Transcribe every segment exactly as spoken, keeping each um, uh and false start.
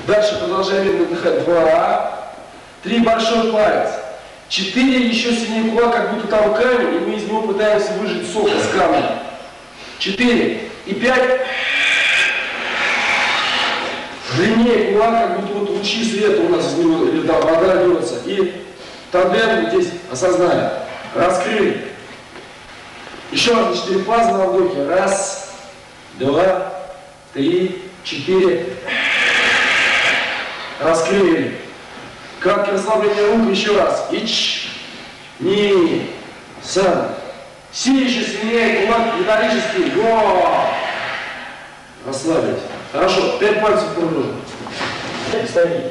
Дальше продолжаем медленно вдыхать. Два. Три большой палец. Четыре. Еще сильнее кулак, как будто там камень, и мы из него пытаемся выжать сок из камня. Четыре. И пять. Длиннее кулак, как будто вот лучи света у нас из него, или там вода льется. И тандем здесь осознали. Раскрыли. Еще раз на четыре фазы на вдохе. Раз, два, три, четыре. Раскрыли. Краткое расслабление рук. Еще раз. Ич, ни, сан. Си, еще сильнее. Кулак металлический. Го. Расслабились. Хорошо. Пять пальцев продолжим. Встали.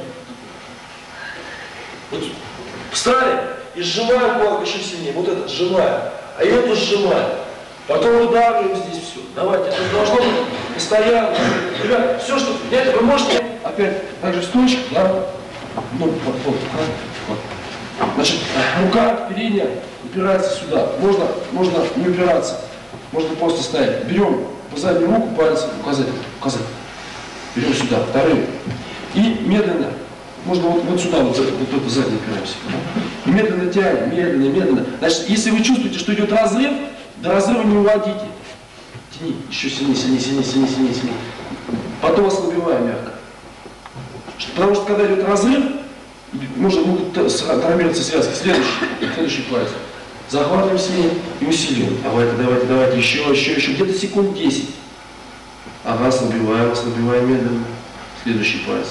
Вот. Встали и сжимаем кулак еще сильнее. Вот это сжимаем. А это сжимаем. Потом выдавливаем здесь все. Давайте. Это должно быть постоянно. Ребят, все, что... Нет, вы можете... Опять также стойчик, да? Ну, вот, вот, вот. Значит, рука передняя упирается сюда. Можно, можно не упираться. Можно просто стоять. Берем по заднюю руку, пальцы, указать, указать. Берем сюда, вторым. И медленно, можно вот, вот сюда, вот, вот, вот это заднее упираемся. И медленно тянем, медленно, медленно. Значит, если вы чувствуете, что идет разрыв, до разрыва не уводите. Тяни, еще сильнее, сильнее, сильнее, сильнее, сильнее, сильнее. Потом ослабеваем мягко. Потому что когда идет разрыв, можно, могут травмироваться связки. Следующий, следующий палец. Захватываем сильнее и усиливаем. Давайте, давайте, давайте, еще, еще, еще. Где-то секунд десять. Ага, ослабеваем, ослабеваем медленно. Следующий палец.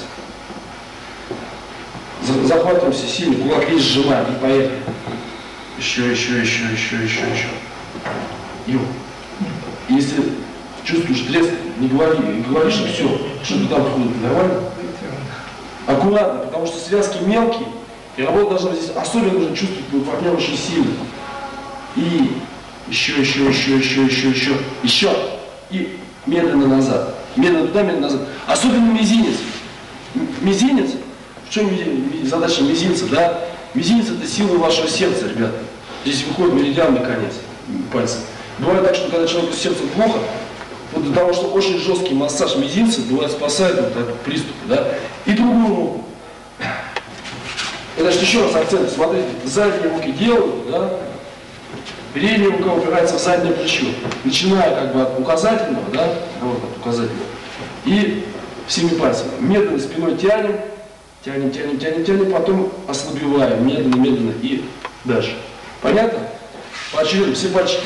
Захватываемся сильно, кулак весь сжимаем и поехали. Еще, еще, еще, еще, еще, еще. И если чувствуешь треск, не говори, не говоришь, и все, что-то там ходит, нормально? Аккуратно, потому что связки мелкие, и работа должна быть здесь, особенно нужно чувствовать твой партнер очень сильно. И еще, еще, еще, еще, еще, еще, еще. И медленно назад. Медленно туда, медленно назад. Особенно мизинец. Мизинец, в чем задача мизинца, да? Мизинец — это сила вашего сердца, ребята. Здесь выходит меридианный конец пальца. Бывает так, что когда человеку с сердцем плохо, вот до того, что очень жесткий массаж мизинца бывает спасает вот от приступа, да? И другую руку. Значит, еще раз акцент, смотрите, задние руки делают, да? Передняя рука упирается в заднее плечо. Начиная как бы от указательного, да? Вот от указательного. И всеми пальцами. Медленно спиной тянем, тянем, тянем, тянем, тянем, потом ослабеваем, медленно, медленно и дальше. Понятно? Поочередно, все пальчики.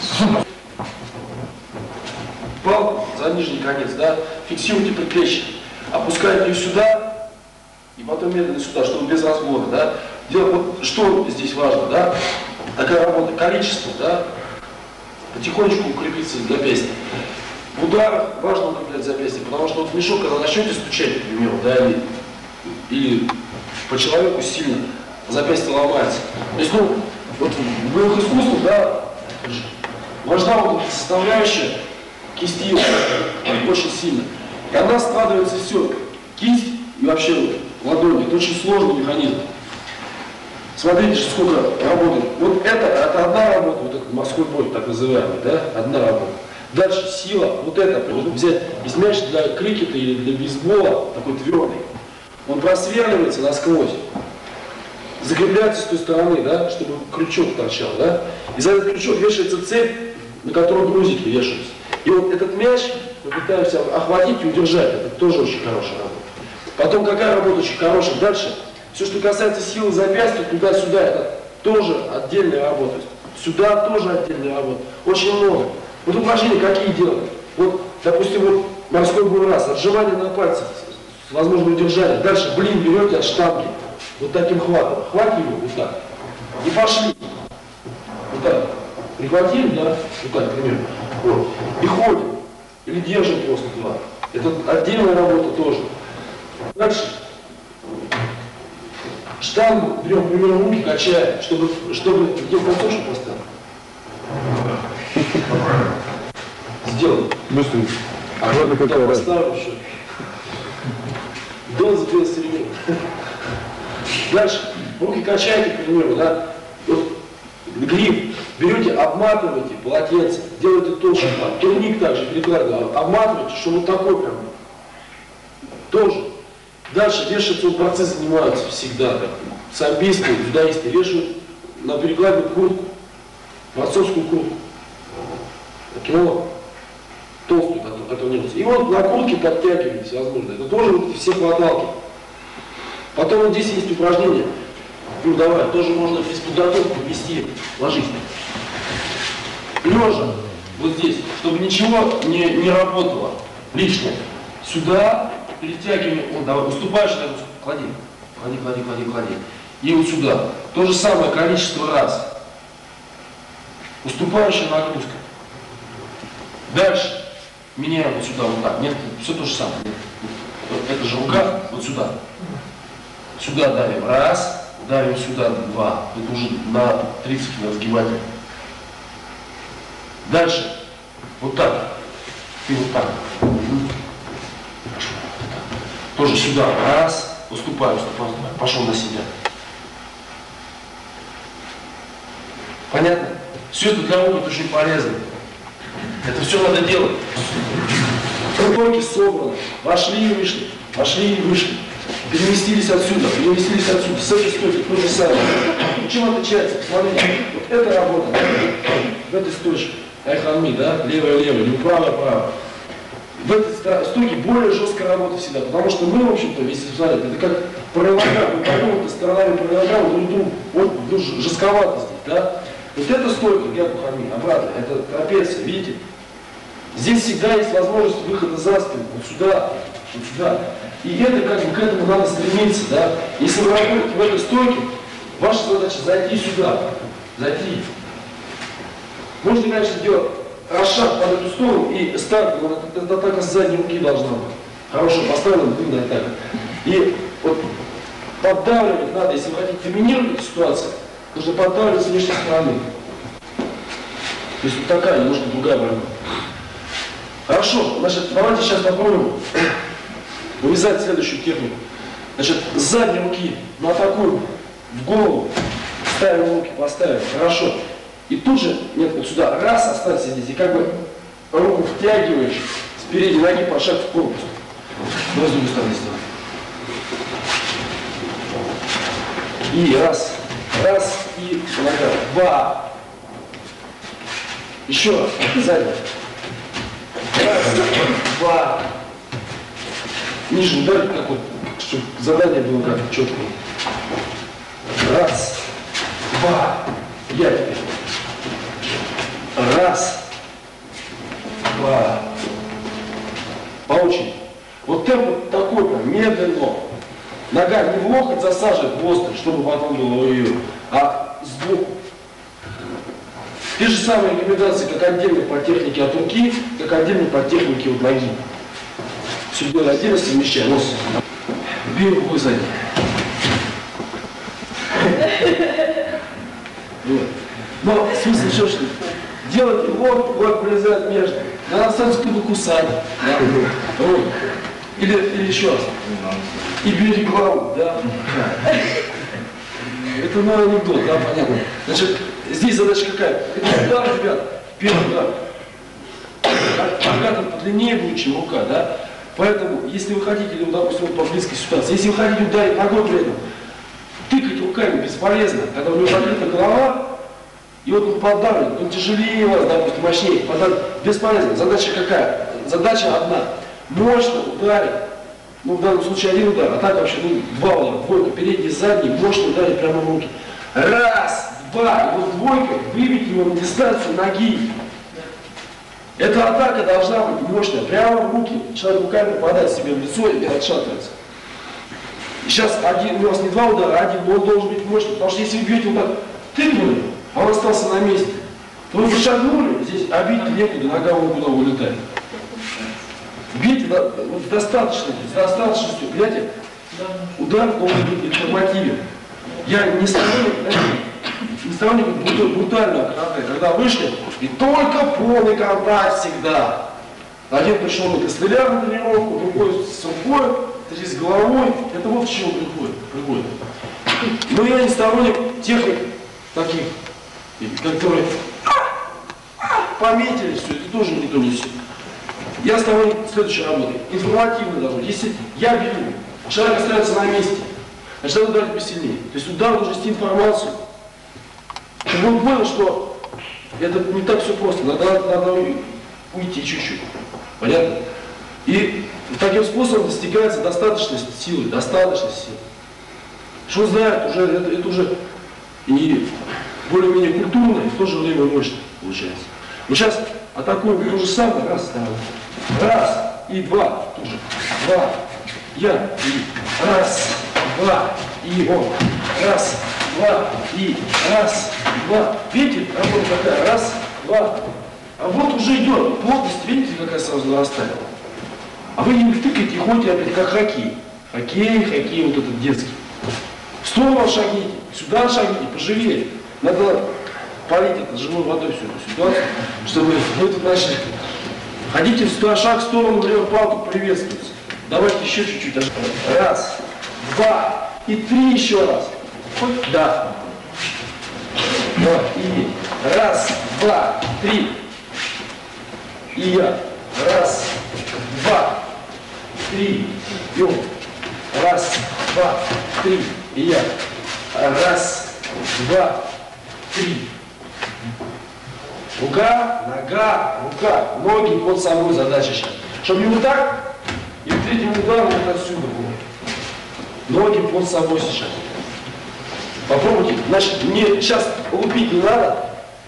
Палку за нижний конец, да? Фиксируйте предплечье. Опускаете ее сюда и потом медленно сюда, чтобы без разбора, да? Дело, вот, что здесь важно, да? Такая работа, количество, да? Потихонечку укрепиться запястье. В ударах важно укреплять запястье, потому что вот мешок, когда начнете стучать, к примеру, да, или, или по человеку сильно, запястье ломается. То есть, ну, вот в боевых искусствах, да, важна вот эта составляющая кисти очень сильно. И она складывается все. Кисть и вообще ладони. Это очень сложный механизм. Смотрите, сколько работает. Вот это, это одна работа, вот этот морской бой, так называемый, да, одна работа. Дальше сила, вот это, взять из мяч для крикета или для бейсбола, такой твердый. Он просверливается насквозь. Закрепляется с той стороны, да, чтобы крючок торчал, да. И за этот крючок вешается цепь, на которой грузики вешаются. И вот этот мяч мы пытаемся охватить и удержать. Это тоже очень хорошая работа. Потом какая работа очень хорошая? Дальше. Все, что касается силы запястья, туда-сюда, это тоже отдельная работа. Сюда тоже отдельная работа. Очень много. Вот упражнения какие делать? Вот, допустим, вот морской бой раз, отжимание на пальцах, возможно, удержание. Дальше блин берете от штанги. Вот таким хватом. Хватили вот так. И пошли. Вот так. Прихватили, да? Вот так, например. Вот. И ходим. Или держим просто два. Это отдельная работа тоже. Дальше. Штангу берем, к примеру, руки качаем, чтобы, чтобы где концовку поставить. Сделаем. Быстренько. А вот какая поставлю еще. Доза без ремень. Дальше. Руки качаете, к примеру, да. Вот гриф берете, обматываете полотенце, делаете толще план. Турник также перекладываете, обматываете, что вот такой прям. Тоже. Да. Дальше вешаются, вот борцы занимаются всегда. Так. Самбисты, дзюдоисты вешают на перекладину куртку, борцовскую куртку. Таким толстую, которую не. И вот на куртке подтягивались, возможно. Это тоже вот все хваталки. Потом вот здесь есть упражнение. Ну давай, тоже можно физподготовку ввести. Ложись. Лежа, вот здесь, чтобы ничего не, не работало лишнее. Сюда перетягиваем, вот, давай, уступаешь, клади, клади, клади, клади, клади. И вот сюда. То же самое количество раз. Уступающая нагрузка. Дальше меняем вот сюда, вот так. Нет, все то же самое. Это же рука, вот сюда. Сюда давим раз, давим сюда два. Это уже на тридцать на сгибатель. Дальше вот так. И вот так. Хорошо. Тоже сюда раз, уступаем, уступаем, пошел на себя. Понятно? Все это для опыта очень полезно. Это все надо делать. Стойки собраны. Вошли и вышли. Вошли и вышли. Переместились отсюда. Переместились отсюда. С этой стойки то же самое. Чем отличается? Посмотрите. Вот это работа. В этой стойке. Айханми, да? Левая-левая. Или правая-правая. В этой стойке более жесткая работа всегда. Потому что мы, в общем-то, если посмотреть, это как параллелограмм. Мы пойдем сторонами параллелограмма друг другу. Вот жестковато здесь, да? Вот эта стойка, гякухами, обратно, это трапеция, видите? Здесь всегда есть возможность выхода за спину, вот сюда, вот сюда. И это как бы к этому надо стремиться, да? Если вы работаете в этой стойке, ваша задача зайти сюда, зайти. Можете, конечно, делать расшаг под эту сторону и старт, это атака с задней руки должна быть. Хорошо поставлена, длинная атака. И вот поддавливать надо, если вы хотите доминировать эту ситуацию, нужно поддавливать с внешней стороны. То есть вот такая, немножко другая борьба. Хорошо, значит, давайте сейчас попробуем вывязать следующую технику. Значит, с задней руки мы атакуем в голову, ставим руки, поставим, хорошо. И тут же, нет, вот сюда, раз, останься здесь, и как бы руку втягиваешь с передней ноги по шаг в корпус. Давай с другой стороны сделаем. И раз. Раз и нога. Два. Еще раз. Сзади. Раз, два. Ниже ударить такой, чтобы задание было как четко. Раз. Два. Я теперь. Раз. Два. По очереди. Вот темп такой прям медленно. Нога не в локоть засаживает в острый, чтобы потом было ее, а сбоку. Те же самые рекомендации, как отдельно по технике от руки, как отдельно по технике от ноги. Все дело отдельно совмещаем. Нос. Бей рукой сзади. Вот. Но смысл еще что? Делать вот, вот вылезает между. Надо остаться как бы кусать. Да? Вот. Или, или еще раз. И бери голову, да? Это мой анекдот, да, понятно. Значит, здесь задача какая? Это удар, ребят, первый удар. Нога там подлиннее будет, чем рука, да? Поэтому, если вы хотите, или, допустим, по близкой ситуации, если вы хотите ударить ногой при этом, тыкать руками бесполезно, когда у него закрыта голова, и вот он поддавлен, он тяжелее вас, допустим, мощнее, поддавлен, бесполезно. Задача какая? Задача одна. Мощно ударить. Ну, в данном случае один удар, а так вообще, ну, два удара, двойка, передний, задний, мощно ударить прямо в руки. Раз, два, и вот двойкой выбить его на дистанцию ноги. Эта атака должна быть мощная, прямо в руки. Человек руками попадает себе в лицо и отшатывается. И сейчас один, у вас не два удара, а один, но он должен быть мощный, потому что если вы бьете вот так, тыкнули, а он остался на месте, то вы шагнули, здесь обидеть некуда, нога вон куда улетает. Бейте да, вот достаточно, с достаточностью, понимаете, удар должен быть информативен. Я не сторонник, не сторонник брутального карате, когда вышли, и только полный контакт всегда. Один пришел на костыля на тренировку, другой с рукой, третий с головой, это вот с чего приходит. приходит. Но я не сторонник техник таких, которые пометили все, это тоже никто не все. Я сторонник следующей работы. Информативно должно. Если я беру человек остается на месте. Значит, надо ударить посильнее. То есть удар должен нести информацию. Чтобы он понял, что это не так все просто. Надо, надо уйти чуть-чуть. Понятно? И таким способом достигается достаточность силы. Достаточность силы. Что знает, уже, это, это уже и более-менее культурно, и в то же время мощно получается. Мы сейчас атакуем то же самое. Раз, два. Раз и два. Тоже. Два. Я. И. Раз. Два. И он. Раз. Два. И. Раз. Два. Видите, работа какая? Раз. Два. А вот уже идет. Плотность, видите, какая сразу нарастает. А вы не тыкаете и ходите опять как хоккей. Хоккей, хоккей вот этот детский. В сторону шагните, сюда шагните, поживее. Надо полить это живой водой всю эту ситуацию, чтобы вы тут начали. Ходите сюда, шаг в сторону, влево палку приветствуется. Давайте еще чуть-чуть. Раз, два и три еще раз. Да. Да. И раз, два, три. И я. Раз, два, три. Идем. Раз, два, три. И я. Раз, два, три. Рука, нога, рука, ноги под собой задача сейчас. Чтобы не вот так, и третьим ударом вот отсюда было. Ноги под собой сейчас. Попробуйте. Значит, мне сейчас лупить не надо,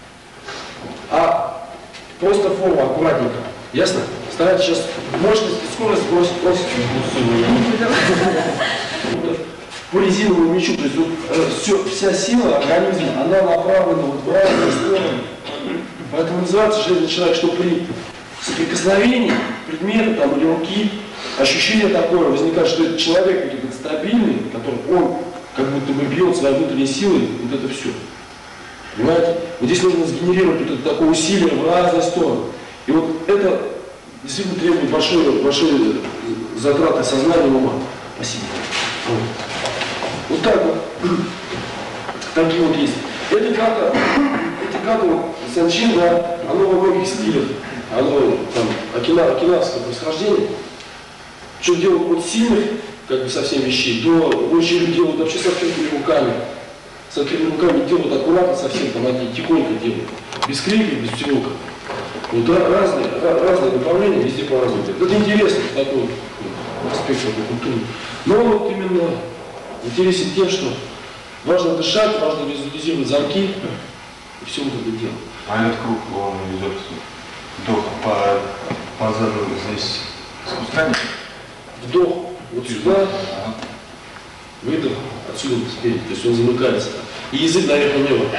а просто форму аккуратненько. Ясно? Старайтесь сейчас мощность и скорость бросить, бросить. По резиновому мячу, то есть вот, э, все, вся сила организма, она направлена вот в разные стороны. Поэтому называется железный человек, что при соприкосновении предмета там, или руки, ощущение такое возникает, что этот человек вот этот стабильный, который он как будто бы бьет своей внутренней силой, вот это все. Понимаете? Вот здесь нужно сгенерировать вот это такое усилие в разные стороны. И вот это действительно требует большой, большой затраты сознания и ума. Спасибо. Вот. Вот так вот. Такие вот есть. Эти ката, эти ката, санчин, да, оно во многих стилях. Оно там окина, окинавское происхождение. Что делают от сильных, как бы совсем вещей, до очень люди делают вообще с открытыми руками. С открытыми руками делают аккуратно совсем, там они тихонько делают. Без крика, без всего. Вот разные, разные направления, везде по-разному. Это интересно, такой аспект такой культуры. Но он вот именно интересен тем, что важно дышать, важно визуализировать замки и все вот это дело. А этот круг, он идет вдох по, по заду здесь спускание? Вдох вот сюда, выдох отсюда спереди, то есть он замыкается. И язык наверх на него.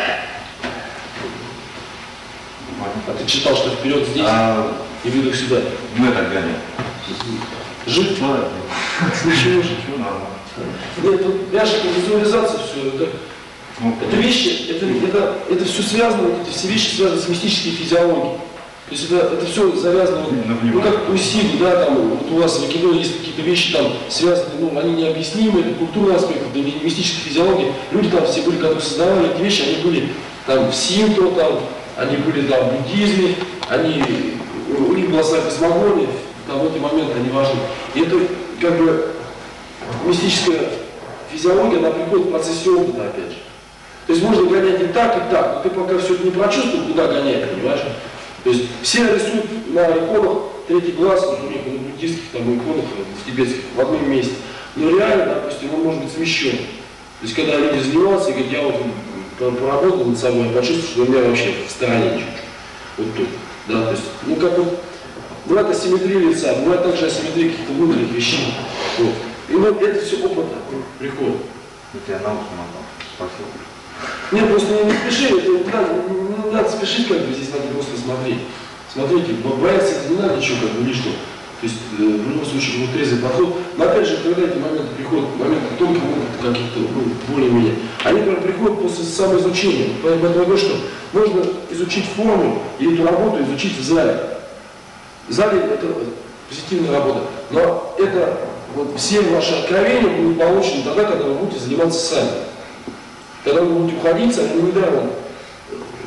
А ты читал, что вперед здесь а... и выдох сюда? Мы так гоняем. Жив? Да. Ничего, ничего, нормально. Нет, тут, понимаешь, это визуализация все. Это, ну, это вещи, это, это, это все связано, эти все вещи связаны с мистической физиологией. То есть это, это все завязано, вот, ну как у Сиги, да, там, вот у вас в кино есть какие-то вещи там связаны, ну, они необъяснимы, это культурный аспект, это мистическая физиология. Люди там все были, которые создавали эти вещи, они были там в синто, там, они были там в буддизме, они, у них была своя космогония, там в эти моменты они важны. И это как бы мистическая физиология, она приходит в процессе опыта, опять же. То есть можно гонять и так, и так, но ты пока все это не прочувствуешь, куда гонять, понимаешь? То есть все рисуют на иконах третий глаз, вот у них на буддийских там иконах, в тибетских, в одном месте. Но реально, допустим, он может быть смещен. То есть когда люди занимаются и говорят, я вот поработал над собой, я почувствовал, что у меня вообще в стороне чуть-чуть. Вот тут. Да, то есть, ну как вот, бывает асимметрия лица, бывает также асимметрия каких-то внутренних вещей. Вот. И вот это все опыта приходит. Это я науку могу. Спасибо. Нет, просто не, не спеши, это не надо, не, не надо спешить, как бы здесь надо просто смотреть. Смотрите, бояться это не надо ничего, как бы лишнего. То есть э, в любом случае будет трезвый подход. Но опять же, когда эти моменты приходят, моменты только опыта каких-то, ну, более-менее, они приходят после самоизучения. Поэтому я говорю, что можно изучить форму и эту работу изучить в зале. В зале это позитивная работа. Но это вот все ваши откровения будут получены тогда, когда вы будете заниматься сами. Когда вы будете уходить, они недавно.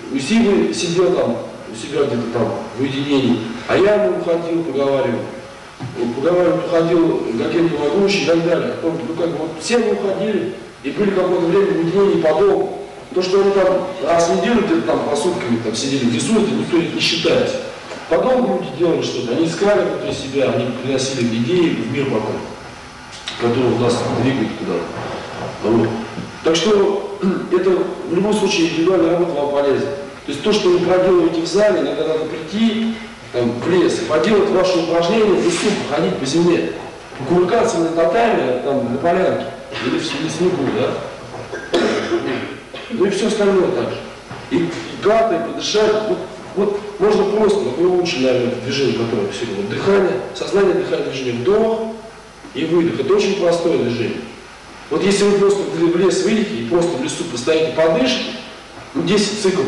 Усилий сидел там у себя где-то там в уединении, а я ему уходил, поговаривал. уговаривать уходил Гагин Благоущий и так далее. Ну, как бы, вот, все они уходили, и были какое-то время уединения по дому. То, что они там раз в неделю где-то там по сутками там, сидели в лесу, это никто не считается. Подолгу люди делали что-то, они искали внутри себя, они приносили идеи в мир потом, который нас двигает куда-то. Вот. Так что это в любом случае индивидуальная работа вам полезна. То есть то, что вы проделываете в зале, иногда надо прийти там, в лес и поделать ваши упражнения в лесу, походить по земле. Кувыркаться на татаме, там, на полянке или в снегу, да? Ну и все остальное так же. И, и каты, и подышать. Вот, вот можно просто, вот вы лучше, наверное, движение, которое все вот, дыхание, сознание, дыхание, движение, вдох и выдох. Это очень простое движение. Вот если вы просто в лес выйдете и просто в лесу постоите, подышите, ну, десять циклов,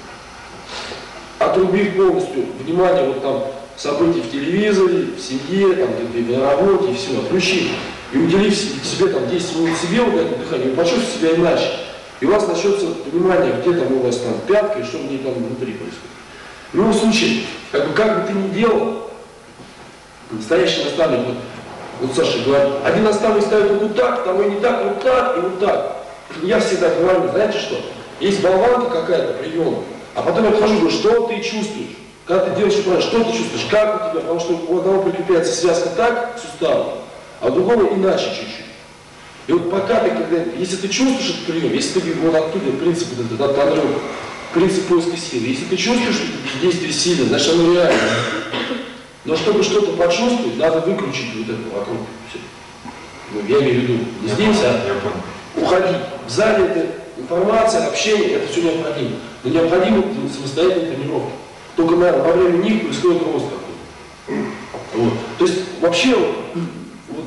отрубив полностью внимание вот там событий в телевизоре, в семье, там где-то на работе, и все, отключив, и уделив себе там десять минут себе вот это дыхание, вы почувствуете себя иначе. И у вас начнется понимание, где там у вас там пятка и что в ней там внутри происходит. В любом случае, как бы, как бы ты ни делал, настоящий наставник, вот, вот Саша говорит, один наставник ставит вот так, второй не так, вот так и вот так. Я всегда говорю, знаете что, есть болванка какая-то, прием, а потом я подхожу и говорю, что ты чувствуешь? Когда ты делаешь правильно, что ты чувствуешь, как у тебя, потому что у одного прикрепляется связка так к суставу, а у другого иначе чуть-чуть. И вот пока ты, когда, если ты чувствуешь этот прием, если ты вот оттуда принцип вот этот оторвён, принцип поиска силы, если ты чувствуешь, что действие сильное, значит оно реально. Но чтобы что-то почувствовать, надо выключить вот это вокруг. Все. Ну, я имею в виду не здесь, а уходить. В зале это информация, общение, это все необходимо. Но необходимо самостоятельная тренировка. Только на, во время них происходит рост какой-то. Вот. То есть вообще вот, вот,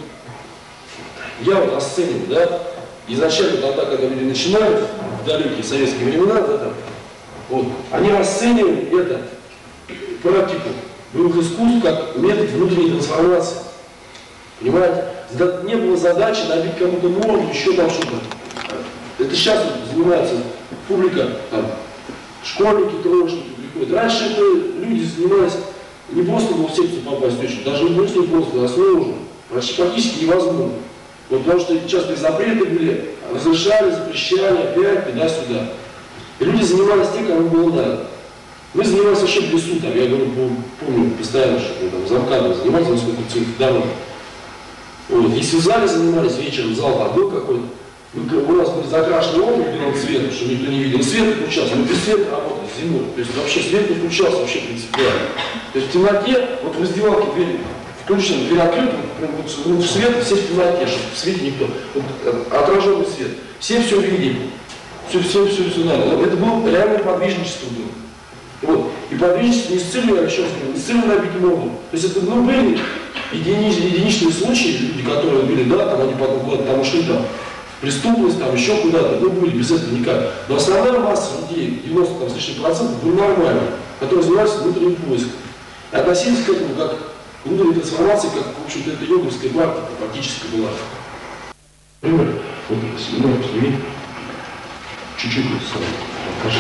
я вот расцениваю, да, изначально тогда, когда люди начинают в далекие советские времена, да, там, вот, они расценивают это практику боевых искусств как метод внутренней трансформации. Понимаете? Не было задачи набить кому-то морду, еще там что-то. Это сейчас вот занимается публика, там, школьники, троечники приходят. Раньше это люди занимались не просто было в секцию попасть точно, даже не просто не просто, а сложно. Почти практически невозможно. Вот, потому что часто запреты были, разрешали, запрещали, опять туда-сюда. И люди занимались тем, кому было надо. Мы занимались вообще в лесу, там, я говорю, помню постоянно, что мы там замкадом занимались, насколько давно. Вот. Если в зале занимались вечером, зал там был какой-то, у нас были закрашены окна белым цветом, чтобы никто не видел. Свет включался, мы без света работали зимой. То есть вообще свет не включался вообще принципиально. То есть в темноте, вот в раздевалке дверь включена, дверь открыта, прям вот, вот в свет, все в темноте, чтобы в свете никто. Вот, отраженный свет. Все все видели. Все, все, все, все надо. Это было реальное подвижничество было. Вот. И подвижничество не с целью, я еще раз говорю, не с целью набить морду. То есть это, ну, были единичные, единичные случаи, люди, которые были, да, там они потом куда-то там ушли, там, преступность, там еще куда-то, ну, были без этого никак. Но основная масса людей, девяносто там, с лишним процентов, были нормальные, которые занимались внутренним поиском. И относились к этому как к внутренней трансформации, как, в общем-то, это йоговская практика практически была. Например, вот, ну, сними, чуть-чуть это самое, покажи.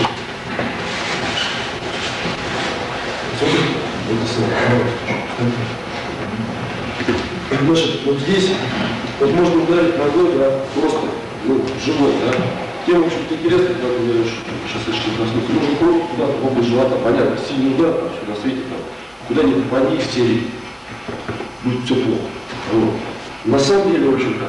Смотри, это самое, значит, вот здесь, вот можно ударить ногой, да, просто, ну, живот, да. Тем, в общем-то, интересно, когда ты говоришь, сейчас слишком проснуться, можно просто куда-то в область живота, понятно, сильный удар, там, все на свете, там, куда ни попади, истерии, будет все плохо. Вот. На самом деле, в общем-то,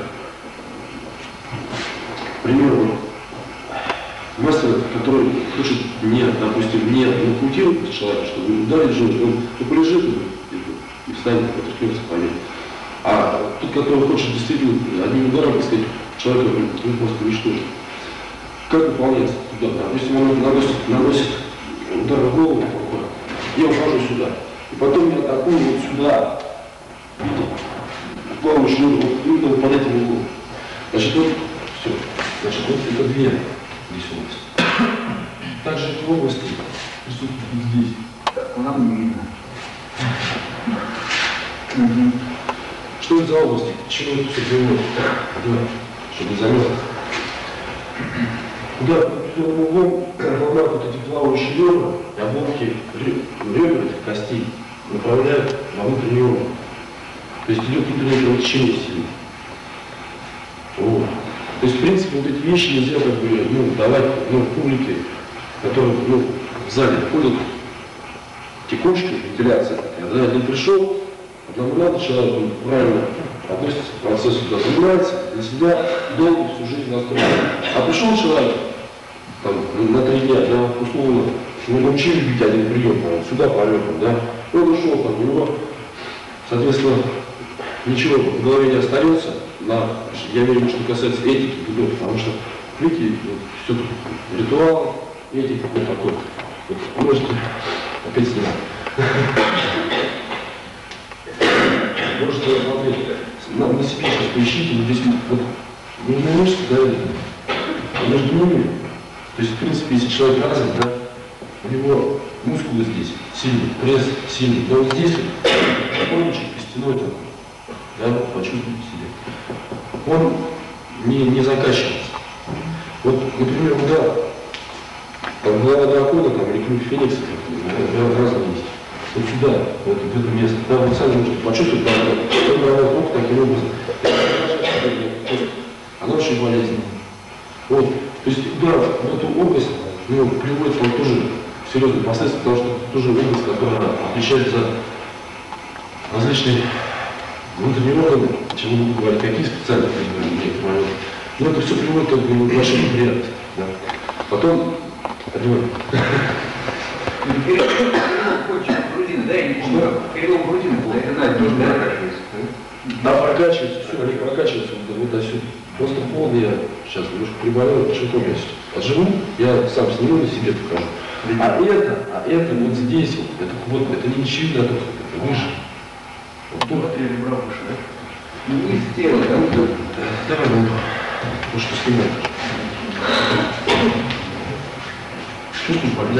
примерно, мастер, который хочет не, допустим, не нокаутировать человека, чтобы ударить живот, он то полежит и встанет, потряхнется, пойдет. А тот, который хочет действительно одним ударом, так сказать, человека просто уничтожить. Как выполняется туда? Допустим, он наносит, наносит удар в голову, я ухожу сюда. И потом я атакую вот сюда. Видите? Плаваю шнур, вот именно под этим углом. Значит, вот все. Значит, вот это две здесь области. Также эти области присутствуют здесь. Нам не видно. Что это за области? К чему это все приводит? Да, чтобы не замерзло. Куда первым углом волнат вот эти плавающие ребра, обломки ребер, этих костей направляют во внутренний орган. То есть идет внутреннее кровотечение сильно. Вот. То есть, в принципе, вот эти вещи нельзя как бы, ну, давать, ну, публике, которая, ну, в зале ходит, текучка, вентиляция такая, да, один пришел, одному надо, человек он правильно относится к процессу, да, занимается, для себя долго всю жизнь настроен. А пришел человек, там, на три дня, да, условно, мы научили бить один прием, там, сюда полетом, да, и он ушел, там, у него, соответственно, ничего в голове не остается, на, я имею в виду, что касается этики, бедов, потому что, видите, вот, все тут ритуал, этика, вот такой, вот, можете опять снимать. Можете смотреть, на, на себе сейчас поищите, вот здесь вот, нужны мышцы, да, между ними, то есть, в принципе, если человек развит, да, у него мускулы здесь сильный, пресс сильный, но вот здесь кончик костяной такой, да, почувствуйте себе. Он не, не закачивается. Вот, например, удар, там голова дракона, там, или клюв феникса, там, разные есть. Вот сюда, вот в это место, да, вы сами можете почувствовать, там, он работает руку таким образом. Она очень болезненная. Вот, то есть удар в эту область, ну, приводит к тоже серьезные последствия, потому что это тоже область, которая отвечает за различные внутренние органы, чем мы будем говорить, какие специальные моменты. Но это все приводит как бы к большим неприятностям. Да. Потом, одевай. Грудины, да, я не помню, перелом грудины был, это надо тоже прокачивается. Да, прокачивается, все, они прокачиваются вот до сюда. Просто холодно, я сейчас немножко приболел, почему я отживу, я сам сниму на себе покажу. А это, а это вот здесь, вот, это вот, это не ничего, это, это выше. Вот тут. Три ребра выше, да? Ну, низ тела, да? Давай, ну, ну что снимать. Чувствуешь, да?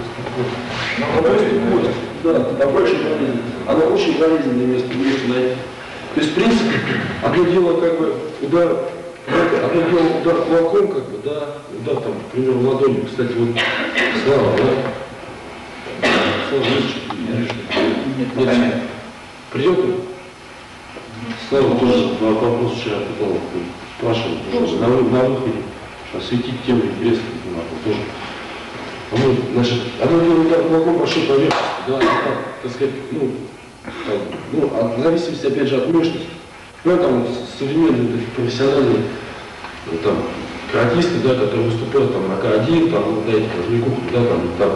Да, такое очень болезненное. Оно очень болезненное место, место найти. То есть, в принципе, одно дело, как бы, удар, одно дело удар кулаком, как бы, да, удар, там, к примеру, ладонью, кстати, вот, Слава, да? Слава, нет, нет, придет он? Слава тоже вопрос вчера пытал, спрашивал, на, на выходе, осветить тему интересную, тоже. Ну, значит, одно дело удар кулаком прошел поверхность, да, так, так сказать, ну, там, ну, от, в зависимости, опять же, от мощности. Ну, там, современные профессиональные, ну, там, каратисты, да, которые выступают там на К один, там, вот, да, эти, там, да, там, там,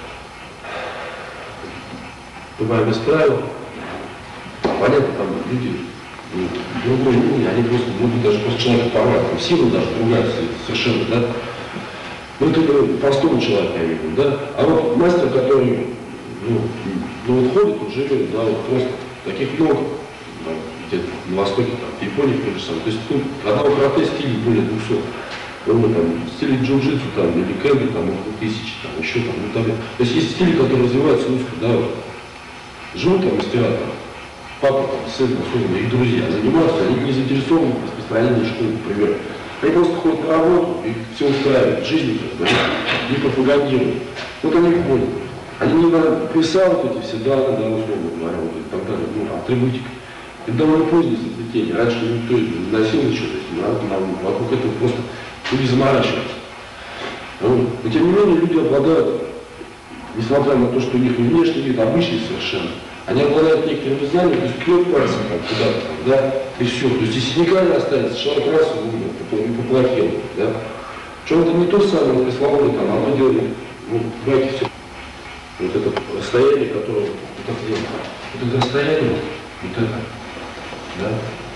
бывает без правил. Понятно, там, люди, ну, другой уровень, они просто могут даже после человека порвать, там, сила даже другая совершенно, да. Ну, это простому человеку, я имею в виду, да. А вот мастер, который, ну, ну вот ходит, вот живет, да, вот просто таких много, да, где-то на Востоке, там, в Японии, то же самое. То есть, ну, одного карате стиля более двухсот. Ну, там, в стиле джиу-джитсу, там, или кэмби, там, около тысячи, там, еще там, ну, там. То есть, есть стили, которые развиваются узко, да, вот. Живут там мастера, там, папа, там, сын, особенно их друзья, занимаются, они не заинтересованы в распространении школы, например. Они просто ходят на работу, их все устраивает, жизнь не пропагандируют. Вот они ходят. Они не написали вот эти все данные, да, условно говоря, вот и так далее, ну, атрибутика. Это довольно позднее изобретение. Раньше никто не носил ничего, то есть надо, вокруг этого просто люди заморачиваются. Вот. Но тем не менее люди обладают, несмотря на то, что у них внешний вид обычный совершенно, они обладают некоторыми знаниями, то есть ткнет пальцем там, куда-то, да, и все. То есть если синяка не останется, человек раз умер, поплохел, да. Причем это не то самое, пресловутое, там, оно делает, ну, браки все. Вот это расстояние, которое, вот это, вот это расстояние, вот это, да,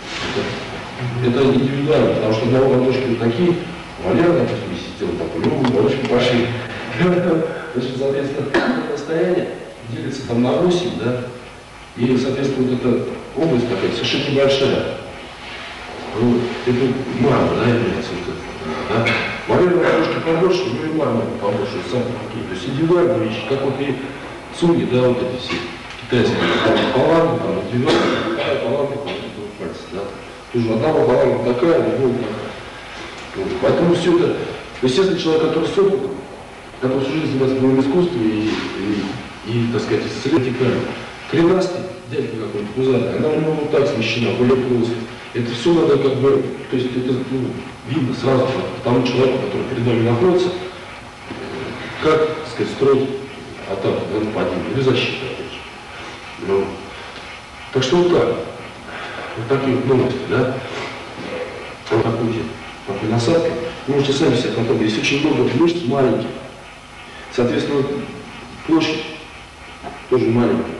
это, это индивидуально, потому что одного ладошки вот такие, Валера, допустим, сидел такой, ну, ладошки пошли. Значит, соответственно, это расстояние делится там на восемь, да, и, соответственно, вот эта область такая совершенно небольшая. Ну, это мрамор, да, является вот это, да. Валера ладошки побольше, ну и мрамор побольше, сами такие. То есть индивидуальные вещи, как вот и цуги, да, вот эти все китайские, там, паланка, там, двенадцать, такая паланка, там, вот пальцы, да. Тоже одна паланка такая, другая такая. Вот. Поэтому все это, естественно, человек, который с опытом, который всю жизнь занимается боевым искусством и, и, и, так сказать, исследователем, коренастый, дядька какой-то пузатый, она у него вот так смещена, более плоская. Это все надо как бы, то есть это ну, видно сразу по тому человеку, который перед нами находится, как, так сказать, строить атаку, да, нападение или защиту, опять же. Ну, так что вот так. Вот такие вот новости, да. Вот такой, такой насадкой. Вы можете сами себе потом, здесь очень много мышц маленьких. Соответственно, площадь тоже маленькая.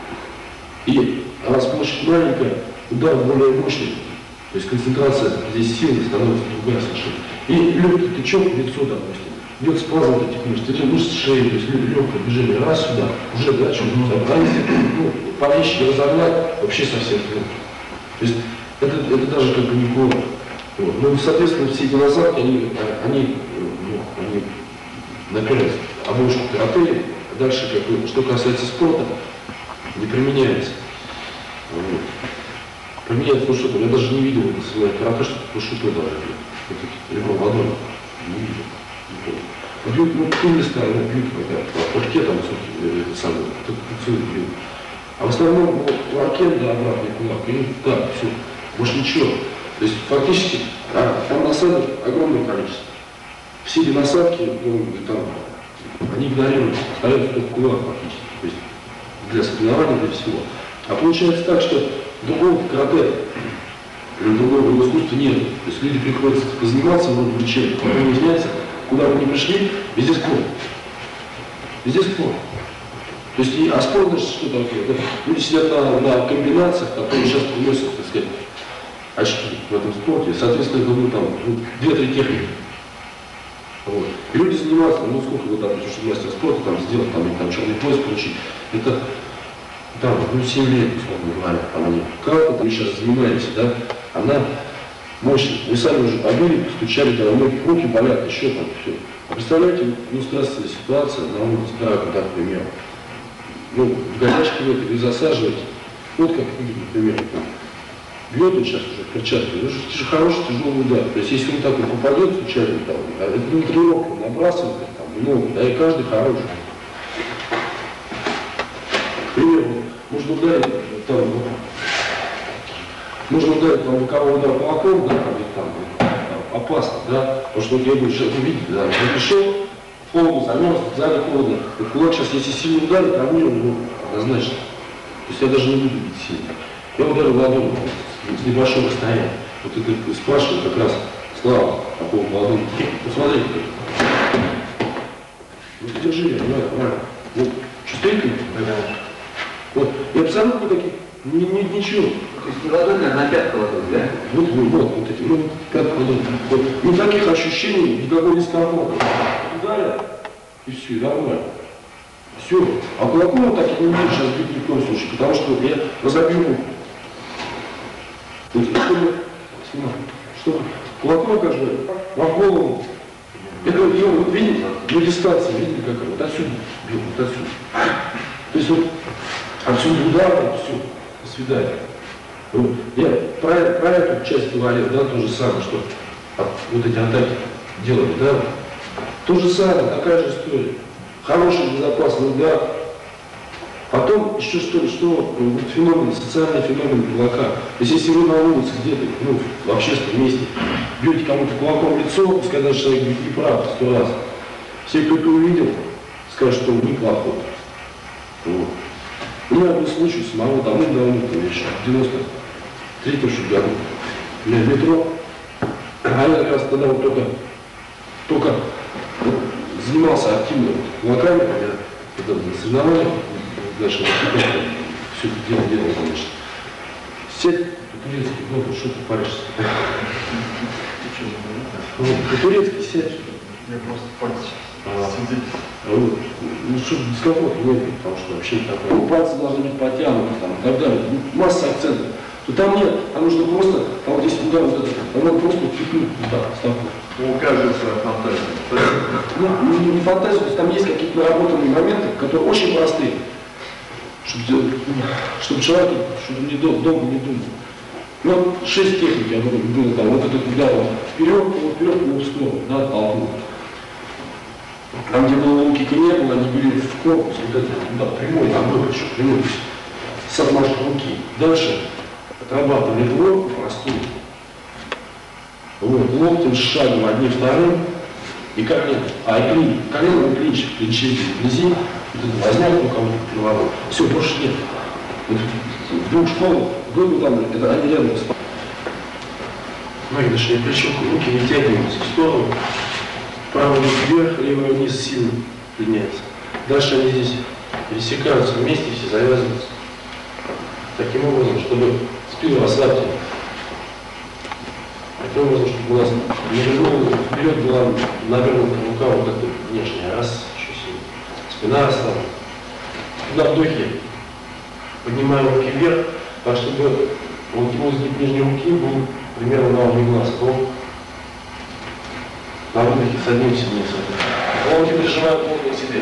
И раз площадь маленькая, удар более мощный. То есть концентрация здесь силы становится другая совершенно. И легкий тычок в лицо, допустим, идет спазм вот этих мышц, или мышц шеи, то есть легкое движение, раз сюда, уже, да, что-то. А если ну, повещи разогнать, вообще совсем плохо. То есть это, это даже как бы не плохо. Вот. Ну, соответственно, все эти насадки, они, они, ну, они например, обложку карате, дальше, как бы, что касается спорта, не применяется. Вот. Применяется, ну что-то, я даже не видел это своей карате, что такое шуто даже либо в ладони. Не видел. Не бьют, ну, тулиста, ну, бьют, по руке там, это самое, целый бьют. А в основном, ну, лакен, да, обратный кулак, и так, все, больше ничего. То есть, фактически, а, там насадок огромное количество. Все эти насадки, ну, там, они игнорируются, остается только кулак фактически. То есть, для соревнований, для всего. А получается так, что другого карате, или другого искусства нет. То есть, люди приходят позаниматься, вроде бы чем, потом извиняться, куда бы ни пришли, везде спорт. Везде спорт. То есть, и, а спорт, значит, что такое? Да? Люди сидят на, на комбинациях, которые сейчас приносят, так сказать, очки в этом спорте. Соответственно, это, ну, там, ну, две-три техники. Вот. И люди занимаются, ну, сколько вот, допустим, что мастер спорта там сделать, там, там черный пояс получить. Это, там, ну, семь лет, условно говоря, там они. Как это мы сейчас занимаемся, да? Она мощная. Вы сами уже побили, постучали, когда многих руки болят, еще там, все. Представляете, ну, стрессовая ситуация на улице, да, когда, к примеру, ну, в горячке в этой вы засаживаете, вот как видите, например, бьет он сейчас уже в перчатке, ну, это же хороший тяжелый удар. То есть, если он так вот попадет случайно, там, это не тренировка, он набрасывает, там, много, да, и каждый хороший. К примеру, можно ударить, там, вот, можно ударить там, боковой удар кулаком, да, там, там, там, опасно, да, потому что вот я буду сейчас увидеть, да, он пришел, холодно, замерз, сзади холодно, и кулак сейчас, если сильно ударит, травмирует, ну, однозначно. То есть я даже не буду бить сильно. Я ударил ладонью с небольшого расстояния. Вот это спрашивает как раз Слава по поводу ладони. Посмотрите как. Вот держи, я понимаю, правильно. Вот, чувствительно? Да. Вот, и абсолютно никаких, ни, ни, ничего. То есть не ладонь, а на пятку ладонь, да? Вот, вот, вот, вот эти, ну, пятка ладонь. Вот, никаких ощущений, никакой дискомфорта. Ударил, и все, и нормально. Все. А кулаком вот так я не буду сейчас бить ни в коем случае, потому что я разобью руку. Вот, чтобы, чтобы кулаком, как же, во голову. Это его, видите, на дистанции, видите, как вот отсюда бил, вот отсюда. То есть вот отсюда удар, вот все, до свидания. Вот. Я про, про эту часть говорил, да, то же самое, что вот эти атаки делали, да. То же самое, такая же история. Хороший, безопасный удар. Потом еще что, что вот феномен, социальный феномен кулака. То есть если вы на улице где-то, ну, в общественном месте, бьете кому-то кулаком в лицо, пускай даже человек будет неправ сто раз, все, кто это увидел, скажут, что он неплохой. Вот. У меня был случай самого давным-давно, еще в девяносто третьем году. У меня в метро, а я как раз тогда вот только, только вот, занимался активно кулаками, я тогда на соревнованиях, нашего экипажа, все это дело делал, конечно. Сеть по-турецки, ну, что ты паришься? По-турецки сеть. Я просто пальцы сидеть. Ну, что дискомфорт нет, потому что вообще не такое. Ну, пальцы должны быть потянуты, там, и так далее. Ну, масса акцентов. То там нет, там нужно просто, там вот здесь удар, вот это, там надо просто втыкнуть, да, стопу. У каждого своя фантазия. Ну, не, не фантазия, то есть там есть какие-то наработанные моменты, которые очень простые. Чтобы, чтобы человек, чтобы не дол, долго не думал. Ну, вот шесть техник, я говорю, было там, вот этот удар, вперед, вот вперед, вот в сторону, да, толкнул. Там, где было лукика не было, они были в корпус, вот это, да, прямой, там был еще, прямой. с отмашкой руки. Дальше отрабатывали блок простую. Вот, локтем, шагом, одним, вторым. И колено. А и клин, колено и клинч, клинчи вблизи. Вот это возняк у кого-то переворот. Все, больше нет. Вот в двух школах был там, это они рядом с ноги дошли плечо, руки вытягиваются в сторону. Правый вверх, левый вниз сильно подняется. Дальше они здесь пересекаются вместе, все завязываются. Таким образом, чтобы спину расслабьте. Таким образом, чтобы у нас не вернула вперед, была навернута рука вот эта внешняя. Раз, еще сильно. Спина расслаблена. На вдохе поднимаем руки вверх, так чтобы локтевой сгиб нижней руки был примерно на уровне глаз. На выдохе садимся вниз. Локти прижимаем плотно к себе.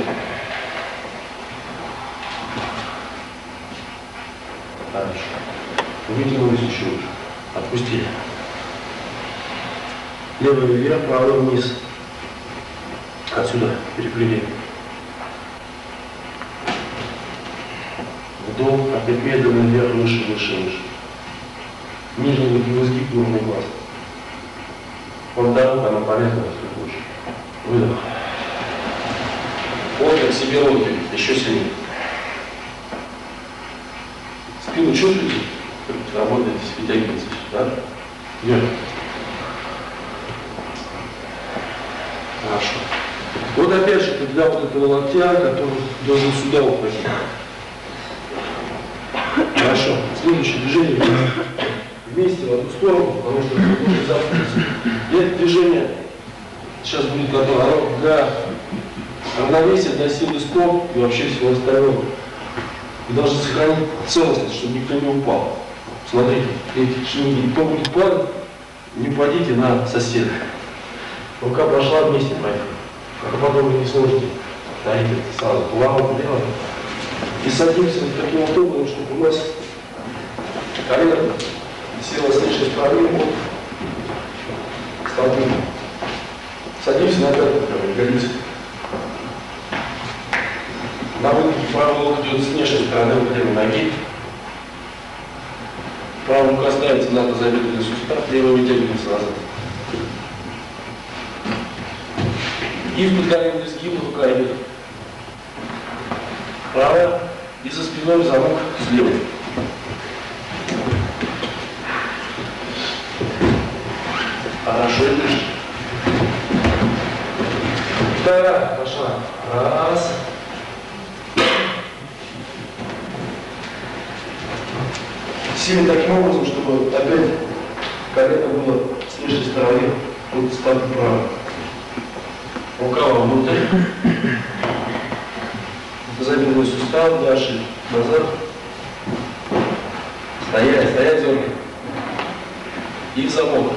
Хорошо. Вытянулись еще выше. Отпустили. Левый вверх, правый вниз. Отсюда переплели. Вдох, опять медленно вверх, выше, выше, выше. Нижний локтевой сгиб, уровень глаз. Вот дорога, она полезна, если лучше. Выдох. Плотно к себе локти, еще сильнее. Спину чувствуете? Работаете, вытягиваетесь, да? Вверх. Хорошо. Вот опять же, когда вот этого локтя, который должен сюда уходить. Хорошо. Следующее движение. Вместе в одну сторону, потому что это будет запутаться. И это движение сейчас будет готово для равновесия, для силы стоп и вообще всего остального. Вы должны сохранить целостность, чтобы никто не упал. Смотрите, эти шаги, кто будет падать, не упадите на соседа. Рука прошла, вместе поехали. А потом вы не сможете повторить это сразу. Вправо, влево. И садимся таким вот образом, чтобы у нас колено села с нижней стороны от столбы. Садимся на пятку, ягодицы. На выдохе правый локоть идет с внешней стороны вот ноги. Правая рука ставится на тазобедренный сустав, левая вытягивается назад. И в подколенный сгиб рука идет. Правая и за спиной замок с левой. Хорошо, дышите. Вторая пошла. Раз. Сильно таким образом, чтобы опять колено было с нижней стороны от стопы правой. Рука вовнутрь. Тазобедренный сустав, дальше назад. Стоять, стоять, дергай. И в замок.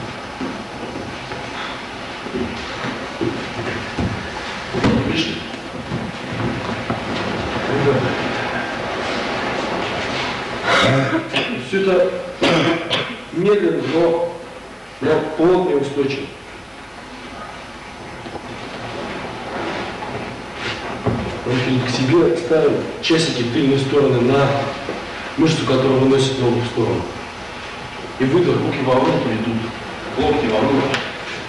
Вышли. Все это медленно, но, но плотно и устойчиво. Руки к себе ставим часики тыльные стороны на мышцу, которая выносит ногу в сторону. И выдох, руки вовнутрь идут, локти вовнутрь.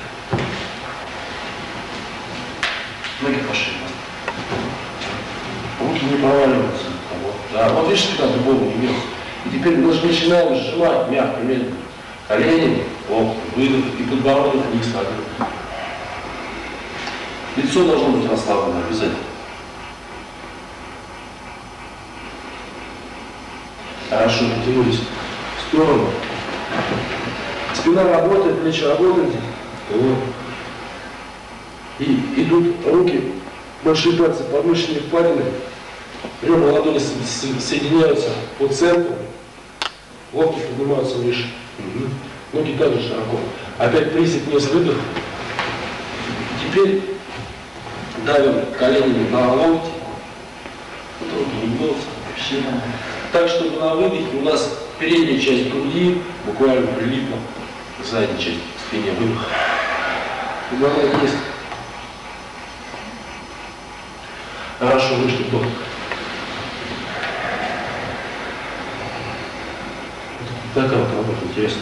Ноги пошли. Руки не проваливаются. Вот, да, вот видишь, когда ты голову не место. И теперь мы даже начинаем сжимать мягко, медленно. Колени, локти, выдох и подбородок вниз. Лицо должно быть расслаблено обязательно. Хорошо, потянулись в сторону. Спина работает, плечи работают. Вот. И идут руки, большие пальцы, подмышечные впадины. Ребра ладони соединяются по центру. Локти поднимаются выше. Угу. Ноги также широко. Опять присед вниз, выдох. Теперь давим коленями на локти. Руки не гнутся. Так, чтобы на выдохе у нас передняя часть груди буквально прилипла к задней части, к спине. Выдох. Головой вниз. Хорошо, вышли вдох. Такая вот работа интересная.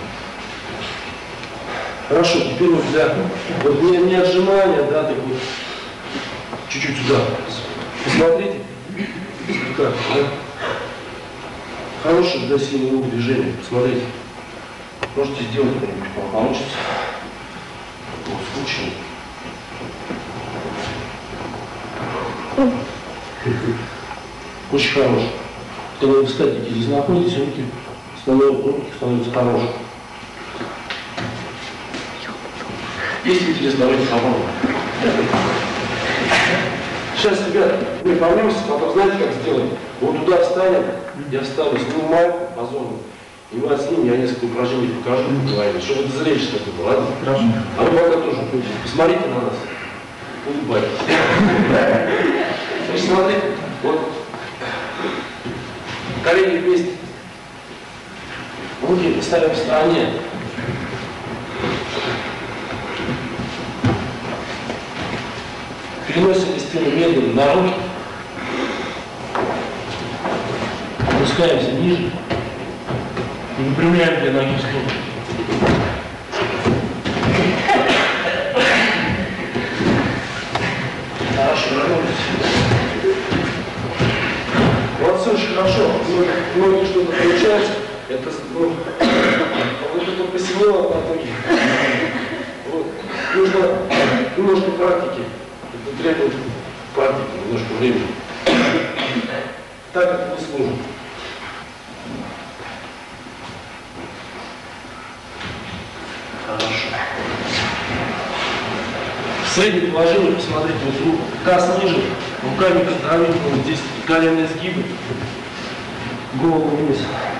Хорошо, теперь вот для вот не, не отжимания, да, так вот чуть-чуть сюда. Посмотрите, как, да? Хорошее для сильного движения. Посмотрите. Можете сделать что-нибудь, получится. Вот случай. Очень хороший. Когда вы, кстати, здесь находитесь, руки становятся, становятся хорошие. Если интересно, давайте попробуем. Сейчас, ребят, мы помнимся, потом знаете, как сделаем? Вот туда встанем, я встану, сниму майку позорно, и мы отснимем, я несколько упражнений покажу, говорим, чтобы это зрелище такое было, ладно? Хорошо. А вы пока тоже посмотрите на нас, улыбайтесь. Значит, смотрите, вот, колени вместе, руки ставим в стороне. Переносим стену медленно на руки. Опускаемся ниже. И выпрямляем две ноги в сторону. Хорошо, вернулись. Молодцы, очень хорошо. Многие что-то получается. Это, ну, вот это посинело от ноги. Вот. Нужно немножко практики. Это требует практики, немножко времени. Так это не сложно. Хорошо. В среднем положении, посмотрите, вот руку, таз ниже, руками контролируем, вот здесь коленные сгибы, голову вниз.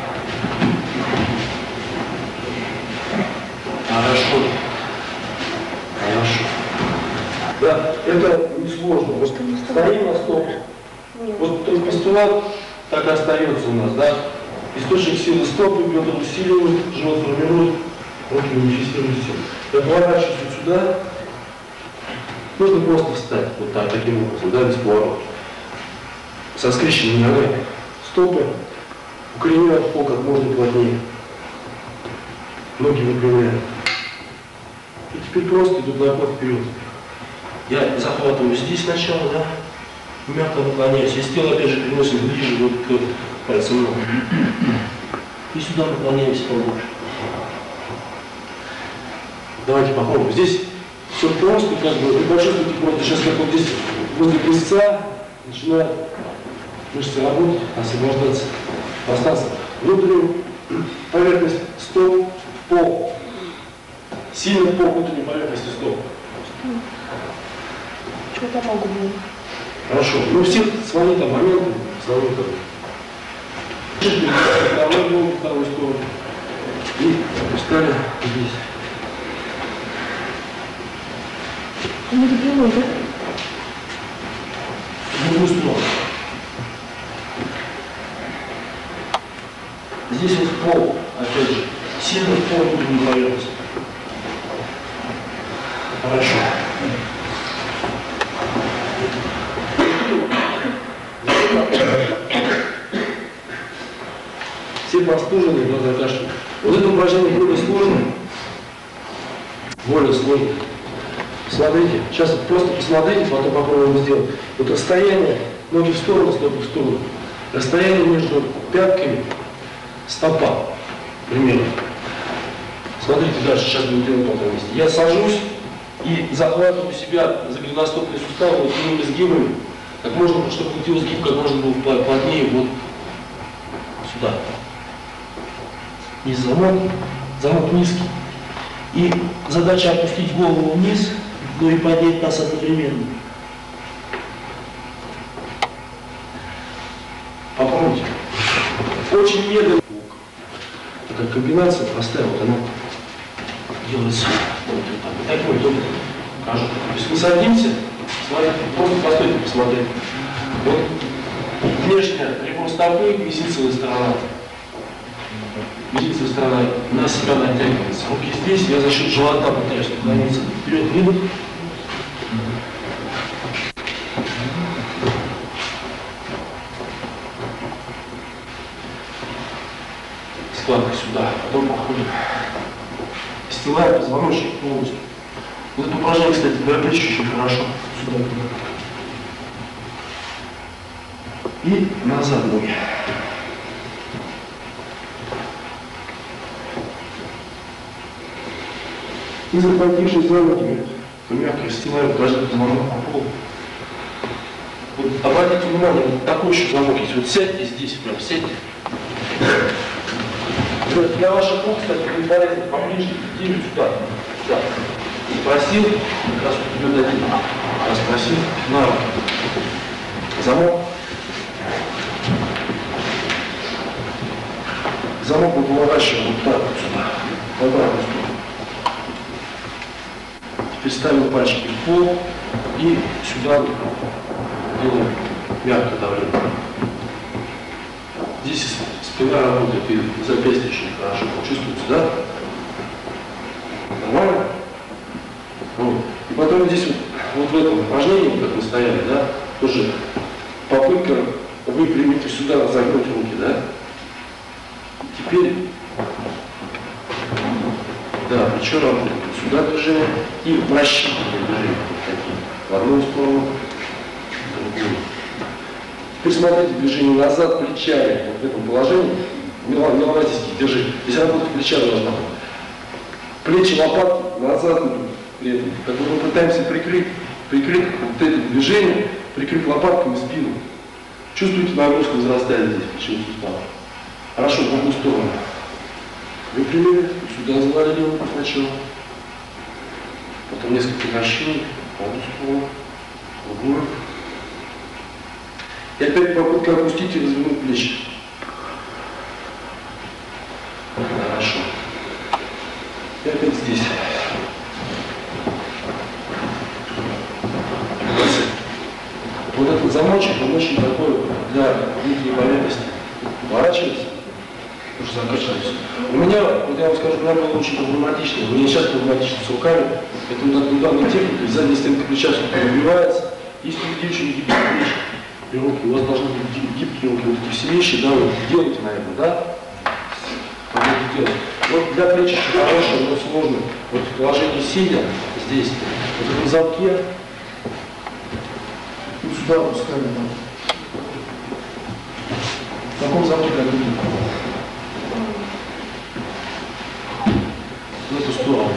Хорошо. Хорошо. Да, это несложно. Вот стоим на стопе. Вот только постулат так и остается у нас, да? Источник силы стопы, бедра усиливают, живот формирует, руки манифестируют силу. Я поворачиваюсь сюда. Нужно просто встать вот так, таким образом, да, без поворота. Со скрещенными ногами. Стопы укореняют пол как можно плотнее. Ноги выпрямляют. И теперь просто идут наклон вперед. Я захватываю здесь сначала, да, мягко наклоняюсь. И тело опять же переносим ближе вот к пальцам ног. И сюда наклоняемся побольше. Давайте попробуем. Здесь все просто, как бы, вы почувствуете просто сейчас, как вот здесь возле крестца начинают мышцы работать, освобождаться пространство. Внутреннюю поверхность стоп, пол. Сильно пол внутренней поверхности стоп. Что-то могу было. Хорошо. Ну, у всех свои там моменты, свои там. Второй ногу, вторую сторону. И встали здесь. Не любимый, да? В другую сторону. Здесь вот пол, опять же, сильно в пол внутренней поверхности. Хорошо. Все простуженные, глаза кашляют. Вот это упражнение более сложное. Более сложное. Смотрите, сейчас просто посмотрите, потом попробуем сделать. Вот расстояние, ноги в сторону, стопы в сторону. Расстояние между пятками, стопа, примерно. Смотрите дальше, сейчас будем делать в этом месте. Я сажусь и захватываю себя за голеностопные суставы вот такими изгибами, как можно, чтобы этот изгиб как можно было плотнее вот сюда. Есть замок, замок низкий. И задача опустить голову вниз, но и поднять таз одновременно. Попробуйте. Очень медленно. Такая комбинация простая, вот она делается вот так. Так вот, покажу. То есть мы садимся, смотрите, просто постойте, посмотрите. Вот внешняя ребро стопы, мизинцевая сторона. Мизинцевая сторона на себя натягивается. Руки здесь, я за счет живота пытаюсь наклониться вперед, выдох. складкой сюда, потом проходим. Стилаем позвоночник полностью. Вот это упражнение, кстати, для плеч очень хорошо. Сюда, туда. И назад ноги. И захватившись за ноги, мягко стилаем каждый позвонок по полу. Вот обратите внимание, вот такой еще замок есть. Вот сядьте здесь, прям сядьте. Вот для ваших рук, кстати, будет полезно поближе, иди сюда. Сюда. Спросил, как раз вот идет один. Раз спросил, на руки. Замок. Замок мы поворачиваем вот так вот сюда. В обратную сторону. Теперь ставим пальчики в пол и сюда делаем мягкое давление. Здесь спина работает и запястье очень хорошо чувствуется, да? Нормально? Вот. И потом здесь вот, вот в этом упражнении, как мы стояли, да, тоже попытка выпрямить и сюда разогнуть руки, да? Теперь, да, плечо работает, сюда движение и вращительные движения, вот такие, в одну сторону, в другую. Теперь смотрите движение назад плечами, вот в этом положении, не ломайте здесь, держи, здесь работа плеча должна быть. Плечи, лопатки назад идут, при этом, как бы мы пытаемся прикрыть, прикрыть вот это движение, прикрыть лопатками спину. Чувствуете, нагрузка возрастает здесь, плечевой сустав. Хорошо, в одну сторону. Выпрямили, сюда завалили руку сначала. Потом несколько вращений, в одну сторону, в другую. И опять попытка опустить и развернуть плечи. Хорошо. И опять здесь. Вот этот замочек, он очень такой для внутренней поверхности. Поворачивается. Уже закачались. У меня, вот я вам скажу, у меня было очень проблематично. У меня сейчас проблематично с руками. Это вот эта ударная техника, задняя стенка плеча набивается. Если у людей очень гибкие плечи и руки, у вас должны быть гибкие руки. Вот эти все вещи, да, вы делаете, наверное, да? Вот для плеч очень хорошее, но сложно. Вот в положении сидя здесь, вот в этом замке, и сюда опускаем. В таком замке, как видите. В эту сторону.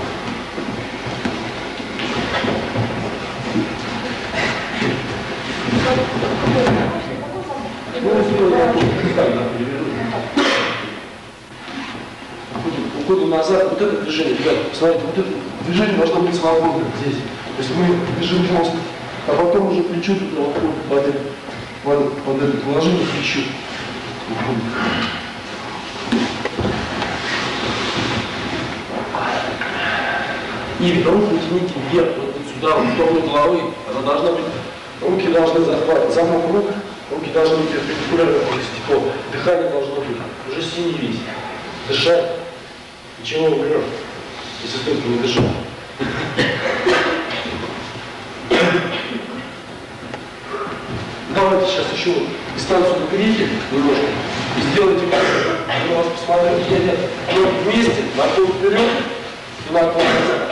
Уходим назад, вот это движение, ребят, смотрите, вот это движение должно быть свободным здесь. То есть мы бежим жестко, а потом уже плечо туда уходит под это, под, под это положение плечо. И руки тяните вверх, вот сюда, в сторону головы. Она должна быть, руки должны захватывать, замок рук, руки должны быть перпендикулярно к стеклу. Дыхание должно быть уже синий весь. Дышать. Ничего умрешь, если только не дышать. Давайте сейчас еще дистанцию накрите немножко и сделайте как. Я вас посмотрю, едет ноги вместе, наклон вперед и наклон назад.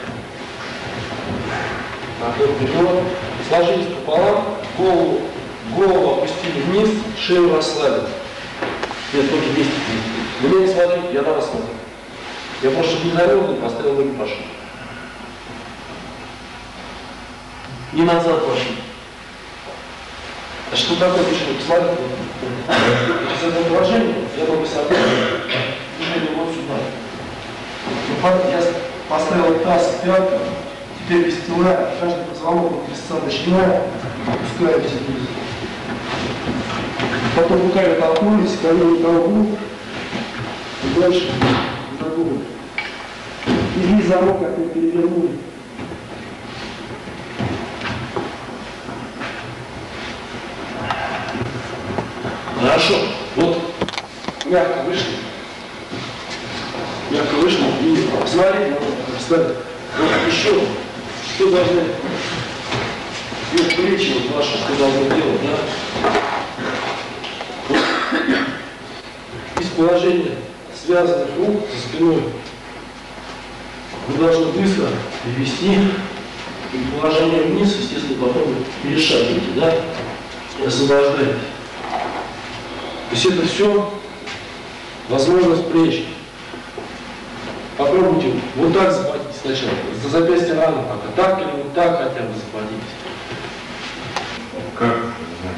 Наклон вперед, сложились пополам, голову, голову опустили вниз, шею расслабили. Нет, ноги вместе. На меня не смотрите, я на вас смотрю. Я просто не завел, поставил ноги пошли. И назад пошли. А что такое движение? Посмотрите. Из этого положения я могу собрать движение вот сюда. Я поставил таз к пяткам, теперь выстилаю, каждый позвонок от крестца начинаю, опускаемся вниз. Потом руками толкнулись, колени толкнул, и дальше загнули. И вниз замок опять перевернули. Хорошо. Вот мягко вышли. Мягко вышли. И посмотрите, представьте. Вот еще. Что должны? Вверх плечи, вот ваши, что должны делать, да? Вот. положения связанных рук за спиной вы должны быстро перевести. И положение вниз, естественно, потом перешагиваете, да? И освобождаете. То есть это все возможность плеч. Попробуйте вот так захватить сначала. За запястье рано пока. Так или вот так хотя бы захватите. Как?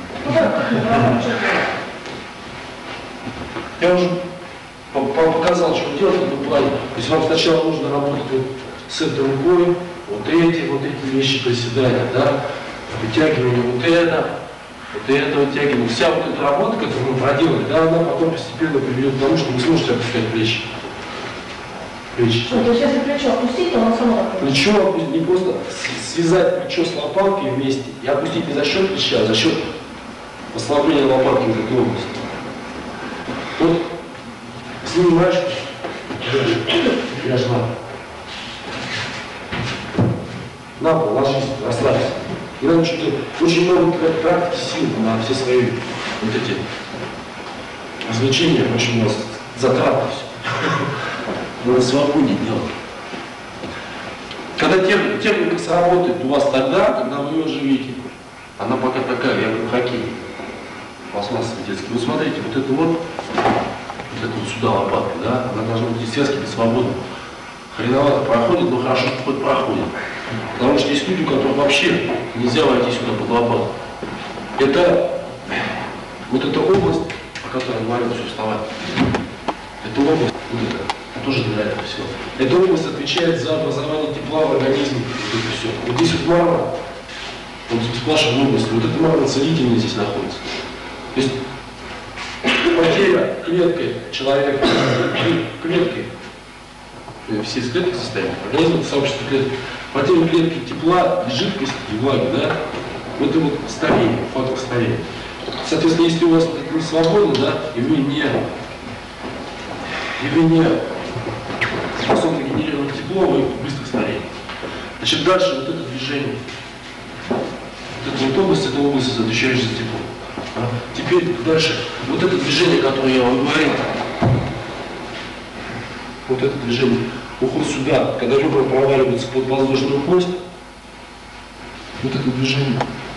Я уже показал, что делать в этом плане. То есть вам сначала нужно работать вот с этой рукой, вот эти, вот эти вещи приседания, да, вытягивание вот это, вот это вытягивание. Вся вот эта работа, которую мы проделали, да, она потом постепенно приведет к тому, что вы сможете опускать плечи. Плечи. Ну, то есть если плечо опустить, то оно само так. Плечо опустить, не просто связать плечо с лопаткой вместе и опустить не за счет плеча, а за счет ослабления лопатки в этой области. Вот снимаешь, лежа. На пол, ложись, расслабься. И надо что-то, очень много практики сил на все свои вот эти развлечения, очень у вас затратно все. Надо свободнее делать. Когда техника, техника сработает у вас тогда, когда вы ее живете, она пока такая, я как хоккей, пластмассовый детский. Вы смотрите, вот это вот, вот это вот сюда лопатка, да, она должна быть из связки свободна. Хреновато проходит, но хорошо, что хоть проходит. Потому что есть люди, которые вообще нельзя войти сюда под лопатку. Это вот эта область, о которой я говорил, все вставать. Эта область, вот это, тоже для этого всего. Эта область отвечает за образование тепла в организме. Вот это все. Вот здесь вот мама, вот сплошная область, вот эта мама целительная здесь находится. То есть потеря клеткой человека, клеткой, все из клеток состоят, организм это сообщество клеток. Потеря клетки тепла, жидкости и влаги, да, вот это вот старение, фактор старения. Соответственно, если у вас это не свободно, да, и вы не, и вы не способны генерировать тепло, вы быстро стареете. Значит, дальше вот это движение. Вот эта вот область, это область, отвечающая за тепло. А? Теперь дальше, вот это движение, которое я вам говорил, вот это движение, уход сюда, когда ребра проваливаются под воздушную кость, вот это движение,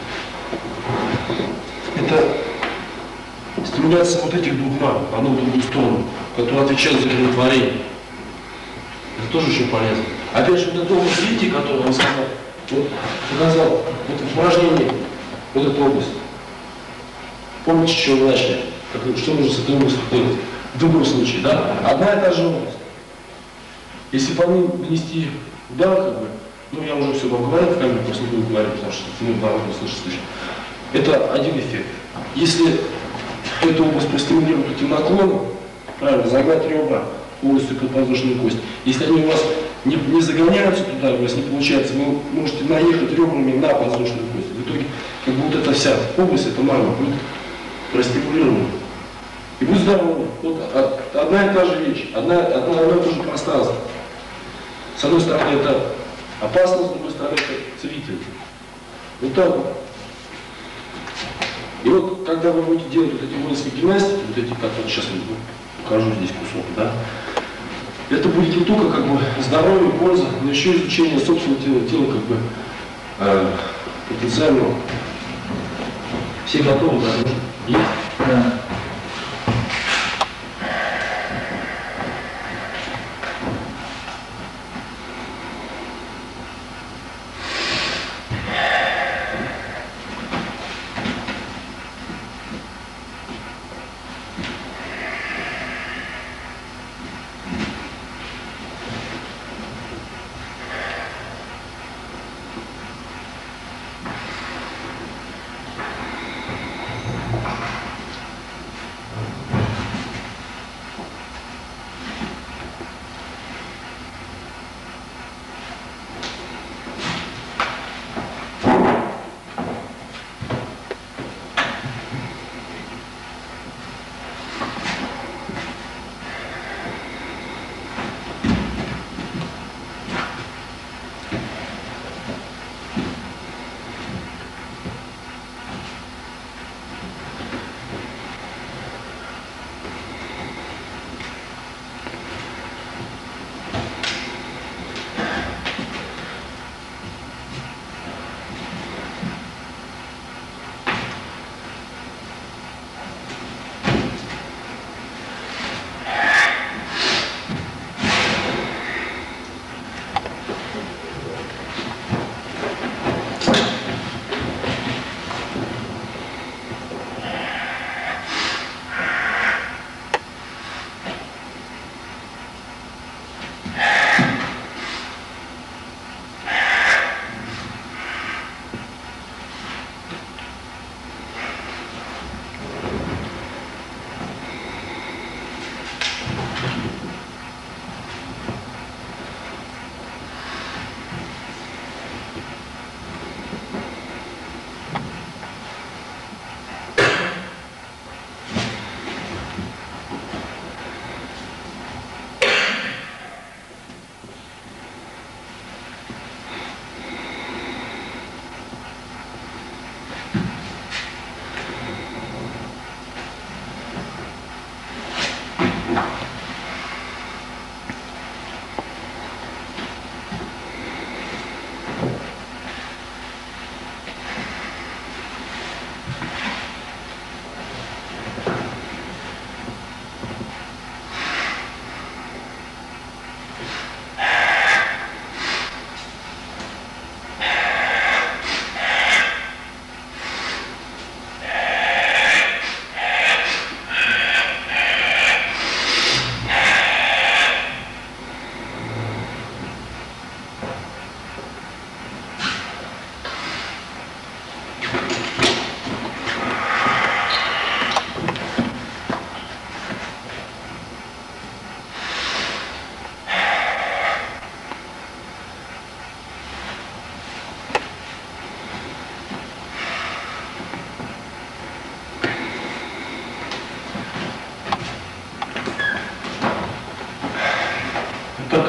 это стимуляция вот этих двух мам, одну в другую сторону, которые отвечают за кровотворение. Это тоже очень полезно. Опять же, вот это область, видите, которую я вам сказал, вот, показал, вот в упражнении, вот эту область. Помните, с чего мы начали? Как, что нужно с этой областью делать? В любом случае, да? Одна и та же область. Если по ним нанести удар, как бы, ну я уже все вам говорил, в камере просто не буду говорить, потому что ну, да, не слышно, слышно. Это один эффект. Если эту область простимулировать этим наклоном, правильно, загнать ребра полностью под воздушную кость, если они у вас не, не загоняются туда, у вас не получается, вы можете наехать ребрами на воздушную кость. В итоге, как бы вот эта вся область, эта мама будет простимулирована. И будет здоровье. Вот одна и та же вещь, одна, одна, одно и то же пространство. С одной стороны это опасно, с другой стороны это целительно. Вот так вот. И вот когда вы будете делать вот эти воинские гимнастики, вот эти, как вот сейчас я покажу здесь кусок, да, это будет не только как бы здоровье, польза, но еще изучение собственного тела, тела как бы э, потенциального. Все готовы, да? Есть? Да.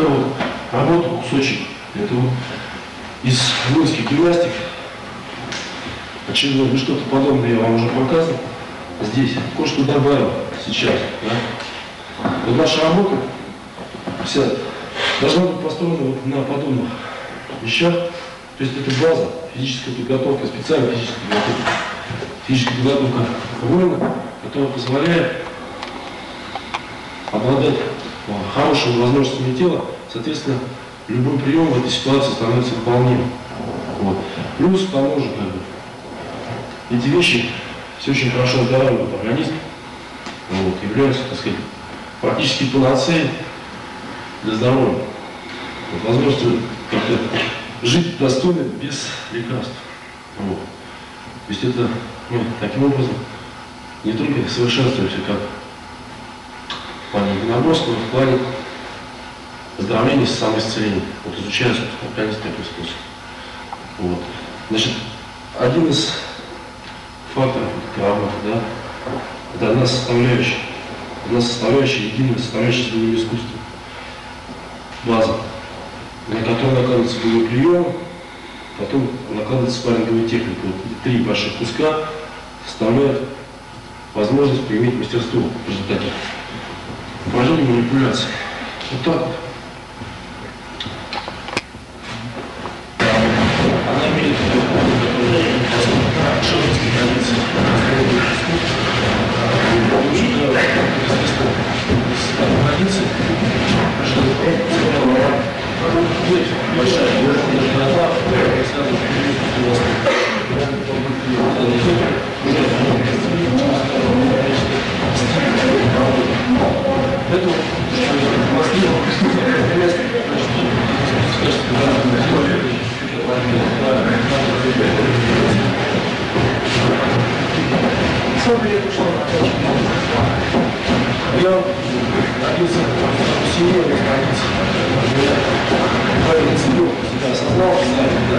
такая вот работа, кусочек. Это вот из воинских гимнастик. Очевидно, ну, что-то подобное я вам уже показывал. Здесь кое-что добавил сейчас. Да? Вот наша работа вся должна быть построена вот на подобных вещах. То есть это база, физическая подготовка, специальная физическая подготовка. Физическая подготовка воина, которая позволяет обладать хорошими возможностями тела, соответственно, любой прием в этой ситуации становится выполнимым. Вот. Плюс к тому же, как бы, эти вещи все очень хорошо оздоравливают организм, вот, являются, так сказать, практически панацеей для здоровья. Вот, возможность как-то жить достойно без лекарств. Вот. То есть это, ну, таким образом не только совершенствуемся как в плане единоборства, но в плане оздоровления и самоисцеления. Вот изучая, собственно, организм таким способом. Вот. Значит, один из факторов этой работы, да, это одна составляющая, одна составляющая, единая составляющая боевого искусства. База, на которой накладывается боевой прием, потом накладывается спарринговая техника. Вот три больших куска составляют возможность применить мастерство в результате упражнений манипуляции. Вот так вот. Она имеет широкие традиции. Традиции. Большая города, связана это я родился в семье, в традиции. Я себя осознал, да.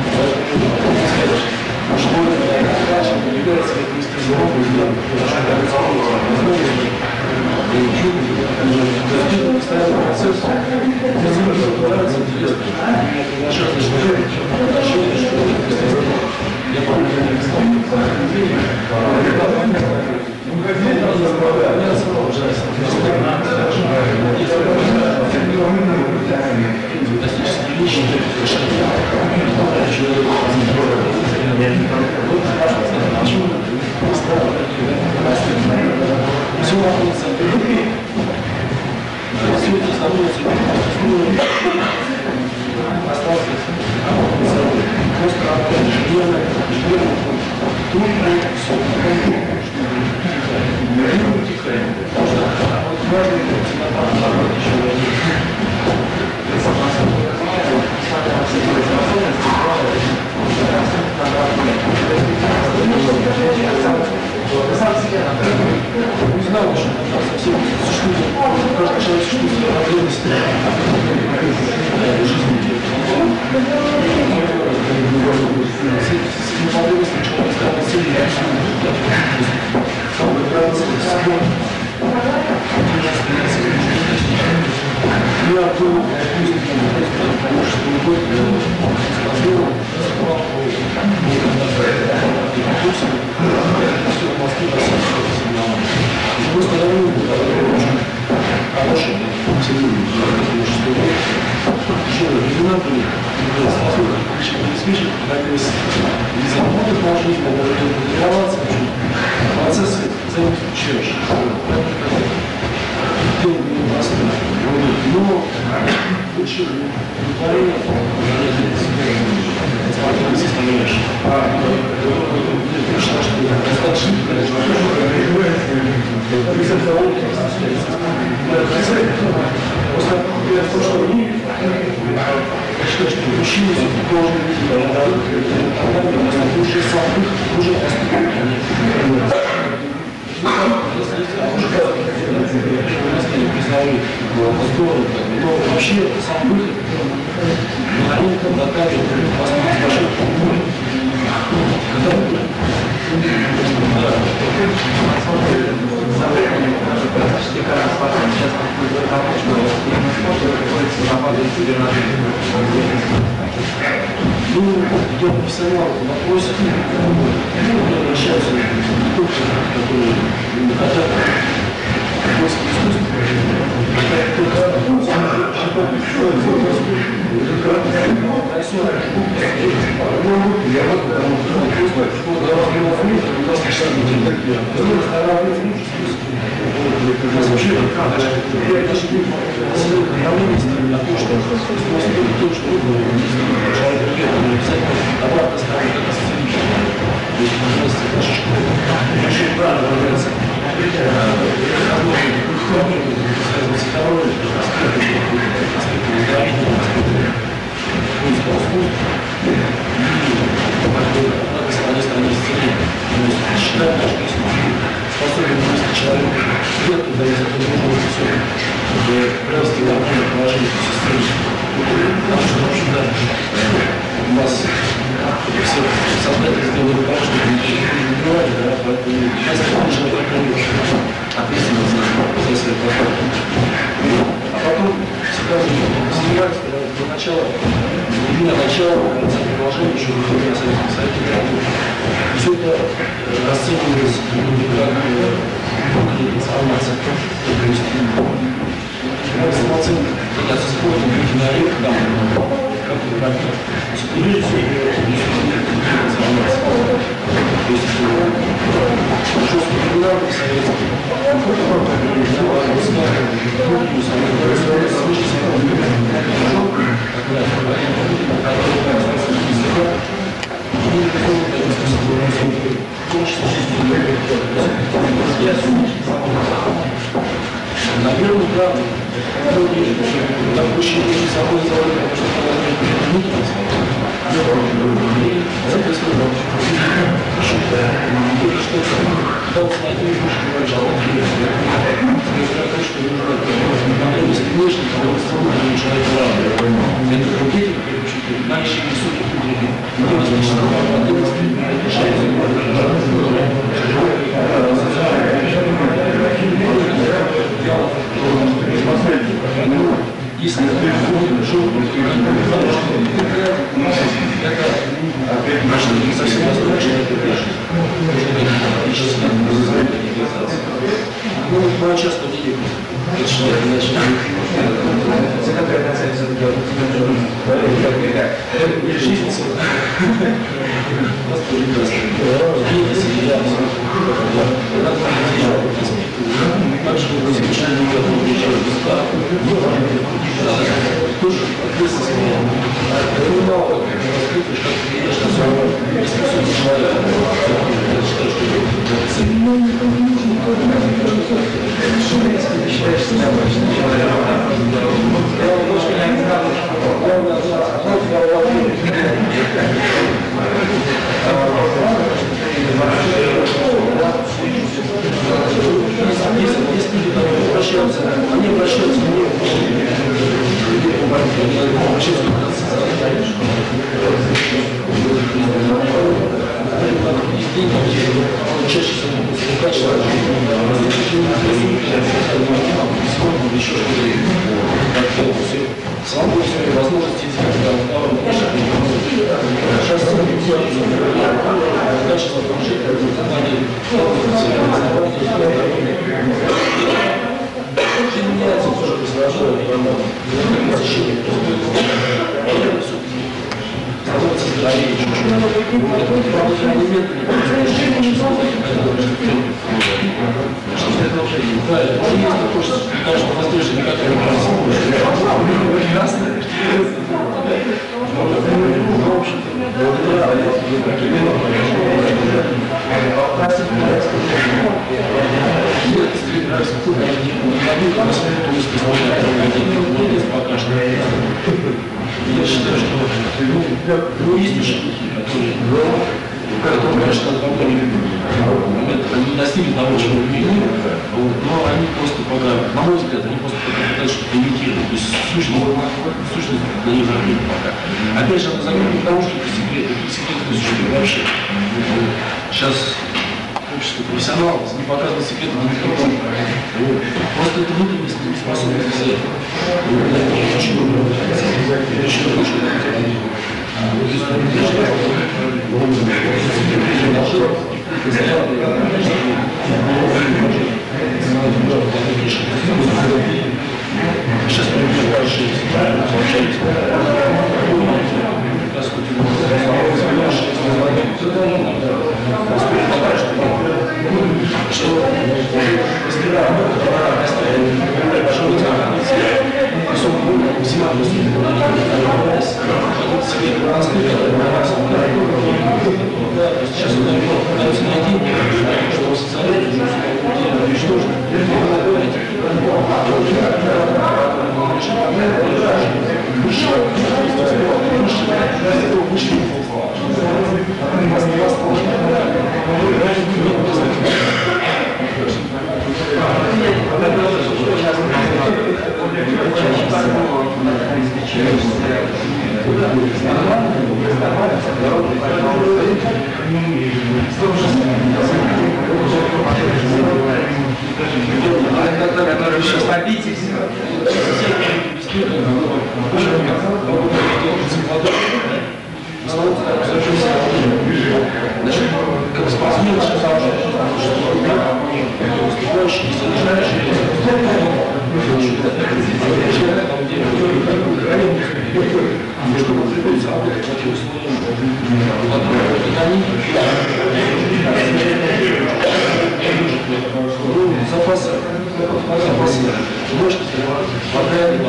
Что это является мастерством, это постоянный процесс. Мне нравится, интересно. Я помню, фантастические вещи, все находится все это становится остался просто ежедневно, ежедневно трудно все не утихает, потому что важно не знаю, что совсем существует, каждый человек существует своей потребности в жизни. С потребностью человека стало сильнее. Самое нравится собой. Я был потому что любой спортсмен все в Москве с другой стороны, очень хороший, что тяжелые времена были, обеспечить, нагрузки. Из работы положительно, даже тренироваться, процессы взаимоисключающие. Дело не простое. Но лучше выполнение спортивной составляющей. Я считаю, что достаточно после того, что они, я считаю, что мужчины должны быть уже сам уже но вообще сам выход они доказывают возможность большой культуры. Почти каждый спортсмен сейчас приходит к тому, что именно спорт приходится Ну, я профессионал в вопросе, обращаются не только которые хотят поиски искусства, обратно ставить это сценическое. То есть, очень правильно говорится. Способен вывести человека вверх, когда из этого нужно все, чтобы привести нормальное положение в системе. Потому что, в общем-то, у нас все создатели сделали так, чтобы не убивали, да, поэтому сейчас мы уже ответственность за свои попытки. А потом всегда снимать до начала, до начала конца предложения, еще выходили на Советском Совете. Все это расценивалось как информация. То есть, самооценка, когда со спортом люди на рынке, там, как и правильно, прежде всего, информация. То есть, жестко регулярный советский, наверное, да, многие допущения не собой сделали, потому что не соответственно, когда вы знаете, не можете говорить, что потребности внешней, потребности внутренней человека равны. Это другие, знающие высоких людей, не возможно, потребности если это это совсем возможно, ну, мы часто видим, что это начинает. Жизнь нас прекрасно. Также замечательно не готовы решать языка. Тоже ответственность. Это мало раскрыто, что ты видишь на своем искусстве человека. Я считаю, что это ты считаешь себя обычным человеком. Если люди обращаются, они обращаются к мне, чаще всего качество еще что-то. Слава Богу, сегодня возможности сейчас качество очень меняется тоже посложение, посещение становится здоровее чуть-чуть. Это правда элемент. Да, это уже есть такое, что каждый воздушный никак не происходит. Прекрасно. В общем-то, я считаю, что ну, есть ученики, которые, которые, конечно, на какой-нибудь момент они достигли того, чего умели, но они просто пока, на мой взгляд, они просто пытаются что-то имитировать. То есть сущность, сущность для них закрыта пока. Опять же, она закрыта потому, что это секрет, это секрет существует вообще. Сейчас общество профессионалов, не показывать секреты никому. Вот. Просто это внутренняя способность взять. Очень много. Очень сейчас мы большие сейчас удается найти, что социальное уничтожено. Которые сейчас побитесь. Значит, как спортсмен, выступающий, чтобы приходится работать в таких условиях, запасы, запасы мощности, хватает,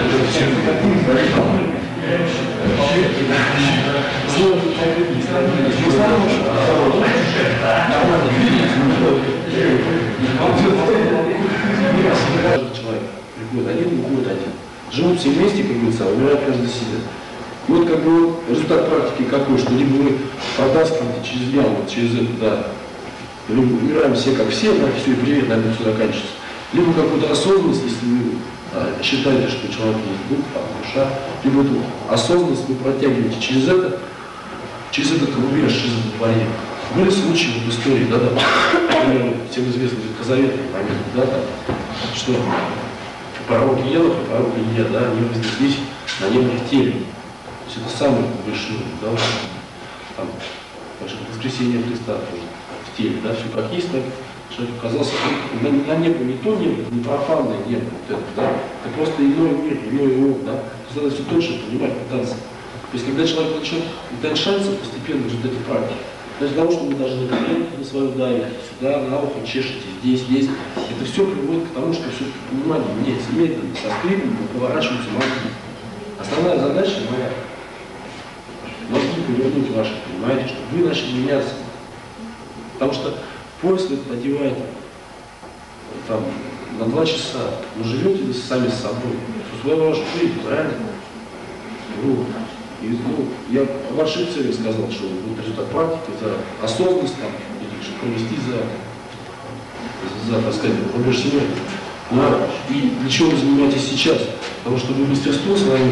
человек приходит один, уходит один. Живут все вместе, как говорится, а умирают каждый за себя. И вот как бы результат практики какой, что либо вы протаскиваете через яму, вот через это, да, либо умираем все как все, да, все, и привет, на этом все заканчивается. Либо какую-то осознанность, если вы а, считаете, что человек есть дух, там, душа, либо эту осознанность вы протягиваете через это, через этот рубеж, через этот барьер. Были случаи вот в истории, да, да, например, всем известный ветхозаветный момент, да, там, что пророк Енох и пророк Илья, да, они вознеслись на небо в теле. То есть это самый большой, да, там, воскресение Христа тоже в теле, да, все как есть, так человек оказался на, на небо, не то небо, не профанное небо, вот это, да, это просто иной мир, иной ум, да, то есть надо все точно понимать, пытаться. То есть когда человек начнет утоньшаться постепенно в результате практики, для того, чтобы вы должны на свою давить, сюда, на ухо чешете, здесь, здесь, это все приводит к тому, что все внимание меняется медленно, со скрипом поворачиваются мозги. Основная задача моя мозги повернуть ваши, понимаете, чтобы вы начали меняться. Потому что поезд этот одевает там, на два часа, но живете вы сами с собой, со своей вашей жизнью, правильно? Вот. И, ну, я о вашей цели сказал, что будет результат практики, за осознанность, там, чтобы провести за, за, так сказать, рубеж смерти. Но и для чего вы занимаетесь сейчас? Потому что вы мастерство свое,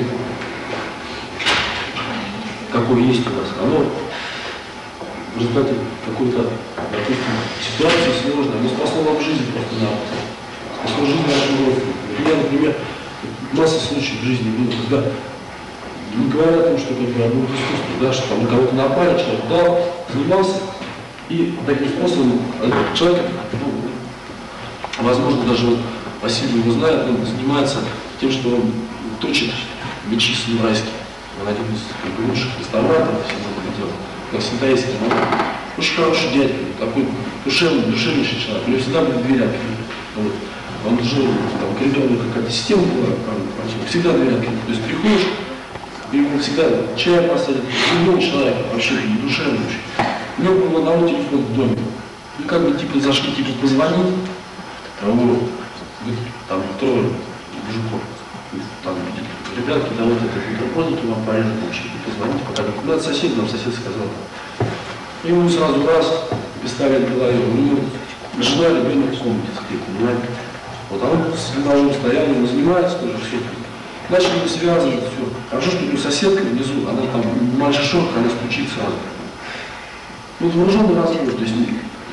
какое есть у вас, оно в результате какой-то, допустим, ситуации сложной, оно спасло вам жизнь просто-напросто. Спасло жизнь вашим родственникам. Я, например, масса случаев в жизни было, когда не говоря о том, что как бы одно искусство, да, что там на кого-то напали, человек дал, занимался, и таким способом человек, ну, возможно, даже вот Василий его знает, он занимается тем, что он точит мечи самурайские. Он один из как бы, лучших реставраторов всего этого дела, как синтаистский. Очень хороший дядя, такой душевный, душевнейший человек, у него всегда были двери открыты. Вот. Он жил, там, коридорная какая-то система была, всегда двери открыты. То есть приходишь, и ему всегда чай посадят, любой человек, вообще не душевный очень. У него был одного телефон в доме. И как бы типа зашли, типа позвонить, вот, там трое мужиков, там ребятки, да вот это микрофоники вам порежут, вообще позвоните, пока ну, это сосед, нам сосед сказал. И ему сразу раз, пистолет в голове, у него жена, ребенок в комнате спит, понимаете? Вот а он с ножом стоял, он занимается тоже все. Начали бы связывать, все. Хорошо, что у него соседка внизу, она там мальчишок, она стучит сразу. Вот вооруженный разбор, то есть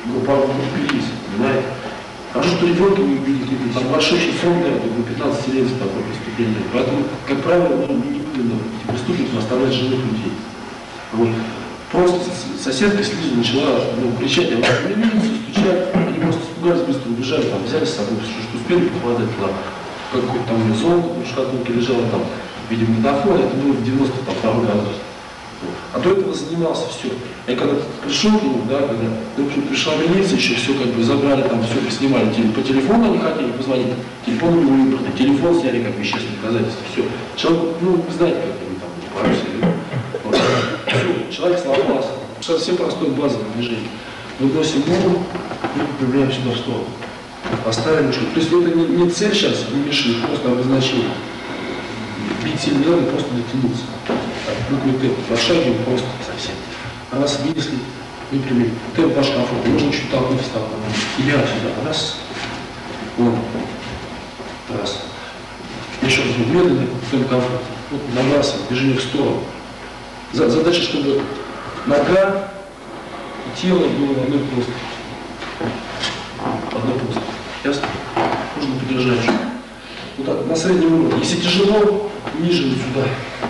группились, понимаете? Хорошо, что ребенка не убили, там большой фонд, до пятнадцати лет за такое преступление. Поэтому, как правило, ну, не выгодно эти преступников оставлять живых людей. Вот. Просто соседка снизу начала ну, кричать, я вас не милицию, стучать, они просто испугались, быстро убежали, там, взяли с собой, что, что успели попадать туда. Какой-то там золото в шкатулке лежало, там, видимо, магнитофон, это было в девяносто втором году. А до этого занимался все. Я когда пришел к нему, да, когда ну, пришла милиция, еще все как бы забрали, там все снимали, по телефону они хотели позвонить, телефон не выбрали, телефон сняли как вещественное доказательство, все. Человек, ну, вы знаете, как они там парусили. Вот. Все, человек сломался. Совсем простое базовое движение. Выносим ногу и появляем сюда в сторону. Поставили что. То есть это не, не цель сейчас, не мешает, просто обозначение. Бить сильно не надо, просто дотянуться. Буквы Т, подшагиваем просто совсем. Раз, вынесли, выпрямили. Т ваш комфорт, можно чуть толкнуть встал. Или сюда. Раз. Вон. Раз. Еще раз, медленно, Т комфорт. Вот набрасываем, движение в сторону. Задача, чтобы нога и тело было в одной плоскости. В одной плоскости. Ясно? Нужно подержать. Вот так, на среднем уровне. Если тяжело, ниже вот сюда.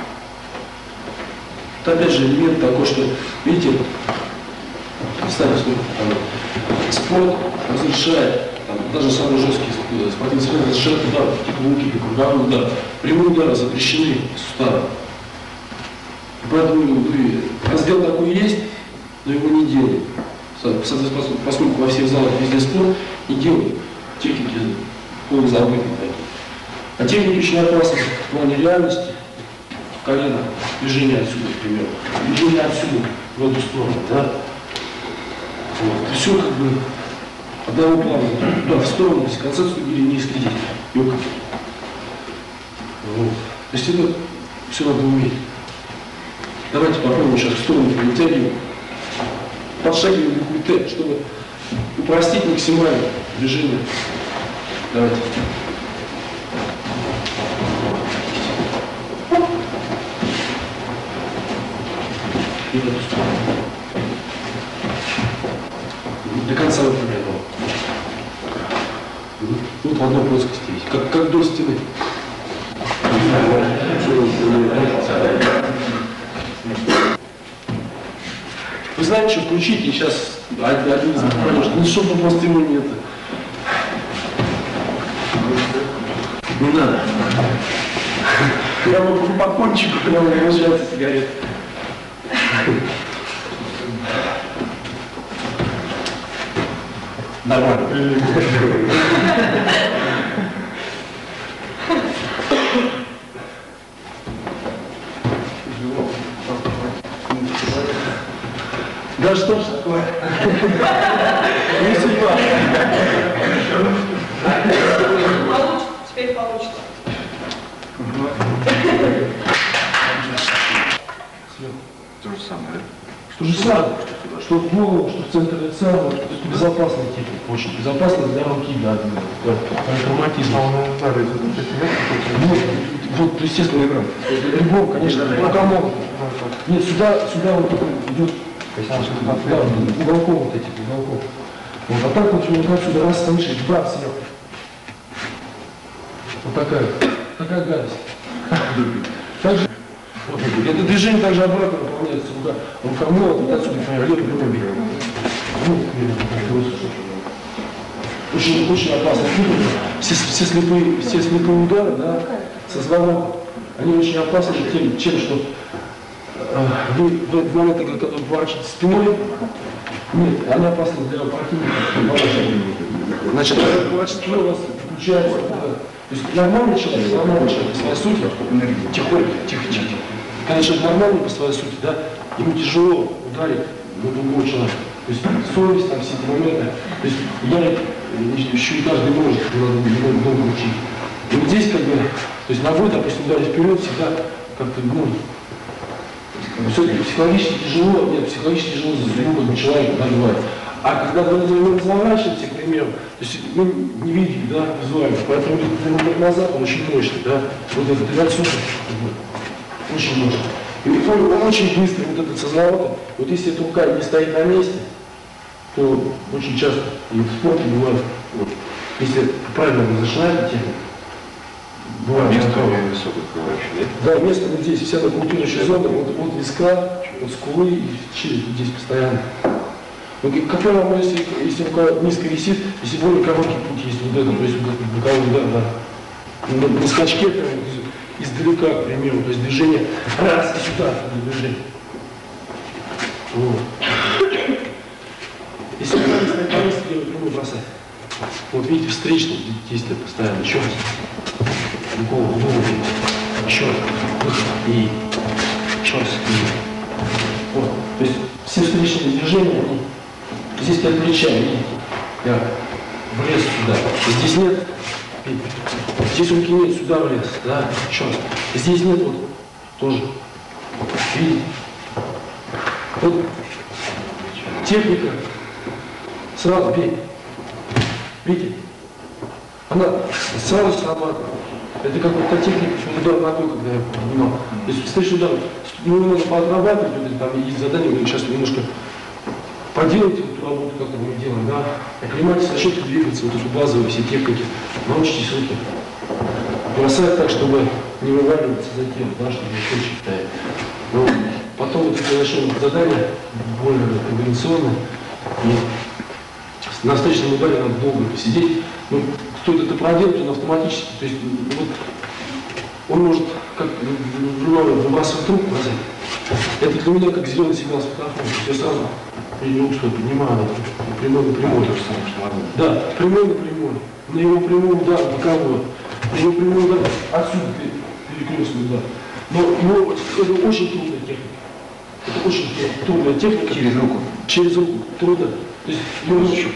Это опять же элемент такой, что, видите, представьте, сколько там, спорт разрешает, там, даже самый жесткий спортивный спорт разрешает удар, типа луки, круговой удар. Прямые удары запрещены суставы. Поэтому вы, раздел такой есть, но его не делаем. Соответственно, поскольку во всех залах везде спорт, не делаем. Техники полузабытые такие. А техники очень опасны в плане реальности. Колено, движение отсюда, к примеру. Движение отсюда, в эту сторону, да? Вот. И все как бы одного плана. Туда, в сторону, если концепцию или не искривить. Вот. То есть это все надо уметь. Давайте попробуем сейчас в сторону вытягиваем. Подшагиваем букву Т, чтобы упростить максимально движение. Давайте. И в эту сторону. До конца выпрямляем. Вот в одной плоскости есть. Как, как до стены. Вы знаете, что включите, и сейчас один из них, конечно, ну чтобы просто его нет. Не надо. Я могу по кончику прямо выезжать сигарет. Нормально. Да что ж такое? Не судьба. Получится, теперь получится. То же самое, да? Что же самое? Что в голову, что в центр лица, вот, это безопасный тип, очень безопасно для руки, да, для травматизма. Вот, вот, естественно, игра. Ребенок, конечно, рукомог. Нет, сюда, сюда вот идет, да, уголков вот этих, уголков. Вот, а так вот, вот отсюда раз слышишь, брат сверху. Вот такая, такая гадость. Также, вот, это движение также обратно выполняется. Рука, рукомолот, вот отсюда, например, лет грубый. Очень, очень опасно. Все, все, слепые, все слепые удары, да, со звонком, они очень опасны тем, чем, что э, вы в этот момент, когда вы поворачиваете спиной, нет, они опасны для противника. Значит, когда вы поворачиваете спиной, у вас включается. То есть нормальный человек, нормальный человек по своей сути, тихонько, тихо-тихо. Когда человек нормальный по своей сути, да, ему тяжело ударить на другого человека. То есть совесть, там, все эти моменты. То есть ударить еще не каждый может, надо долго учить. И вот здесь как бы, то есть ногой, допустим, ударить вперед всегда как-то, ну, все-таки психологически тяжело, нет, психологически тяжело за другого человека, да, бывает. А когда вы разворачиваете, к примеру, то есть мы не видим, да, визуально, поэтому назад он очень мощный, да, вот этот и отсюда, очень мощный. И он очень быстрый, вот этот со зворота, вот если эта рука не стоит на месте, то очень часто и в спорте бывает, вот, если правильно разрешает технику, бывает. Место высокое вообще, да? Да, место вот здесь, вся эта культурающая зона, вот от виска, от скулы и через здесь постоянно. Ну, как правило, если, если рука низко висит, если более короткий путь есть вот это, то есть вот этот боковой удар, да. На, на скачке прям издалека, к примеру, то есть движение раз и сюда движение. Вот. Если вы надо стоять на месте, делать прямой бросать. Вот видите, встречное действие постоянно. Еще раз. Голову, голову. Еще раз. И еще раз. И. Вот. То есть все встречные движения, они здесь под плечами, видите? Я влез сюда. Здесь нет. Здесь руки нет, сюда влез. Да? Еще раз. Здесь нет, вот. Тоже. Видите? Вот. Техника. Сразу бей. Видите? Она сразу срабатывает. Это как вот та техника, удар ногой, когда я поднимал. То есть, следующий удар, ну, надо поотрабатывать, вот, там есть задание, вы сейчас немножко поделайте вот эту работу, как мы делаем, да? Оклемайтесь, начните двигаться, вот эти базовые все техники, научитесь руки. Бросать так, чтобы не вываливаться за тело, да, чтобы не считать. Но потом вот это начнем задание, более комбинационное, и на встречном ударе надо долго посидеть. Ну, кто это проделает, он автоматически, то есть вот, он может как выбрасывать руку назад. Это для меня как зеленый сигнал светофора. Я сразу принял, что поднимаю, прямой на прямой. То же самое, что надо. Да, прямой на прямой. На его прямой удар боковой. На его прямой удар отсюда перекрестный удар. Но его, это очень трудная техника. Это очень трудная техника. Через руку. Через руку. Трудно. То есть его еще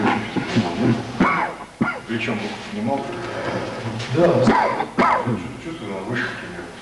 Причем руку поднимал. да. Чувствую, он выше,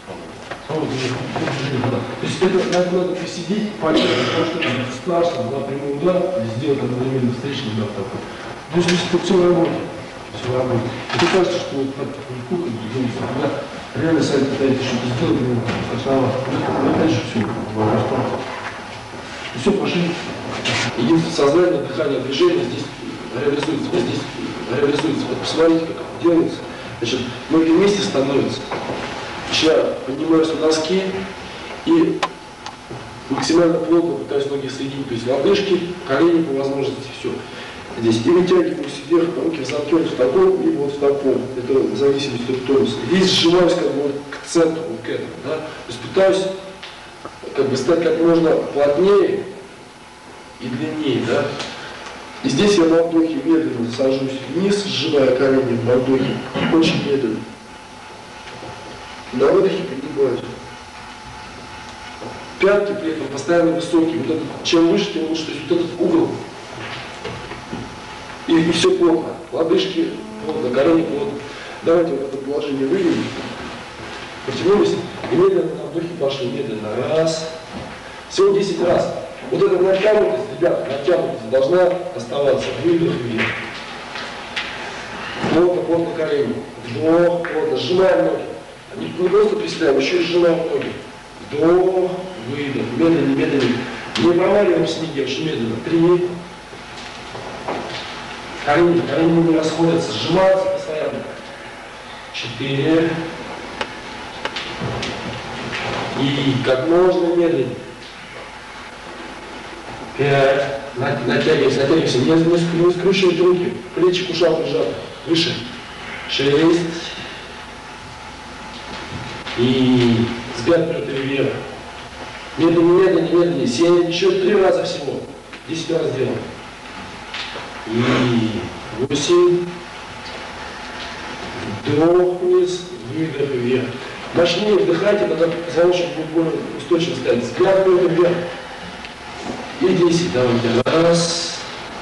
То есть это надо, надо посидеть, понять, потому что это страшно, да, прямой удар, сделать одновременно встречный удар такой. То есть это все в работе. Все в работе. Мне кажется, что вот так кухня, когда реально сами пытаетесь что-то сделать, ну, страшновато. Но опять же все, вопрос. Все, пошли. Единственное сознание, дыхание, движение здесь реализуется. Вот здесь реализуется. Вот посмотрите, как это делается. Значит, ноги вместе становятся. Я поднимаюсь на носки и максимально плотно пытаюсь ноги соединить. То есть лодыжки, колени по возможности, все. Здесь и вытягиваюсь вверх, руки в замке в таком, либо вот в таком. Это в зависимости от тонуса. Здесь сжимаюсь как бы вот к центру, вот к этому. Да? То есть пытаюсь как бы стать как можно плотнее и длиннее. Да? И здесь я на вдохе медленно сажусь вниз, сжимая колени в вдохе, очень медленно. На выдохе пригибаюсь. Пятки при этом постоянно высокие. Вот этот, чем выше, тем лучше. То есть вот этот угол. И, и все плотно. Лодыжки плотно, колени плотно. Давайте вот это положение выйдем. Потянулись. И медленно на вдохе пошли. Медленно. Раз. Всего десять раз. Вот эта натянутость, ребята, натянутость должна оставаться. Выдох вверх. Плотно, плотно колени. Вдох, плотно. Сжимаем ноги. Не, не просто приседаем, еще и сжимаем ноги. Вдох, выдох. Медленно, медленно. Не проваливаемся нигде, очень медленно. Три. Колени, колени не расходятся, сжимаются постоянно. Четыре. И как можно медленнее. Пять. Натягиваемся, натягиваемся. Не, не, не скручивать руки. Плечи к ушам прижаты. Выше. Шесть. И взгляд вперед и вверх. Медленнее, медленнее, медленнее. Семь. Еще три раза всего. Десять раз делаем. И восемь. Вдох вниз, выдох вверх. Мощнее вдыхайте, тогда позвоночник будет более устойчиво стоять. Взгляд вперед и вверх. И десять. Давайте. Раз.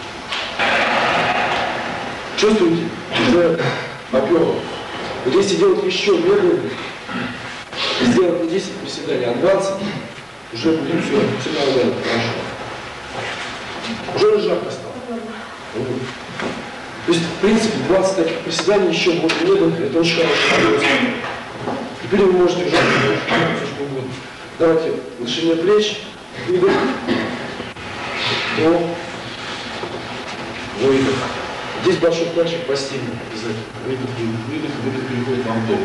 Чувствуете? Уже поперло. Вот если делать еще медленнее, сделать не десять приседаний, а двадцать, уже будет все, все нормально, хорошо. Уже лежак осталось. То есть, в принципе, двадцать таких приседаний еще больше медленно, это очень хорошая работа. Теперь вы можете уже все что угодно. Давайте на ширине плеч, выдох, вдох, выдох. Здесь большой пальчик по стене обязательно. Выдох, выдох, выдох, выдох, переходит на вдох.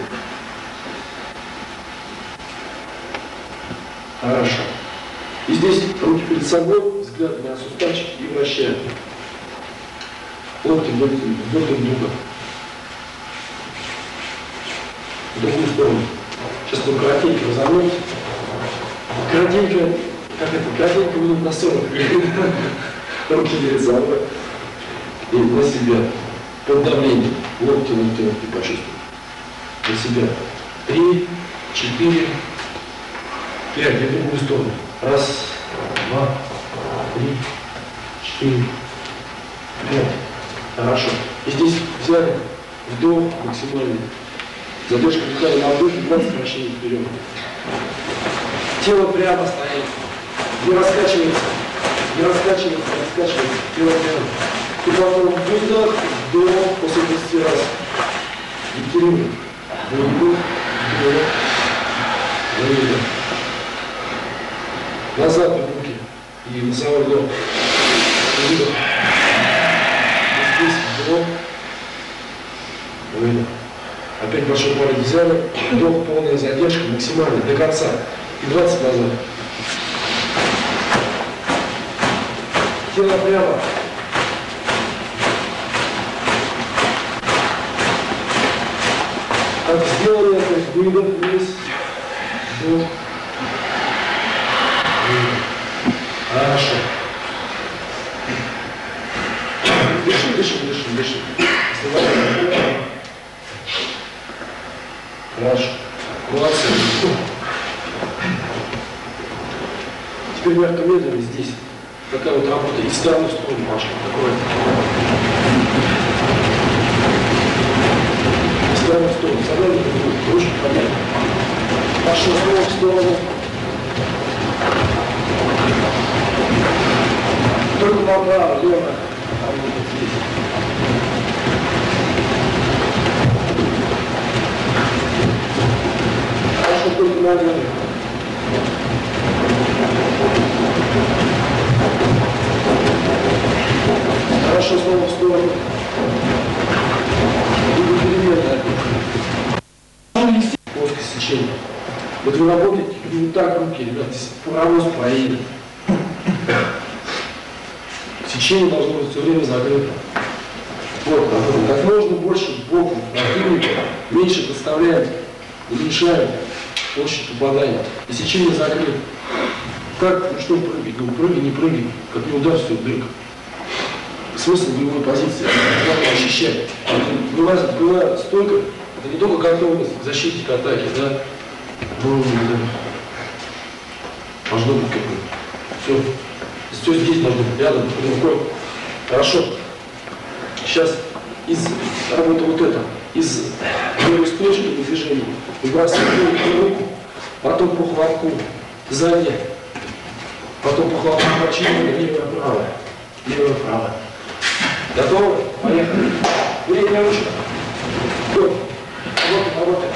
Хорошо. И здесь руки перед собой, взгляд на суставчик и вращаем. Локти вдоль друг друга. В другую сторону. Сейчас мы коротенько разомнемся. Коротенько, как это, коротенько минут на сорок. Руки перед собой. И на себя. Под давлением. Локти, локти, локти почувствуем. На себя. Три, четыре, пять. И в другую сторону. Раз, два, три, четыре, пять. Хорошо. И здесь взяли вдох максимальный. Задержка дыхания на вдохе, двадцать вращений вперед. Тело прямо стоит. Не раскачивается. Не раскачивается, не раскачивается. Тело прямо. И потом выдох, вдох, после двадцати раз. Витируем. Выдох, вдох, выдох. Назад руки. И носовой вдох. Выдох. И здесь вдох. Выдох. Опять большой палец взяли. Вдох, полная задержка, максимально, до конца. И двадцать назад. Тело прямо. Так сделали, то есть выдох вниз. Вдох. Хорошо. Дышим, дышим, дышим, дышим. Хорошо. Молодцы. Теперь мягко медленно здесь. Такая вот работа. И в сторону в сторону пошла. И в сторону в сторону. С одной на другую. Ручки подняли. Пошел снова в сторону. Только направо, лево. А вот здесь. Хорошо, только налево. Хорошо, снова в сторону. Буду переменная. Плоскость сечения. Вот вы работаете не так руки, ребят, здесь паровоз проедет. Сечение должно быть все время закрыто. Вот, как можно больше боком противника, меньше подставляем, уменьшаем площадь попадания. И сечение закрыто. Как, ну что прыгать? Ну прыгай, не прыгай. Как не удар, все, дырка. Смысл боевой позиции. Надо ощущать. Бывает, бывает стойка, это не только готовность к защите, к атаке, да? Ну, да. Должно быть как-то. Все. Все здесь должно быть рядом, рукой. Хорошо. Сейчас из работы вот это, из левой строчки движения выбрасываем руку, потом по хватку сзади, потом по хватку починили, левое-правое, левое-правое. Готовы? Поехали. Передняя ручка. Вот. Работаем, работаем.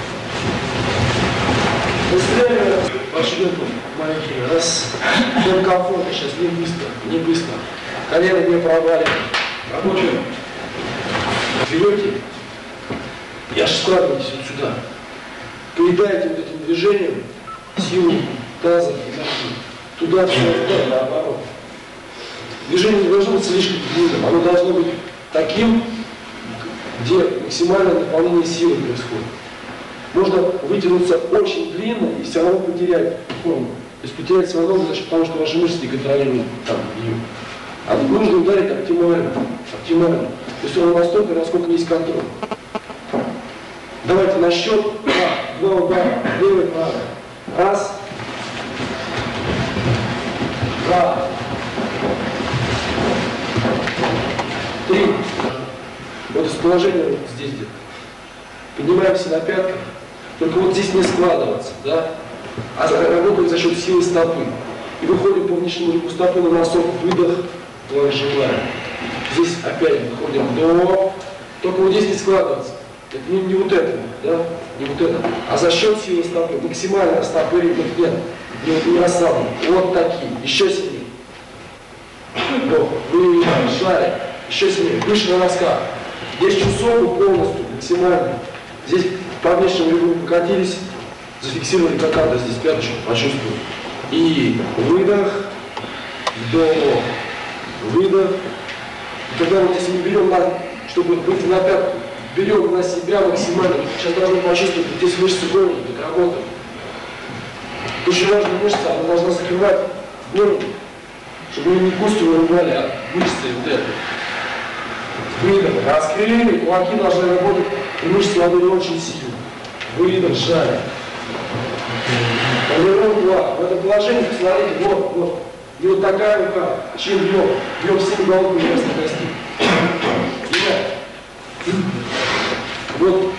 Быстрее по шагу маленький. Раз. Всем комфортно сейчас, не быстро, не быстро. Колено не проваливаем. Работаем. Берете и аж складываетесь вот сюда. Передаете вот этим движением силу таза и ноги. Туда, туда, туда, наоборот. Движение не должно быть слишком длинным, оно должно быть таким, где максимальное наполнение силы происходит. Можно вытянуться очень длинно и все равно потерять форму. То есть потерять свою ногу, значит, потому что ваши мышцы не контролируют там ее. А нужно ударить оптимально. Оптимально. То есть он настолько, насколько есть контроль. Давайте на счет. Два, два удара. Левый, правый. Раз. Два. Три. Вот из положения вот здесь где-то. Поднимаемся на пятках. Только вот здесь не складываться, да? А работаем за счет силы стопы. И выходим по внешнему ребру стопы на носок. Выдох. Желаем. Здесь опять выходим до. Только вот здесь не складываться. Это не, не вот это, да? Не вот это. А за счет силы стопы. Максимально стопы ребра нет. Не, не расслаблен. Вот такие. Еще сильнее. Вдох. Выдох. Шарик. Еще сильнее. Выше на носках. Здесь часов полностью, максимально. Здесь по внешнему ребру покатились, зафиксировали какая-то здесь пяточку, почувствовали. И выдох, вдох, выдох. И когда вот если мы берем, на, чтобы выйти на пятку, берем на себя максимально. Сейчас должны почувствовать, вот здесь мышцы голени, как работают. Очень важная мышца, она должна закрывать голень, чтобы мы не костью вырубали, а мышцы вот это. Выдох, раскрыли, кулаки должны работать, и мышцы ладони очень сильно. Выдох, сжали. Повернул кулак. В этом положении, посмотрите, вот, вот. И вот такая рука, чем бьем, бьем всеми головками вместо кости. Вот.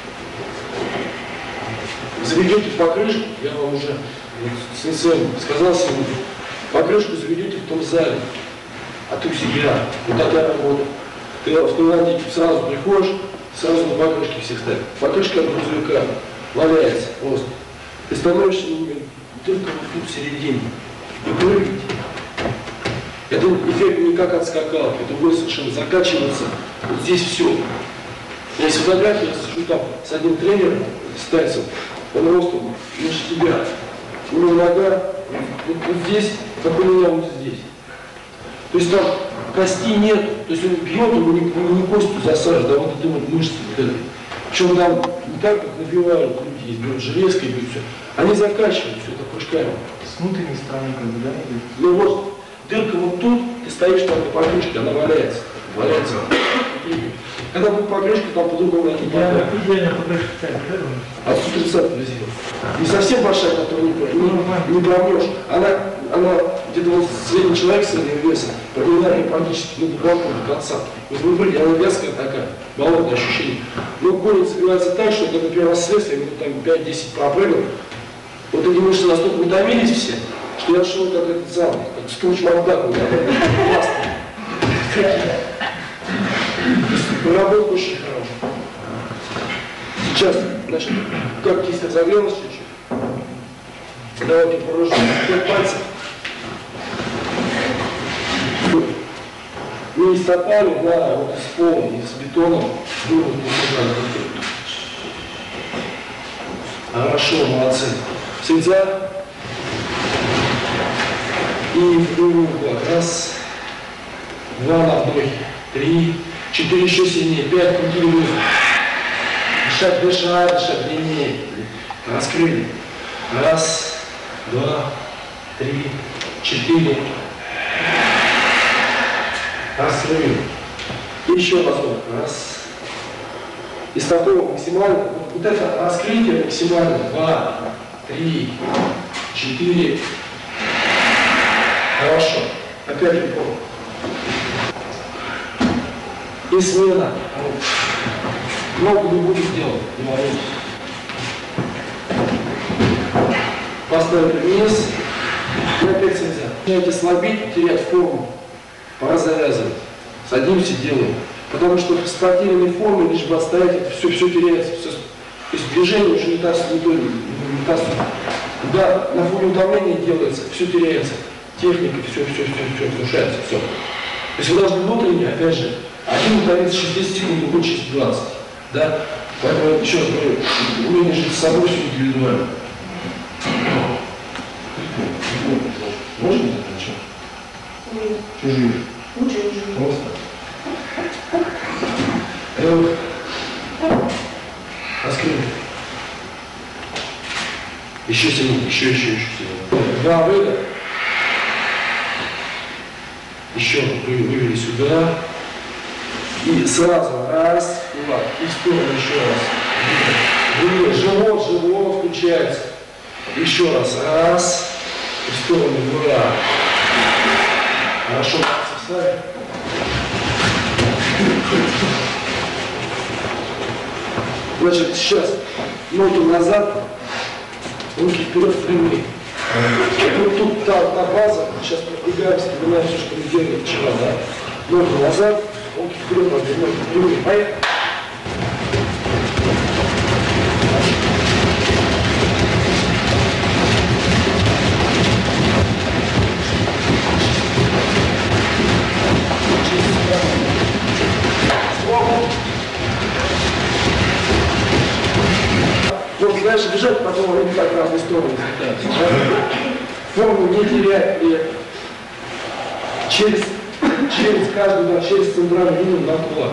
Заведете в покрышку, я вам уже вот, сенсей сказал сегодня, покрышку заведете в том зале, а ты у себя. Вот такая работа. Ты в Таиланде сразу приходишь, сразу на покрышке всех ставят. Покрышка от грузовика валяется просто. Ты становишься только вот тут в середине и прыгаете. Это эффект не как от скакалки, это будет совершенно закачиваться. Вот здесь все. У меня есть фотография, я сижу там с одним тренером, с тайцем, он ростом ниже тебя. У него нога вот, вот здесь, как у меня вот здесь. То есть там кости нет, то есть он бьет, ему не, не костью засаживает, да вот это вот мышцы. Вот это. Причем там не так, как набивают люди, есть, берут железкой, бьют все. Они закачивают все это прыжками. С внутренней стороны, как бы, да? Ну вот, дырка вот тут, ты стоишь там на покрышке, она валяется. Валяется. Когда будет покрышка, там по-другому не попадает. Идеально покрышка ставить, да? А сто тридцать влезет. Не совсем большая, которую не, не, не промнешь. Она, она где-то вот средний человек среднего веса, поднимает практически ну, глубоко до конца. Вот вы были, она вязкая такая, болотное ощущение. Но голень собирается так, что когда первый раз слез, я минут там пять-десять пропрыгал, вот эти мышцы настолько утомились все, что я шел как этот зал, как скруч Макдак, вот классно. Проработка очень хорошая. Сейчас, значит, как кисть разогрелась чуть-чуть. Давайте положим пять пальцев. Не стопали на вот с пола, не с бетоном. Хорошо, молодцы. Сидя. И вдох. Раз, два на вдохе. Три, четыре, еще сильнее. Пять, крутили воздух. Дышать, дышать, дышать длиннее. Раскрыли. Раз, два, три, четыре. Раскрыли. И еще разок. Раз. Из такого максимально, вот это раскрытие максимально. Два, три, четыре. Хорошо. Опять легко. И смена. Много не будет делать, не волнуйтесь. Поставили вниз. И опять нельзя. Начинаете слабить, терять форму. Пора завязывать. Садимся, делаем. Потому что в спортивной форме, лишь бы отстоять, это все, все теряется. Все. То есть движение уже не та, не то, не та суть. Да, на фоне утомления делается, все теряется. Техника, все, все, все, все, разрушается, все. То есть вы должны внутренне, опять же, один утомится шестьдесят секунд, другой через двадцать. Да? Поэтому, еще раз говорю, умение жить с собой все индивидуально. Можно это что? Чужие. Чужие. Просто. Эх. Раскрыли. Еще сильнее, еще, еще, еще сильнее. Два выдох. Еще вывели сюда. И сразу раз, кулак, и в сторону еще раз. Вывели. Живот, живот включается. Еще раз, раз, и в сторону, два. Хорошо, встали. Значит, сейчас ноги назад, руки вперед прямые. Вот тут та, та база, сейчас продвигаемся, вспоминаем все, что мы делали вчера, да? Ноги назад, руки вперед, ноги прямые. Поехали. Через дальше бежать, потом они так в разные стороны пытаются. Форму не терять при этом. Через, через каждый удар, через центральную линию на кулак.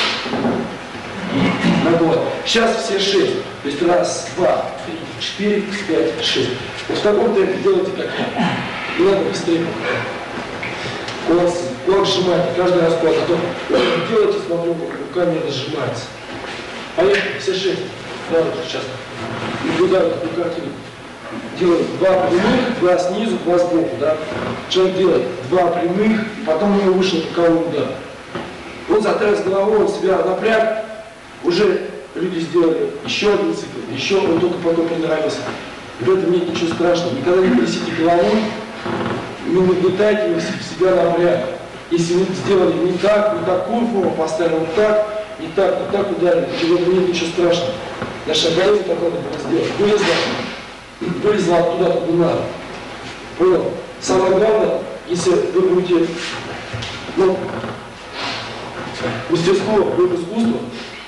На кулак. Сейчас все шесть. То есть раз, два, три, четыре, пять, шесть. Вот в таком темпе делайте как я. Не надо быстрее. Кулак, кулак сжимайте, каждый раз кулак. А то делайте, смотрю, руками это сжимается. Поехали, все шесть. Давай, сейчас. И туда вот эту картину. Делаем два прямых, два снизу, два сбоку, да. Человек делает два прямых, и потом у него вышел боковой удар. Он затряс головой, он себя напряг, уже люди сделали еще один цикл, еще он только потом приноровился. В этом нет ничего страшного. Никогда не трясите головой, не нагнетайте в себя напряг. Если вы сделали не так, не такую форму поставили, вот так, не так, не так ударили, в этом нет ничего страшного. Наша организм так надо было сделать. Вылезла, вылезла оттуда, куда надо. Понял? Самое главное, если вы будете, ну, мастерство, выбор искусства,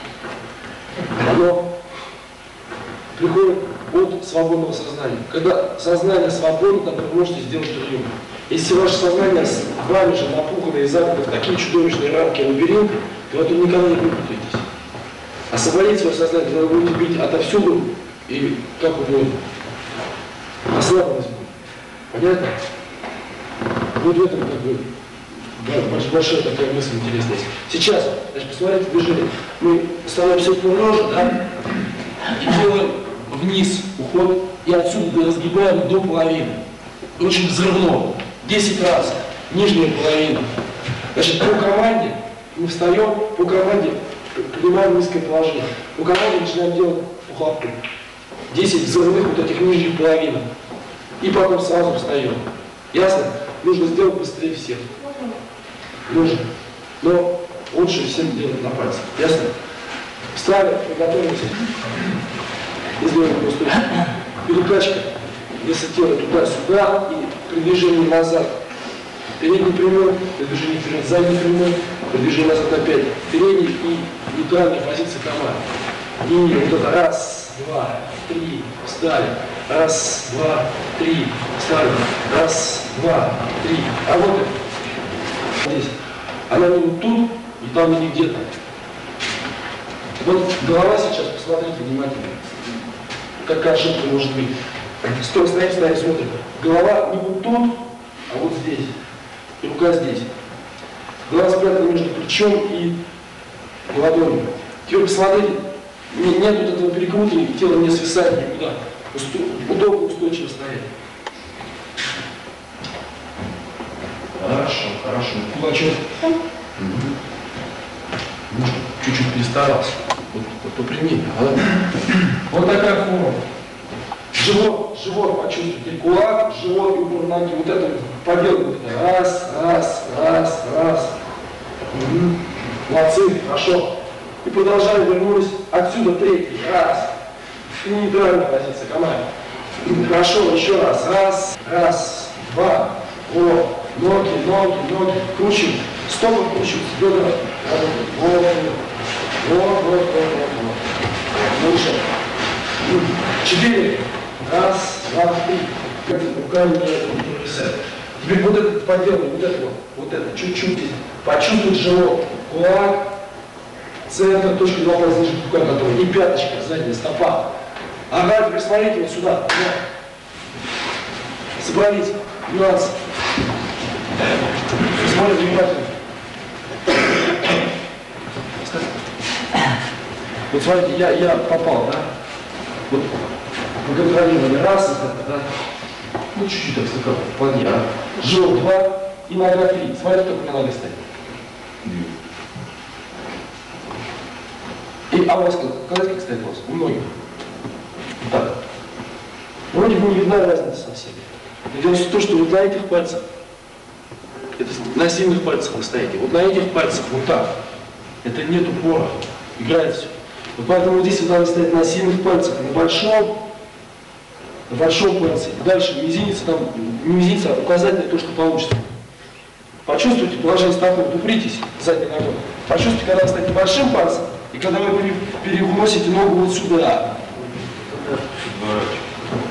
оно приходит от свободного сознания. Когда сознание свободно, тогда вы можете сделать прием. Если ваше сознание с вами же напухано и загнано в такие чудовищные рамки лабиринта, то вы оттуда никогда не выпутаетесь. Освободить свое сознание, когда вы будете бить отовсюду и как угодно. Ослабленность будет. Понятно? Вот в этом как бы большая такая мысль интересная. Сейчас, значит, посмотрите движение. Мы становимся немножко, да, и делаем вниз уход, и отсюда разгибаем до половины. Очень взрывно. десять раз. Нижняя половина. Значит, по команде мы встаем, по команде принимаем низкое положение. По команде начинаем делать ухлопку. десять взрывных вот этих нижних половинок. И потом сразу встаем. Ясно? Нужно сделать быстрее всех. Нужно. Но лучше всем делать на пальцах. Ясно? Встали, приготовимся. И сделаем просто перекачка веса тела туда-сюда и при движении назад. Передний прямой, при движении вперед, задний прямой, при движении назад опять. Передний и нейтральная позиция команды. И вот это раз, два, три, встали. Раз, два, три, встали. Раз, два, три. А вот это. Здесь. Она не вот тут, и там не где-то. Вот голова сейчас, посмотрите внимательно. Какая ошибка может быть. Стой, стоим, стоим, смотрим. Голова не вот тут, а вот здесь. И рука здесь. Голова спрятана между плечом и ладонью. Теперь посмотрите, нет вот этого перекрута, и тело не свисает никуда. Удобно, устойчиво стоять. Хорошо, хорошо. Кулачок. Угу. Может, чуть-чуть перестарался. Вот, вот попрямее. А? Вот такая форма. Живот, живот почувствуйте. Кулак, живот и упор ноги. Вот это поделку. Раз, раз, раз, раз. Угу. Молодцы, хорошо. И продолжаем, вернулись. Отсюда третий. Раз. И нейтральная позиция, команда. Хорошо, еще раз. Раз, раз, два. Вот. Ноги, ноги, ноги. Кручим. Стопы кручим. Бедра. Вот, вот, вот, вот, вот. Лучше. Четыре. Раз, два, три. Руками не провисает. Теперь вот этот поделаем, вот это вот. Вот это. Чуть-чуть. Почувствуйте живот. Кулак. Центр, точка два пальца ниже пупка, который. И пяточка, задняя стопа. Ага, теперь смотрите вот сюда. Собрались. Нюансы. Смотрим внимательно. Вот смотрите, я, я попал, да? Вот по контролированию раз, это, да? Ну чуть-чуть так слегка вполне, а? Живот два и нога три. Смотрите, как у меня нога стоит. И, а у вас как? Показать, как стоит у вас? У многих. Вот так. Вроде бы не видна разница совсем. Но дело в том, что вот на этих пальцах, это на сильных пальцах вы стоите, вот на этих пальцах вот так. Это нет упора. Играет все. Вот поэтому здесь вы должны стоять на сильных пальцах, на большом, на большом пальце. И дальше мизинец, там, не мизинец, а указательный, то, что получится. Почувствуйте положение стопы, упритесь задней ногой. Почувствуйте, когда вы стоите большим пальцем, и когда вы переносите ногу вот сюда.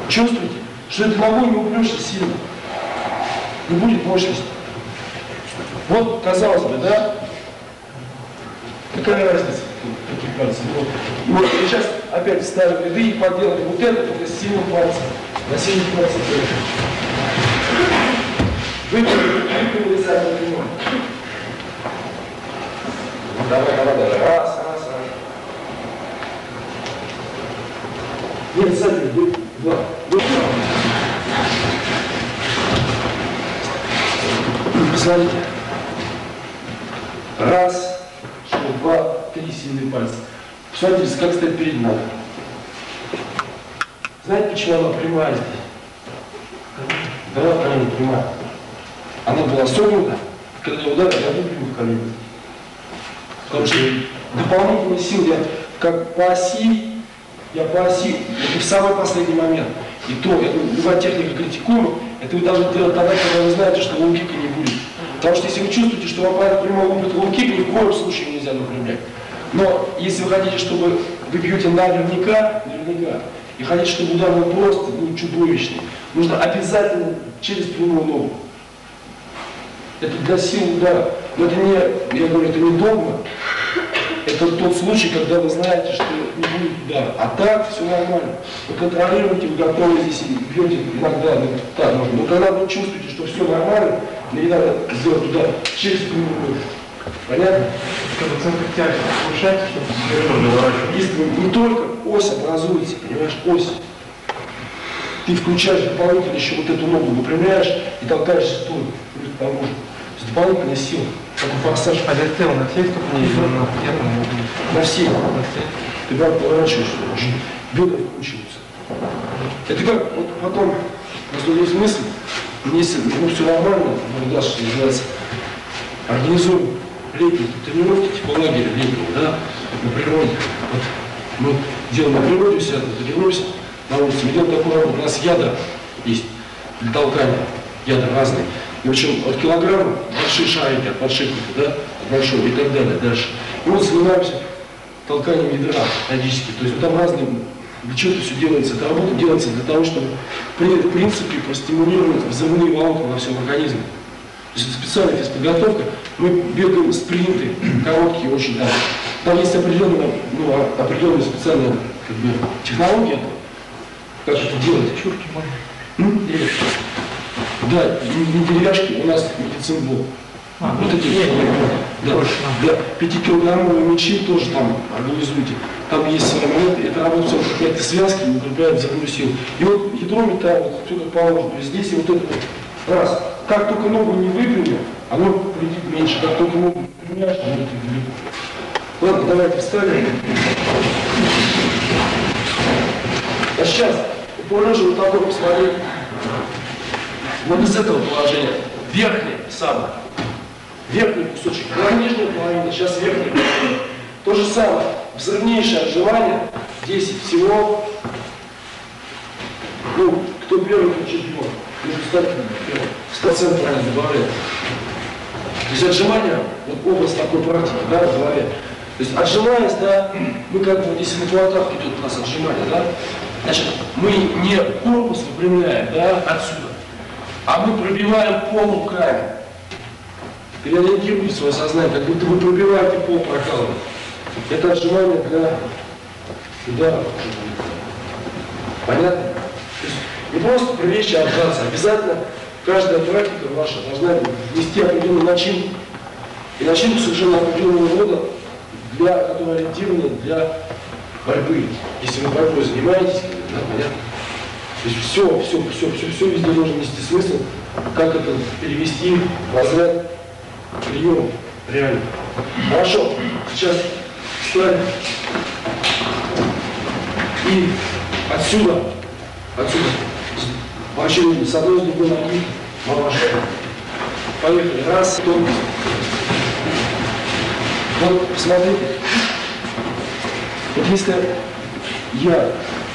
Чувствуете, что этой ногой не упрешься сильно. Не будет мощности. Вот, казалось бы, да? Какая разница? Какие пальцы? Вот. И вот я сейчас опять ставим ряды и поделаем вот это только с сильным пальцем. На сильных пальцах. Выпрямили заднюю прямую. Давай, давай, давай. Раз, раз, раз. Нет, заднюю. Два. Посмотрите. Раз, два, три сильные пальцы. Посмотрите, как стоит перед нами. Знаете, почему она прямая здесь? Да, она не прямая. Она была согнута, когда я ударил, я выпрямил в колено. Потому что дополнительные силы, я как по оси, я по оси, это в самый последний момент. И то, это любая техника критикуема, это вы должны делать тогда, когда вы знаете, что лоу-кика не будет. Потому что если вы чувствуете, что вам падает прямой лупит лоу-кик, ни в коем случае нельзя выпрямлять. Но если вы хотите, чтобы вы бьете наверняка, наверняка, и хотите, чтобы удар был просто, ну, чудовищный, нужно обязательно через прямую ногу. Это для сил удара. Но это не, я говорю, это не догма. Это тот случай, когда вы знаете, что не будет удара. А так все нормально. Вы контролируете, вы готовы здесь и бьете иногда, ну, так можно. Но когда вы чувствуете, что все нормально, не надо сделать удар через прямую ногу. Понятно? Чтобы центр тяжести повышать, чтобы выворачивать. Если вы не только ось образуете, понимаешь, ось. Ты включаешь дополнительно еще вот эту ногу, выпрямляешь и толкаешься тут, к тому же. С дополнительной силой. Такой форсаж. А для тела на всей ступне или на первом? На всей. На всей. Ты как поворачиваешься, бедра вкручиваются. Это как, вот потом, просто есть мысль, если ну, все нормально, ну, да, что называется, организуем летние тренировки, типа лагеря летнего, да, на природе. Вот мы делаем на природе у себя, тренируемся на улице, мы делаем такую работу, у нас ядра есть для толкания, ядра разные. И в общем, от килограмма большие шарики, от подшипника, да, от большого и так далее, дальше. И вот занимаемся толканием ядра периодически. То есть вот там разные, для чего это все делается. Эта работа делается для того, чтобы в принципе простимулировать взрывные волокна во всем организме. То есть это специальная физподготовка. Мы бегаем спринты, короткие очень, да. Там есть определенная, ну, определенная специальная как бы, технология, как это делать. Чурки можно. Да, не деревяшки, у нас медицин был. А, вот эти, нет, нет, да, да, пятикилограммовые мячи тоже там организуйте. Там есть моменты, это работа какие-то связки, укрепляет взрывную силу. И вот ядро металла, вот все как положено. То есть здесь и вот это вот. Раз. Как только ногу не выпрямил, оно придет меньше. Как только ногу выпрямляешь, оно это велико. Ладно, давайте вставим. А сейчас положим вот такой, посмотреть. Вот из этого положения. Верхний самый. Верхний кусочек. Да, нижняя половина, сейчас верхний. То же самое. Взрывнейшее отжимание. десять всего. Ну, кто первый, кто чемпион. Нужно стать первым. сто процентов правильно добавляет. То есть отжимание, вот образ такой практики, да, в голове. То есть отжимаясь, да, мы как бы, если на кулаках идет у нас отжимание, да, значит, мы не корпус выпрямляем, да, отсюда, а мы пробиваем пол руками. Переориентируйте свое сознание, как будто вы пробиваете пол, прокалываете. Это отжимание для удара. Понятно? То есть не просто привлечь и отжаться. Обязательно каждая практика ваша должна нести определенную начинку. И начинку совершенно определенного рода, для, которая ориентирована для борьбы. Если вы борьбой занимаетесь, да, понятно? То есть все, все, все, все, все везде должно нести смысл, как это перевести в разряд приема реально. Хорошо, сейчас встань. И отсюда, отсюда, по очереди, с одной, с другой ноги, малыш. Поехали. Раз, тонкость. Вот, посмотрите. Вот если я,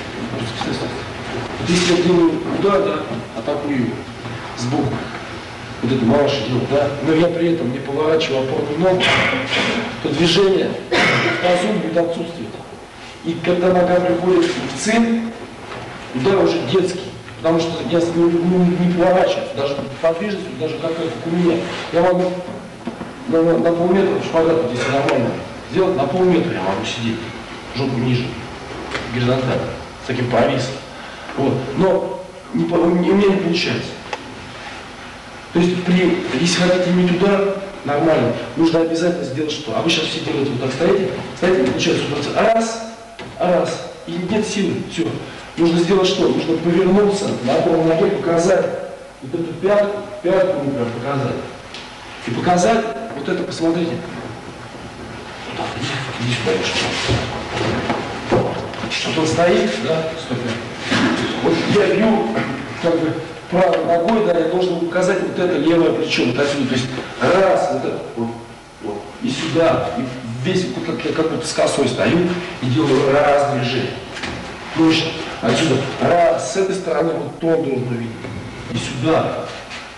вот если я делаю удар, да, атакую его сбоку, вот это малыш делает, да, но я при этом не поворачиваю опорную ногу, то движение в тазу будет отсутствовать. И когда нога приходит в цель, удар уже детский, потому что я не, не, не поворачиваюсь, даже подвижность, даже как у меня. Я могу на, на, на полметра шпагат, вот если нормально сделать, на полметра я могу сидеть, жопу ниже, горизонтально, с таким провисом. Вот. Но не, не, у меня не получается. То есть, при, если хотите иметь удар нормально, нужно обязательно сделать что? А вы сейчас все делаете вот так, стоите, стоите, не получается сто раз, раз, и нет силы, все. Нужно сделать что? Нужно повернуться, на правой ноге показать вот эту пятку, пятку прям показать. И показать, вот это, посмотрите. Туда, иди, иди сюда, что. Вот он стоит, да, стоп. Вот я бью, как бы, правой ногой, да, я должен показать вот это левое плечо, вот отсюда. То есть раз, вот это, вот, вот, и сюда, и весь, вот как я как будто с косой стою и делаю раз движение. Точно. Отсюда раз, с этой стороны вот тон должен видеть. И сюда.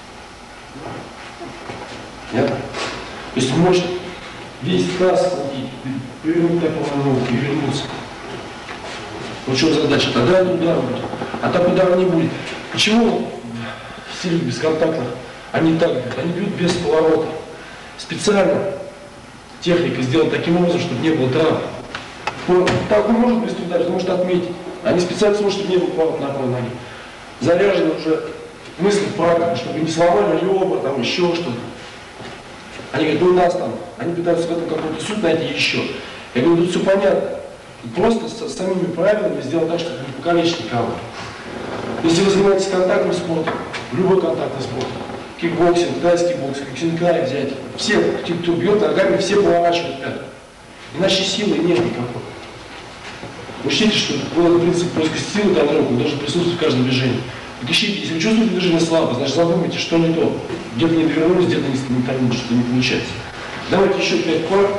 Понятно? То есть можно весь таз повернуть такую ногу и вернуться. Вот в чем задача? Тогда это удар будет. А так удара не будет. Почему в стиле бесконтактных они так бьют? Они бьют без поворота. Специально техника сделана таким образом, чтобы не было травм. Так он может быстро ударить, он может отметить. Они специально смотрят, чтобы не было поворота на правой ноге. Заряжены уже мысли в практику, чтобы не сломали ребра, там еще что-то. Они говорят, ну у нас там, они пытаются в этом какой-то суть найти еще. Я говорю, тут все понятно. Просто с самими правилами сделать так, чтобы не покалечить никого. Если вы занимаетесь контактным спортом, любой контактный спорт, кикбоксинг, тайский бокс, киксинкай взять, все, кто бьет ногами, все поворачивают пятку. Иначе силы нет никакой. Учтите, что это принцип плоскости силы тренировки должен присутствовать в каждом движении. Так ищите, если вы чувствуете движение слабо, значит задумайте, что не то. Где-то не довернулись, где-то не, не, что-то не получается. Давайте еще пять пар.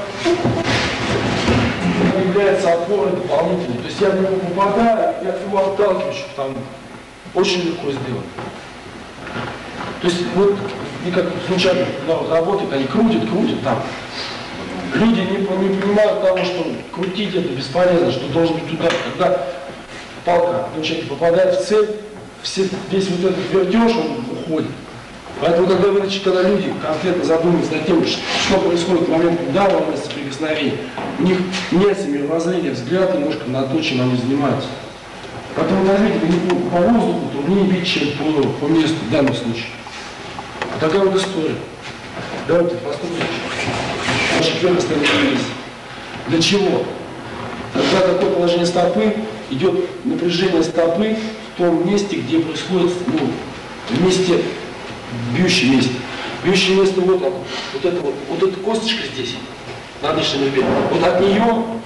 Является опорой дополнительной. То есть я в него попадаю, я его отталкиваю, чтобы там очень легко сделать. То есть вот, не как случайно, когда вот работают, они крутят, крутят там. Люди не, не понимают того, что крутить это бесполезно, что должен быть удар. Когда палка одного человека попадает в цель, все, весь вот этот вертеж, он уходит. Поэтому, когда вы начинаете, когда люди конкретно задумываются над тем, что происходит в момент удара, в соприкосновения, у них меняется мировоззрение, взгляд немножко на то, чем они занимаются. Поэтому, возьмите, вы не по, по воздуху, то не бить, чем по, по месту в данном случае. Такая вот история. Давайте поступим. Наши первые остановились. Для чего? Когда такое положение стопы, идет напряжение стопы в том месте, где происходит, ну, в месте, в бьющем месте. Бьющее место вот оно, вот это вот, вот эта косточка здесь, на дышном ребе. Вот от нее,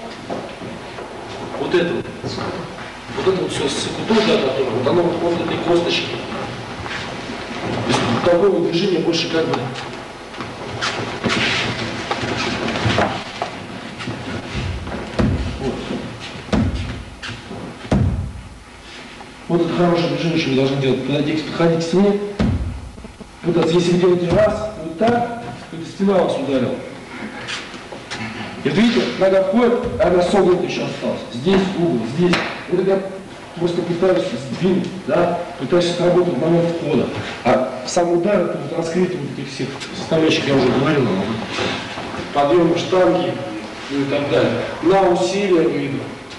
вот это вот, вот это вот все секундой, да, которое, вот оно вот этой косточки. То есть такое вот движение больше как бы. Вот это хорошее движение, что вы должны делать. Подойдите, подходите к стене. Пытаться, если вы делаете раз, вот так, то стена вас ударила. И вот видите, нога входит, а она согнута еще осталась. Здесь угол, здесь. Это я просто пытаюсь сдвинуть, да, пытаюсь сработать в момент входа. А сам удар, это вот раскрытие вот этих всех составляющих, я уже говорил, подъем штанги, ну и так далее. На усилие выдох.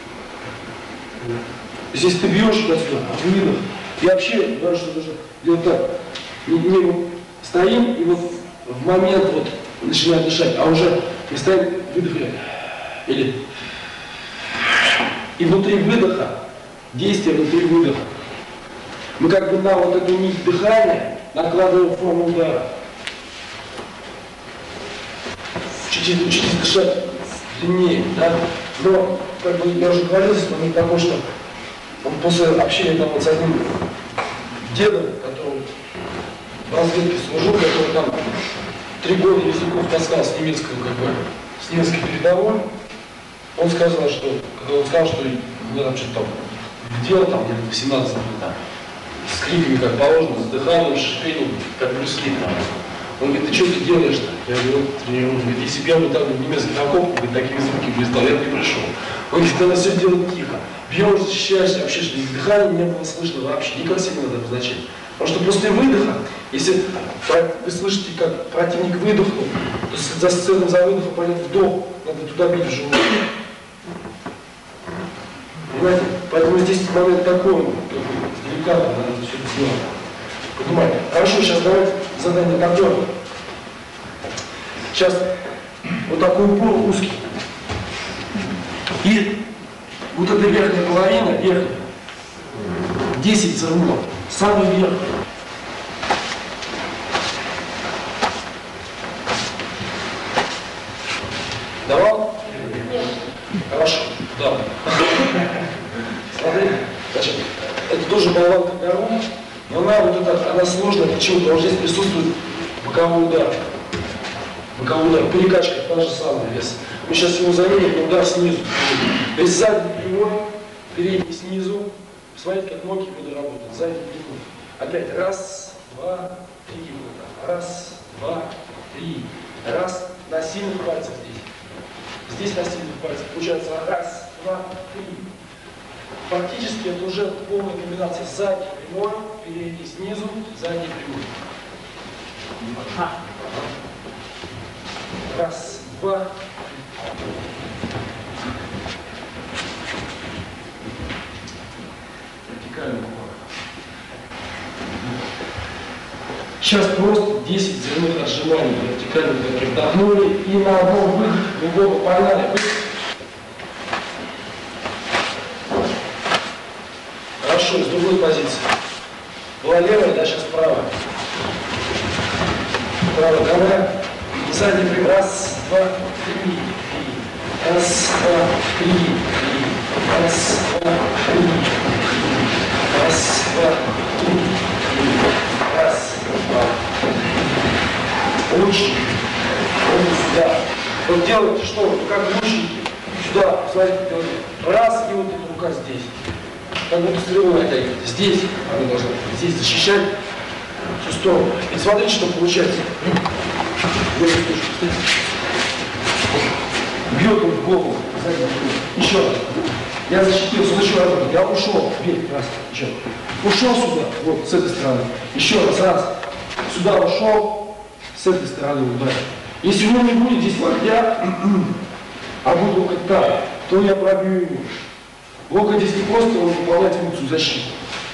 Если ты бьешь отсюда, выдох. И вообще, говорю, что нужно делать так. Не, не вот стоим и вот в момент вот начинаем дышать, а уже не стоим, выдыхаем. Или и внутри выдоха, действие внутри выдоха. Мы как бы на вот эту нить дыхания накладываем форму удара. Учитесь, учитесь дышать длиннее, да? Но, как бы я уже говорил, что не того, что он после общения там вот с одним дедом, который в разведке служил, который там три года языков таскал с немецкого, как бы, с немецкой передовой, он сказал, что, когда он сказал, что я там что-то там делал, там где-то восемнадцать лет, там, с криками, как положено, с дыханием, шипением, как Брюс Ли, там. Он говорит, ты что ты делаешь-то? Я говорю, тренирую. Он говорит, если бы я бы там немецкий окоп, говорит, такие звуки бы издал, я бы не пришел. Он говорит, надо все делать тихо. Бьешь, защищаешься, вообще, что дыхания не было слышно вообще, никак себе не надо обозначать. Потому что после выдоха, если вы слышите, как противник выдохнул, то за сценой за выдохом пойдет вдох, надо туда бить в живот. Понимаете? Поэтому здесь момент такой, деликатно, надо все это сделать. Понимаете? Хорошо, сейчас давайте задание такое. Сейчас вот такой упор узкий. И вот эта верхняя половина, верхняя, десять взрывов, самый верх. Давал? Нет. Хорошо, да. Смотри, значит, это тоже болванка гору, но она вот эта, она сложная, почему? Потому что здесь присутствует боковой удар. Боковой удар, перекачка, та же самая вес. Мы сейчас его заменим, но удар снизу. То есть сзади прямой, передний снизу. Посмотрите, как ноги будут работать. Сзади прямой. Опять раз, два, три. Раз, два, три. Раз, на сильных пальцах здесь. Здесь на сильных пальцах. Получается раз, два, три. Фактически это уже полная комбинация. Сзади прямой, передний снизу, сзади прямой. Раз, два. Вертикальный упор. Сейчас просто десять взрывных отжиманий. Вертикально вдохнули и на одном выдохе глубоко погнали. Хорошо, с другой позиции. Была левая, да, сейчас правая. Правая нога. Сзади прям. Раз, два, три. Раз, два, три. Раз, два, три. Раз, два, три. Раз, два, три. Ручки. Сюда. Вот делайте что? Вот как ручки. Сюда. Смотрите, делайте. Раз, и вот эта рука здесь. Как будто стрелу натягиваете. Здесь она должна быть. Здесь защищать всю сторону. И смотрите, что получается. Бьет он в голову. Еще раз. Я защитился, еще раз. Я ушел. Бей, раз. Еще. Ушел сюда. Вот, с этой стороны. Еще раз. Раз. Сюда ушел. С этой стороны ударил. Если у него не будет здесь локтя, а будет локоть так, то я пробью его. Локоть здесь не просто, он выполняет функцию защиты.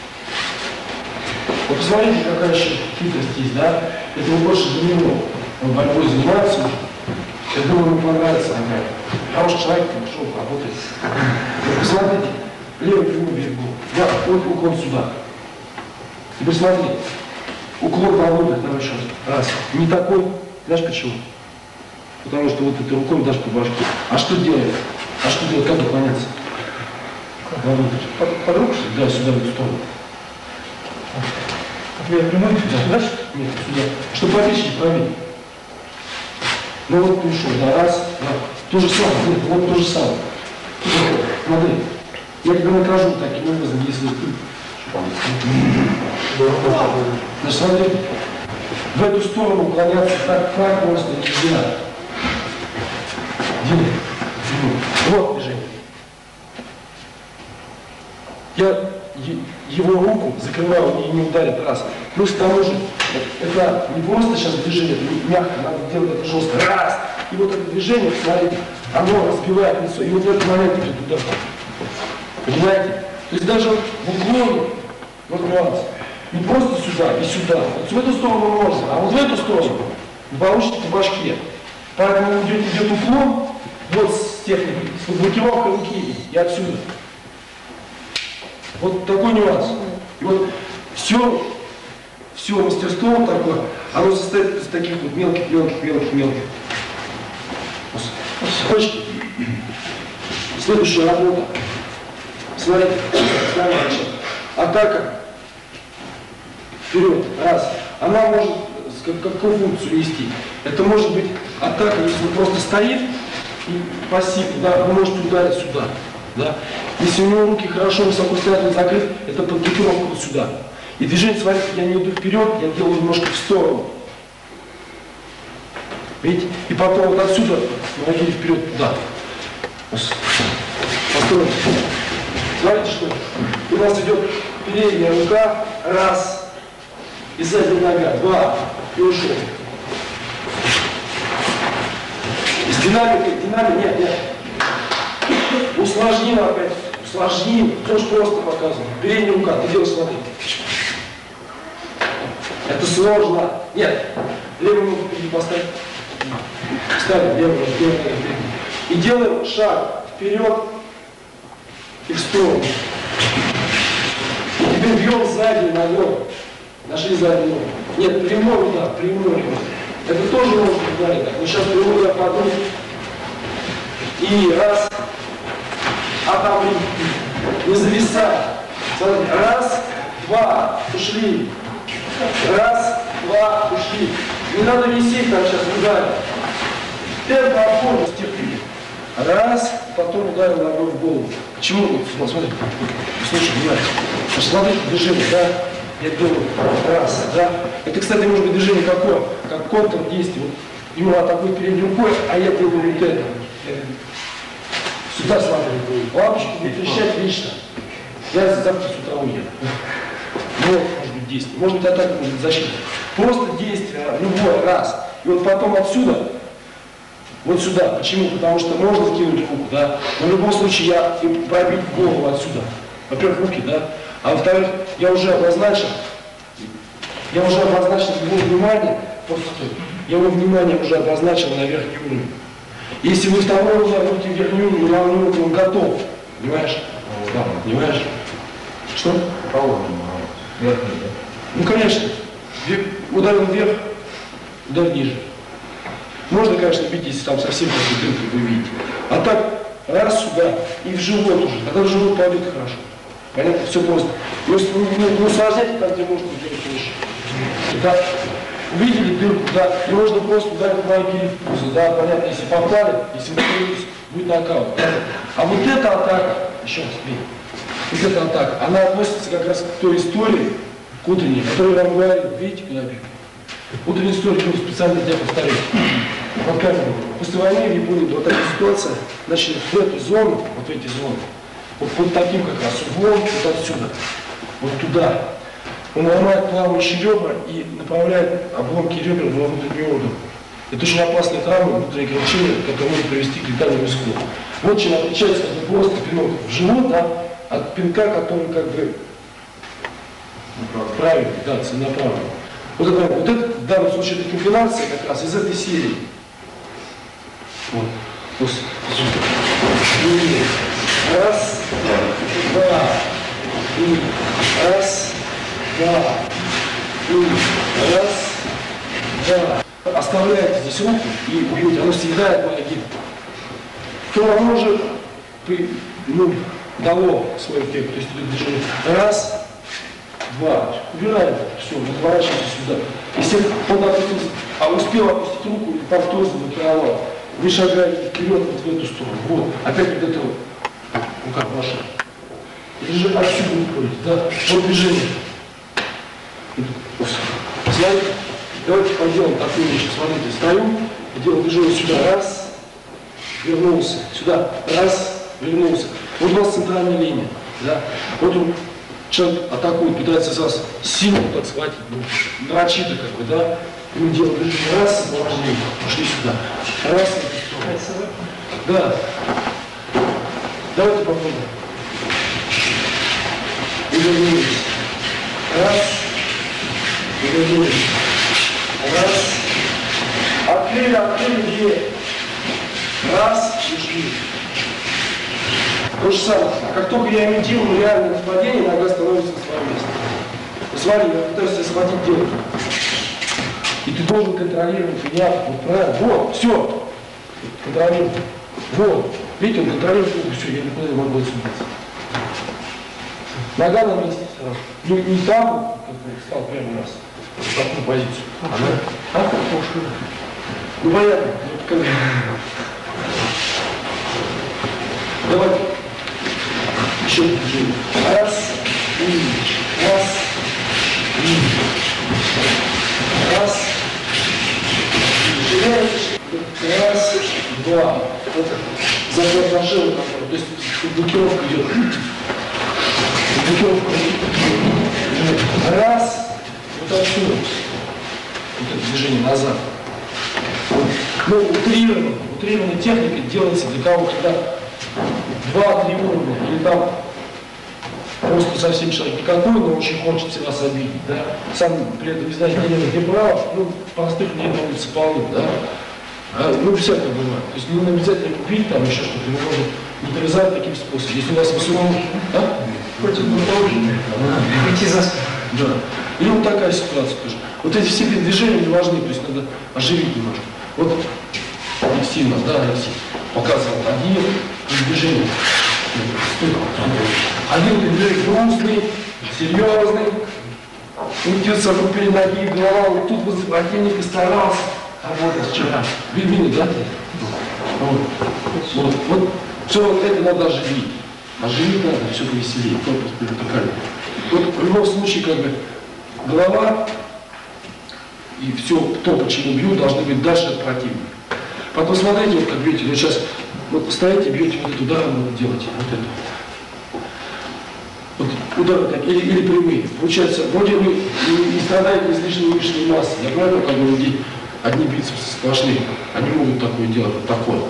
Вот посмотрите, какая еще хитрость есть, да? Это вы больше для него. Он борьбой занимается уже. Я думаю, ему понравится такая. Хороший человек, пошел, работает. Вот посмотрите, левый прямой берегу. Да, вот уклон сюда. Теперь смотри, уклон на выдох, давай еще раз. Раз. Не такой, знаешь почему? Потому что вот этой рукой дашь по башке. А что делать? А что делать? Как уклоняться? Под, под руку? Да, сюда, в эту сторону. Левый прямой? Да. Дальше? Нет, сюда. Чтобы поперечник пробить. Ну вот ты ушел, да, раз, да. То же самое, нет, вот то же самое. Вот, смотри, я тебя накажу таким образом, если ты... Значит, смотри, в эту сторону уклоняться так, так просто нельзя. Делай. Вот движение. Я его руку закрываю и не ударит раз. Плюс к тому же, это не просто сейчас движение, это мягко, надо делать это жестко. Раз! И вот это движение, смотрите, оно разбивает лицо. И вот в этот момент идет удар. Понимаете? То есть даже в углоне, вот нюанс, не просто сюда и сюда. Вот в эту сторону можно, а вот в эту сторону вы получите по башке. Поэтому идет, идет уклон, вот с техникой, с блокировкой руки и отсюда. Вот такой нюанс. И вот все, все мастерство такое, оно состоит из таких вот мелких, мелких, мелких, мелких. Точки. Следующая работа. Смотрите, атака. Вперед. Раз. Она может как, какую функцию нести? Это может быть атака, если он просто стоит и пассивно, да, вы можете ударить сюда. Да? Если у него руки хорошо высоко стоят, он закрыт, это подготовка вот сюда. И движение, смотрите, я не иду вперед, я делаю немножко в сторону. Видите? И потом вот отсюда ноги вперед туда. Построим. Смотрите, что у нас идет передняя рука, раз, и задняя нога, два, и ушел. И с динамикой, динамикой, нет, нет. Усложним опять, усложним, тоже просто показываю. Передняя рука, ты делаешь, смотри. Это сложно. Нет, левую ногу впереди поставь. Ставим левую, левую, левую. И делаем шаг вперед и в сторону. И теперь бьем заднюю ногу. Нашли заднюю ногу. Нет, прямой удар, прямой удар. Это тоже можно ударить так. Но сейчас прямой удар подумать. И раз. А там не зависай. Смотрите. Раз, два, ушли. Раз, два, ушли. Не надо висеть там сейчас, ударить. Темпо опорно стерпи. Раз, потом ударил ногой в голову. Почему? Вот, смотри, слушай, внимательно. Смотрите, движение, да? Я делаю раз, да? Это, кстати, может быть движение какое? Как контрдействие. Вот ему атакует передней рукой, а я делаю вот это. Сюда смотрю. Лампочку будет трещать вечно. Я завтра с утра уеду. Вот, может быть, действие. Может быть, атака, может быть, защита. Просто действие, любой раз. И вот потом отсюда, вот сюда. Почему? Потому что можно кинуть руку, да? Но в любом случае я и пробить голову отсюда. Во-первых, руки, да? А во-вторых, я уже обозначил, я уже обозначил его внимание, просто я его внимание уже обозначил на верхний уровень. Если вы второй удар будете в верхний уровень, на уровень, он готов. Понимаешь? Да, понимаешь? Что? Верхний, да? Ну, конечно. Ударил вверх, удар ниже. Можно, конечно, бить, если там совсем какие дырки вы видите. А так, раз сюда и в живот уже. Тогда в живот пойдет хорошо. Понятно? Все просто. Если не, не усложнять, так где можно сделать лучше. Итак, увидели дырку, да, и можно просто ударить на перекусы, да, понятно, если попали, если вы перекус, будет нокаут. А вот эта атака, еще раз, вот эта атака, она относится как раз к той истории, к утренней, которую я вам говорил, видите, куда бегу? Утренняя история, ну, специально для повторения. Вот как после войны в Японии была такая ситуация, значит, в эту зону, вот в эти зоны, вот под таким как раз углом, вот отсюда, вот туда, он ломает плавающие ребра и направляет обломки ребер во внутренний орган. Это очень опасная травма, внутреннее кровотечение, которое может привести к летальному исходу. Вот чем отличается как бы, просто пинок в живот, да, от пинка, который как бы правильный, да, целенаправленный. Вот это, вот это в данном случае это комбинация как раз из этой серии. Вот. Раз, два, три, раз, два, три, раз, два. Оставляете здесь руку и бьете, оно съедает ноги. То оно уже при, ну, дало свой эффект, то есть идет движение. Раз, два. Убираем, все, разворачиваемся сюда. Если он опустился, а успел опустить руку и повтор заблокировал, вы шагаете вперед вот в эту сторону. Вот, опять вот это вот. Ну как ваша? Это же отсюда уходит, да? Вот движение. Смотрите, давайте поделаем такую вещь. Смотрите, стою, делаю движение сюда, раз, вернулся, сюда, раз, вернулся. Вот у вас центральная линия, да? Вот он, человек атакует, пытается вас силу так схватить, ну, нарочито как бы, да? И мы делаем движение, раз, освобождение, пошли сюда, раз, да. Давайте попробуем. Увернулись. Раз. Увернулись. Раз. Открыли, открыли дверь. Раз. Ушли. То же самое. Как только я имитирую реальное нападение, нога становится на свое место. Посмотри, я пытаюсь тебя схватить дело. И ты должен контролировать меня. Вот правильно. Вот, все. Контролируй. Вот. Видите, он контролирует руку, все, я никуда не могу отсюдиться. Нога на месте сразу. Ну, не там, как бы стал первый раз, в такую позицию. Она, а? Ну, понятно. Ну, как... Давайте. Еще движение. Раз, и, раз, и, раз. Движение. два, это захват машины, то есть блокировка идет. Блокировка идет. Раз, вот отсюда. Вот это движение назад. Вот. Ну, утрированно, утрированная техника делается для кого, когда два-три уровня, или там просто совсем человек никакой, но очень хочется вас обидеть, да, сам при этом не знает, где лево, где право, ну, простых людей на улице полно, да, а, ну, всякое бывает, то есть не обязательно купить там еще что-то, его можно нейтрализовать таким способом, если у вас высокий, да, против бутылки, идти за спину, да, или вот такая ситуация тоже, вот эти все движения не важны, то есть надо оживить немножко, вот, Алексей у нас, да, Алексей, показывал один движение. Один движение грустный, серьезный, идется группе ноги, голова, вот тут возле противника старался работать вчера. Видно, да? Вот. Вот. Вот. Все вот это надо оживить. Оживить надо, все повеселее, корпус вертикальный. Вот в любом случае, как бы, голова и все, то, почему бью, должны быть дальше от противника. Потом смотрите, вот как бьете, вот сейчас вот стоите, бьете вот этот удар, вот делаете, вот это. Вот удары такие, или, или прямые. Получается, вроде вы не, не страдаете излишней мышечной массой. Я правильно, как бы людей одни бицепсы сплошные, они могут такое делать, вот такое.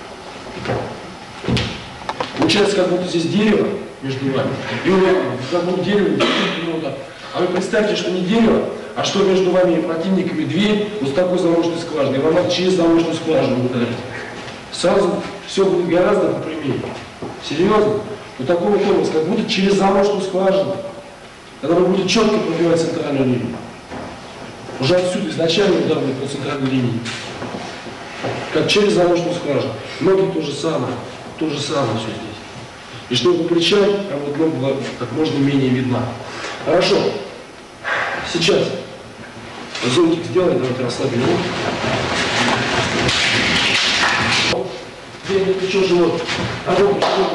Получается, как будто здесь дерево между вами, и вы как будто дерево, а вы представьте, что не дерево, а что между вами и противниками дверь, вот с такой замочной скважиной, и вам надо через замочную скважину ударить. Сразу все будет гораздо попрямее. Серьезно? Вот такого тонуса, как будто через замочную скважину. Когда вы будете четко пробивать центральную линию. Уже отсюда изначально удар будет по центральной линии. Как через замочную скважину. Ноги то же самое. То же самое все здесь. И чтобы плеча, а вот нога была как можно менее видна. Хорошо. Сейчас зонтик сделай, давайте расслабим руки. Две плечо, живот. А руки, живот.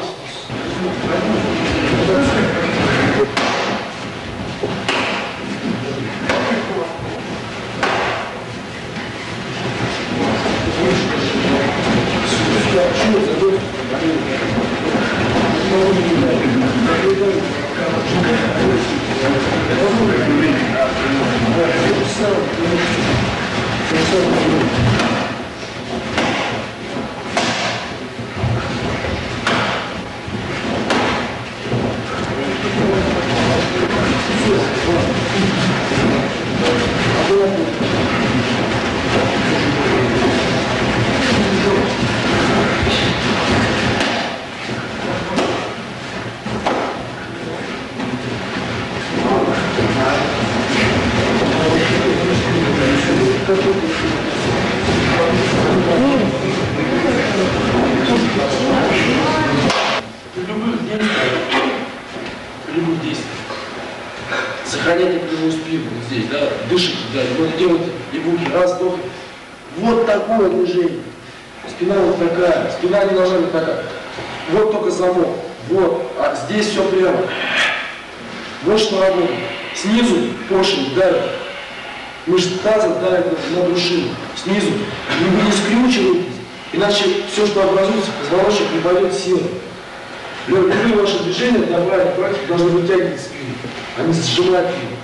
Сохраняйте прямую спину вот здесь, да, дышите, да, и вот делайте лягушки, раз, вдох. Вот такое движение. Спина вот такая, спина не должна быть такая. Вот только замок, вот, а здесь все прямо. Вот что работает. Снизу поршень давит, мышцы таза давит на брюшину. Снизу. Вы не скрючиваетесь, иначе все, что образуется, позвоночник не пойдет силой. Любые ваши движения для правильной практики должны вытягивать спину, а не сжимать ее.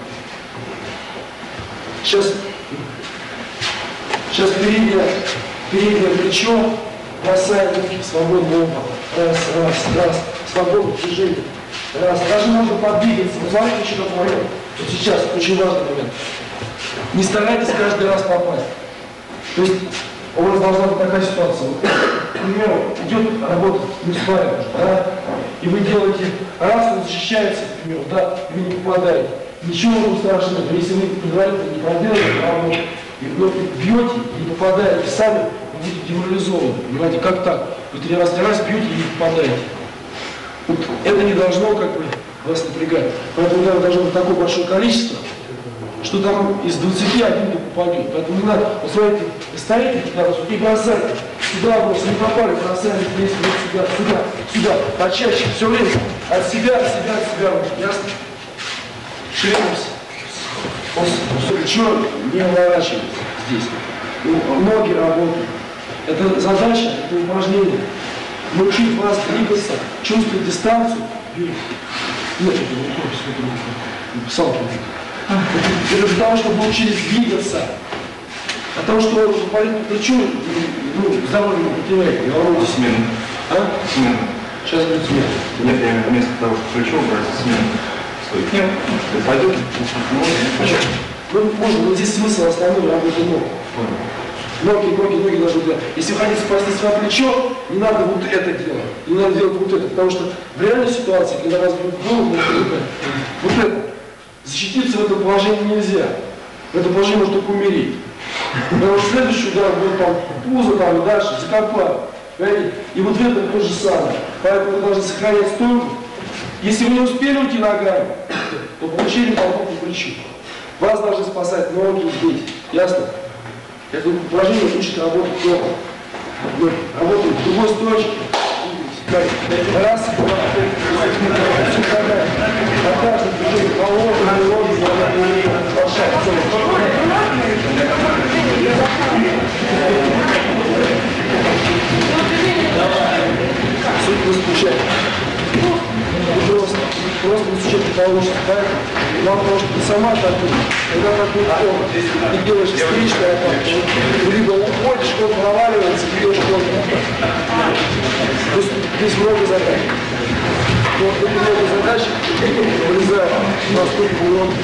Сейчас, сейчас переднее, переднее плечо, бросаем руки, свободно оба. Раз, раз, раз, свободное движение. Раз, даже можно подвигаться. Вы смотрите еще как момент. Вот сейчас, очень важный момент. Не старайтесь каждый раз попасть. То есть у вас должна быть такая ситуация. Вот, к примеру, идет работа не спарринг, да, и вы делаете раз, он защищается, к примеру, да, и вы не попадаете. Ничего страшного, но если вы предварительно не проделаете работу, и вы бьете и не попадаете, сами вы будете деморализованы. Понимаете, как так? Вы три раза, три раза бьете и не попадаете. Вот это не должно как бы вас напрягать. Поэтому наверное, должно быть такое большое количество, что там из двадцати один попадет. Поэтому не надо, вот смотрите, вы стоите туда, и бросаете, сюда просто не попали, бросаете здесь, вот сюда, сюда, сюда, почаще, все время, от себя, от себя, от себя, ясно? Ширимся. Плечо не уворачивается здесь. Ну, ноги работают. Это задача, это упражнение. Научить вас двигаться, чувствовать дистанцию. Нет, это писал. Это для того, чтобы научились двигаться. От того, что вы парите по плечу, ну, здоровье не потеряете, не волнуйтесь. Смена. А? Смена. Сейчас будет смена. Нет, я вместо того, чтобы плечо убрать, смену. Стой. Нет. Пойдет? Ну, можно, но здесь смысл основной работы ног. Ноги, ноги, ноги должны делать. Если вы хотите спасти свое плечо, не надо вот это делать. Не надо делать вот это, потому что в реальной ситуации, когда вас будет голову, вот это, защититься в этом положении нельзя. В этом положении может только умереть. Потому что следующий удар будет там пузо там и дальше, закопать. Понимаете? И вот в этом то же самое. Поэтому вы должны сохранять стойку. Если вы не успели уйти ногами, то получили толпу по плечу. Вас должны спасать ноги здесь. Ясно? Это упражнение учит работать дома. Работаем в другой строчке. Раз, два, три, четыре. На каждом движении положим, ноги, суть не стучать. Просто, просто не стучать не получится. Вам может быть сама так будет. Когда так будет форма, ты делаешь встречный атак, либо уходишь, что-то проваливается, бьешь что-то. Здесь много задач. Вот эти много задач вылезают на ступку урока.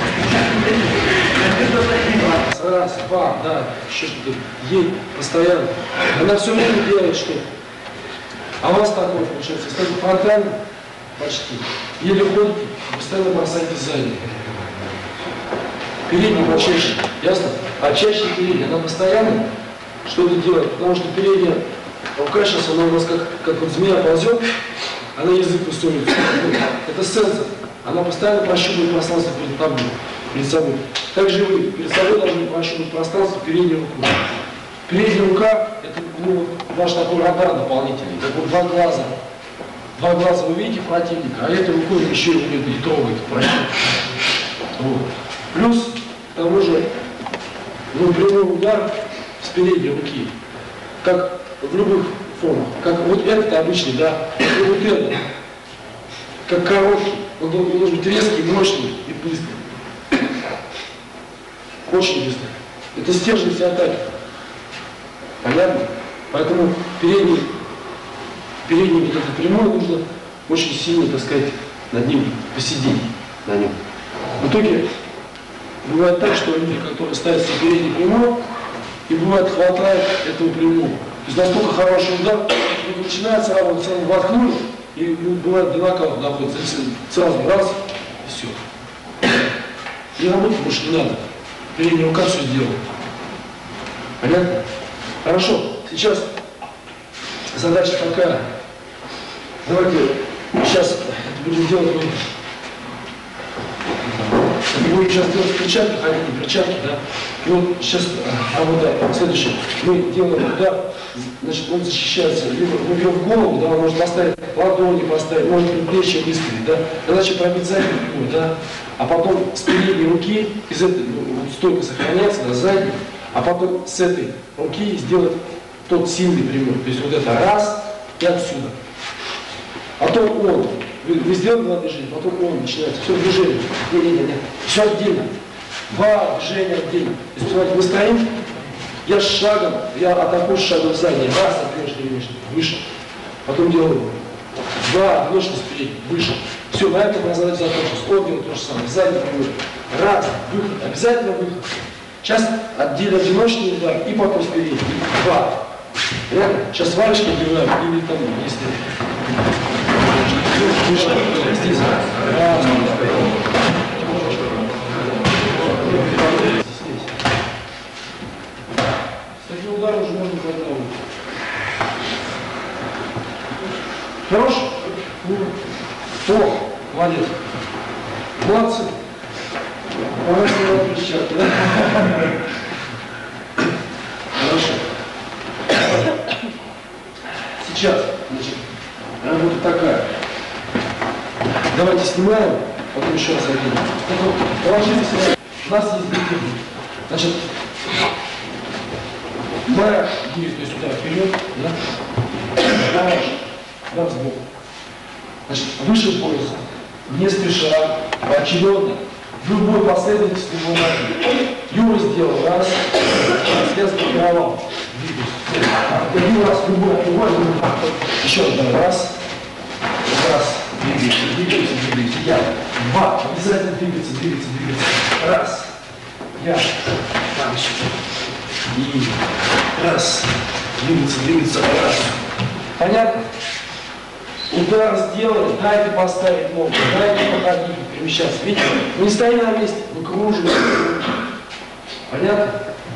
Раз, два, да, еще что-то. Ей постоянно. Она все время делает что-то. А у вас такое получается, если фронтально, почти. Еле ходите, постоянно бросаете сзади. Передний почаще, ясно? А чаще передний, она постоянно что-то делает, потому что передняя рука сейчас, она у нас как, как вот змея ползет, она язык высовывает. Это сенсор. Она постоянно прощупывает пространство перед тобой, перед собой. Также вы перед собой должны прощупывать пространство передней рукой. Передняя рука – это ну, ваш такой радар дополнительный, как вот два глаза. Два глаза вы видите противника, а этой рукой еще и, и трогает, прощупывает. Вот. Плюс, к тому же, ну, прямой удар с передней руки, как в любых формах, как вот этот обычный, да, и вот этот, как короткий, он должен быть резкий, мощный и быстрый. Очень быстрый. Это стержень всей атаки. Понятно? Поэтому передний, передний вот этот прямой нужно очень сильно, так сказать, над ним посидеть, на нем. В итоге бывает так, что люди, которые ставят себе передний прямой, и бывает хватает этого прямого. То есть настолько хороший удар, что начинается работать, сразу воткнули, и ну, бывает до нокаута доходит, сразу раз, и все. И работать больше не надо. Передняя рука все сделала. Понятно? Хорошо. Сейчас задача такая. Давайте сейчас это будем делать. Мы будем сейчас делать перчатки, ходить не перчатки, да. И вот сейчас, а вот да, следующее. Мы делаем удар, значит, он защищается. Либо мы бьем в голову, да, он может поставить ладони, поставить, может предплечье выставить, да. Задача пробить заднюю руку, да. А потом с передней руки, из этой, вот, стойка сохраняется, да, задней, а потом с этой руки сделать тот сильный прямой. То есть вот это раз и отсюда. Потом он. Вы, вы сделали два движения, потом он начинается. Все движение. Не, не, не, не. Все отдельно. Два движения отдельно. То есть, смотрите, мы стоим, я с шагом, я атакую с шагом сзади. Раз, отвешь, движешь, выше. Потом делаю два, внешность впереди, выше. Все, на этом моя задача закончилась. Он делает то же самое. Сзади прямой. Раз, выход. Обязательно выход. Сейчас отдельно одиночный удар и потом впереди. Два. Реально? Сейчас варежки отбиваем или там, если... Выше. Здесь. Раз. Здесь. С таким ударом уже можно готовить. Хорош? О, молодец. Молодцы. Давай снимать перчатки, да? Хорошо. Сейчас, значит, работа такая. Давайте снимаем, потом еще раз оденем. Положитесь, у нас есть бикини. Значит, Моя движется сюда вперед, да? Дальше, да, сбоку. Значит, выше пояса, не спеша, поочередно, в любой последовательности ноги. Юра сделал раз, слез тренировал, двигаюсь. Один раз, любой, любой, еще один раз, раз, двигайся, двигайся, двигайся, я. Два, обязательно двигаться, двигаться, двигаться. Раз, я, там еще. И раз, двигаться, двигаться, раз. Понятно? Удар сделали, дайте поставить ногу, дайте походить, перемещаться. Видите, не стои на месте, мы кружим. Понятно?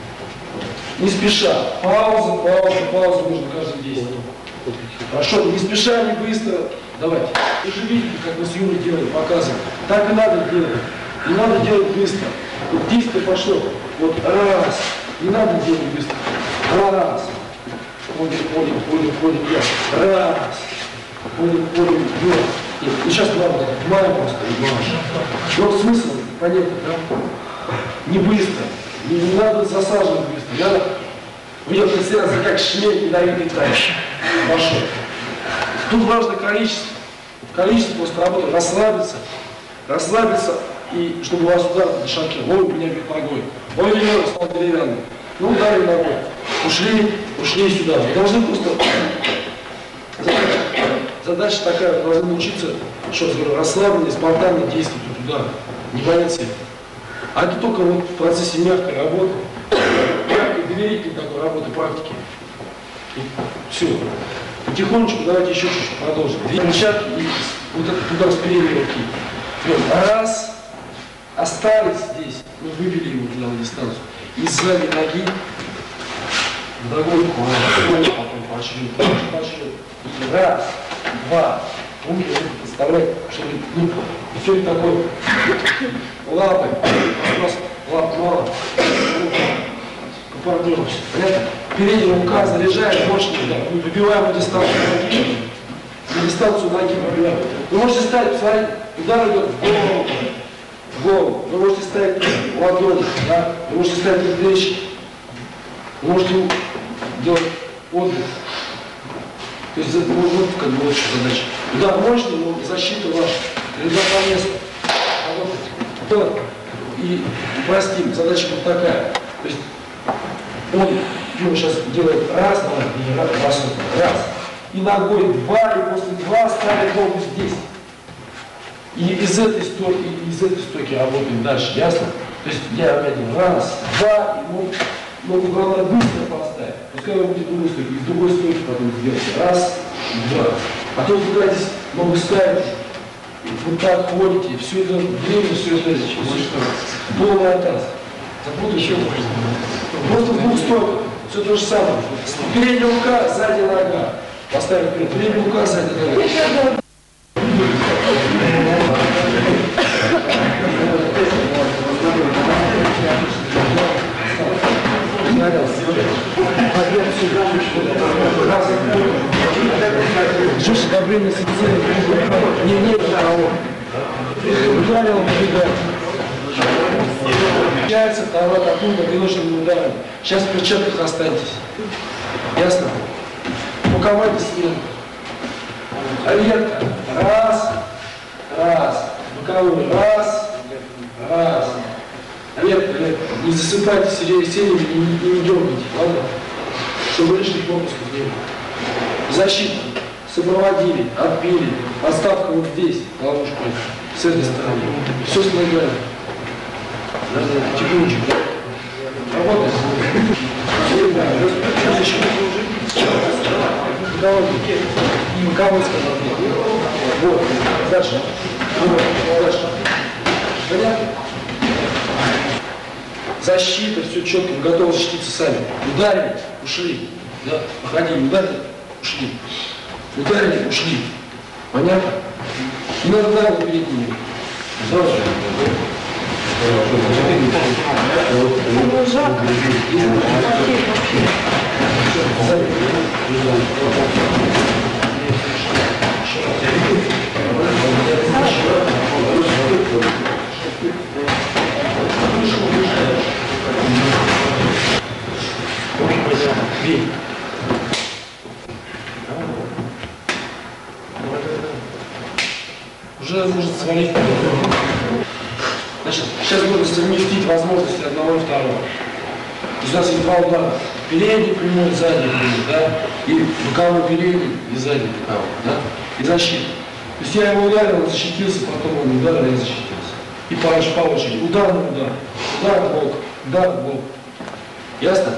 Не спеша. Пауза, пауза, пауза нужно каждое действие. Хорошо, не спеша, не быстро. Давайте. Вы же видите, как мы с Юрой делаем, показываем. Так и надо делать. Не надо делать быстро. Вот действие пошло. Вот раз. Не надо делать быстро. Раз. Ходим, ходим, ходим, ходим. Раз. Ходим, ходим. Нет. Нет. И сейчас главное, так, внимание просто. Вот смысл, понятно, да? Не быстро. Не, не надо засаживать быстро. Надо выйдет представляться, как шмель ядовитый тащит. Пошел. Тут важно количество. Количество просто работы. Расслабиться. Расслабиться. И чтобы у вас удар на шаге. Ой, у меня бьет ногой. Ой, не стал деревянный. Ну, ударили ногой. Ушли, ушли сюда. Вы должны просто... Задача, задача такая, вы должны научиться, что я говорю, расслабленно, спонтанно действовать туда. Не бояться этого. А это только вот в процессе мягкой работы, доверительной такой работы, практики. И все. Потихонечку давайте еще чуть-чуть продолжим. Две перчатки и вот этот удар с передней руки. Раз. Остались здесь. Мы вывели его туда на дистанцию. И сзади ноги. Ногой потом поочередно. Раз. Два. Руки подставлять, чтобы ну, эффект такой. Лапы. У нас лап мало. По партнеру. Понятно? Передняя рука заряжает мощный удар. Мы выбиваем на дистанцию ноги. На дистанцию ноги выбиваем. Вы можете ставить, посмотрите, удар идет в голову. В голову. Вы можете ставить ладони, да? Вы можете ставить на плечи. Вы можете делать отдых. То есть это вот, вот как бы вот задача. Удар мощный, но защита ваша. Ребята по месту. Вот. И простим, задача вот такая. То есть он ну, сейчас делает раз, два, и раз, раз, раз. И ногой два, и после два ставит ногу здесь. И из этой стойки, из этой стойки работаем дальше, ясно? То есть я опять раз, два, и ну, ногу главное быстро поставить. Пускай вы будете другой стойки, из другой стойки потом сделайте. Раз, два. Потом пытайтесь ногу ставить, вот так ходите, все это время, все это полный атас. Запутайте еще больше. Просто в двух стойках. Все то же самое. Передняя рука, задняя нога. Поставим вперед. Передняя рука, задняя нога. Жуть одобрение социального. Не, нет никого. Ударил, побегает. Получается, второй оттуда вынужденным ударом. Сейчас в перчатках останетесь. Ясно? По команде смена. Редко. Раз. Раз. Боковой. Раз. Раз. Редко, редко. Не засыпайте сериями и не, не, не дергайте. Ладно? Чтобы лишних пропусков не было. Защита. Сопроводили, отбили. Отставка вот здесь, ловушку. С этой стороны. Все с ногами. Тихонечко, да? Работает. Сейчас еще. И кого сказал? Вот. Дальше. Вот. Дальше. Понятно? Защита, все четко, мы готовы защититься сами. Ударили, ушли. Да, походили, ударили, ушли. Ударили, ушли. Понятно? Не надо ударить перед ними. Давай. Thank you. уже может свалить. Значит, сейчас будем совместить возможности одного и второго. То есть у нас есть два удара. Передний прямой, задний прямой, да? Или боковой передний и задний боковой, да? И защита. То есть я его ударил, он защитился, потом он ударил, я защитился. И по, по очереди. Удар на удар. Удар в бок. Удар в бок. Ясно?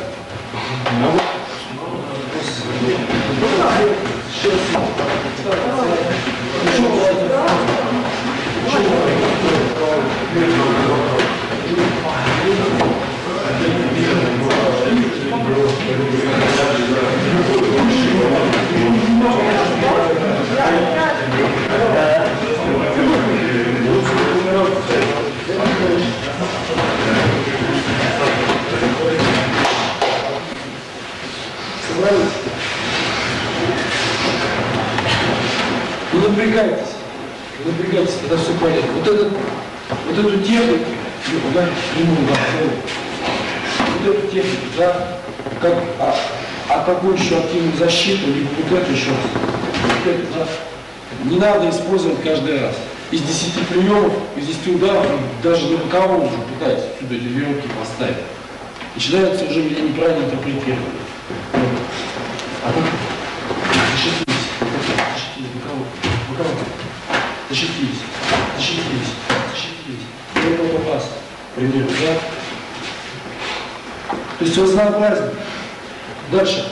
Не напрягайтесь, не напрягайтесь, это все понятно. Вот, этот, вот эту технику, да, ему, да, вот эту технику, да, как, а, а какую еще активную защиту, либо вот эту еще раз, вот эту, да, не надо использовать каждый раз. Из десяти приемов, из десяти ударов, даже на боковом уже пытаетесь сюда эти веревки поставить. Начинается уже меня неправильно интерпретировать. Защитились, защитились, боковой, боковой. Защитились, защитились, защитились. Не было попасть, к примеру, да? То есть разнообразие. Дальше.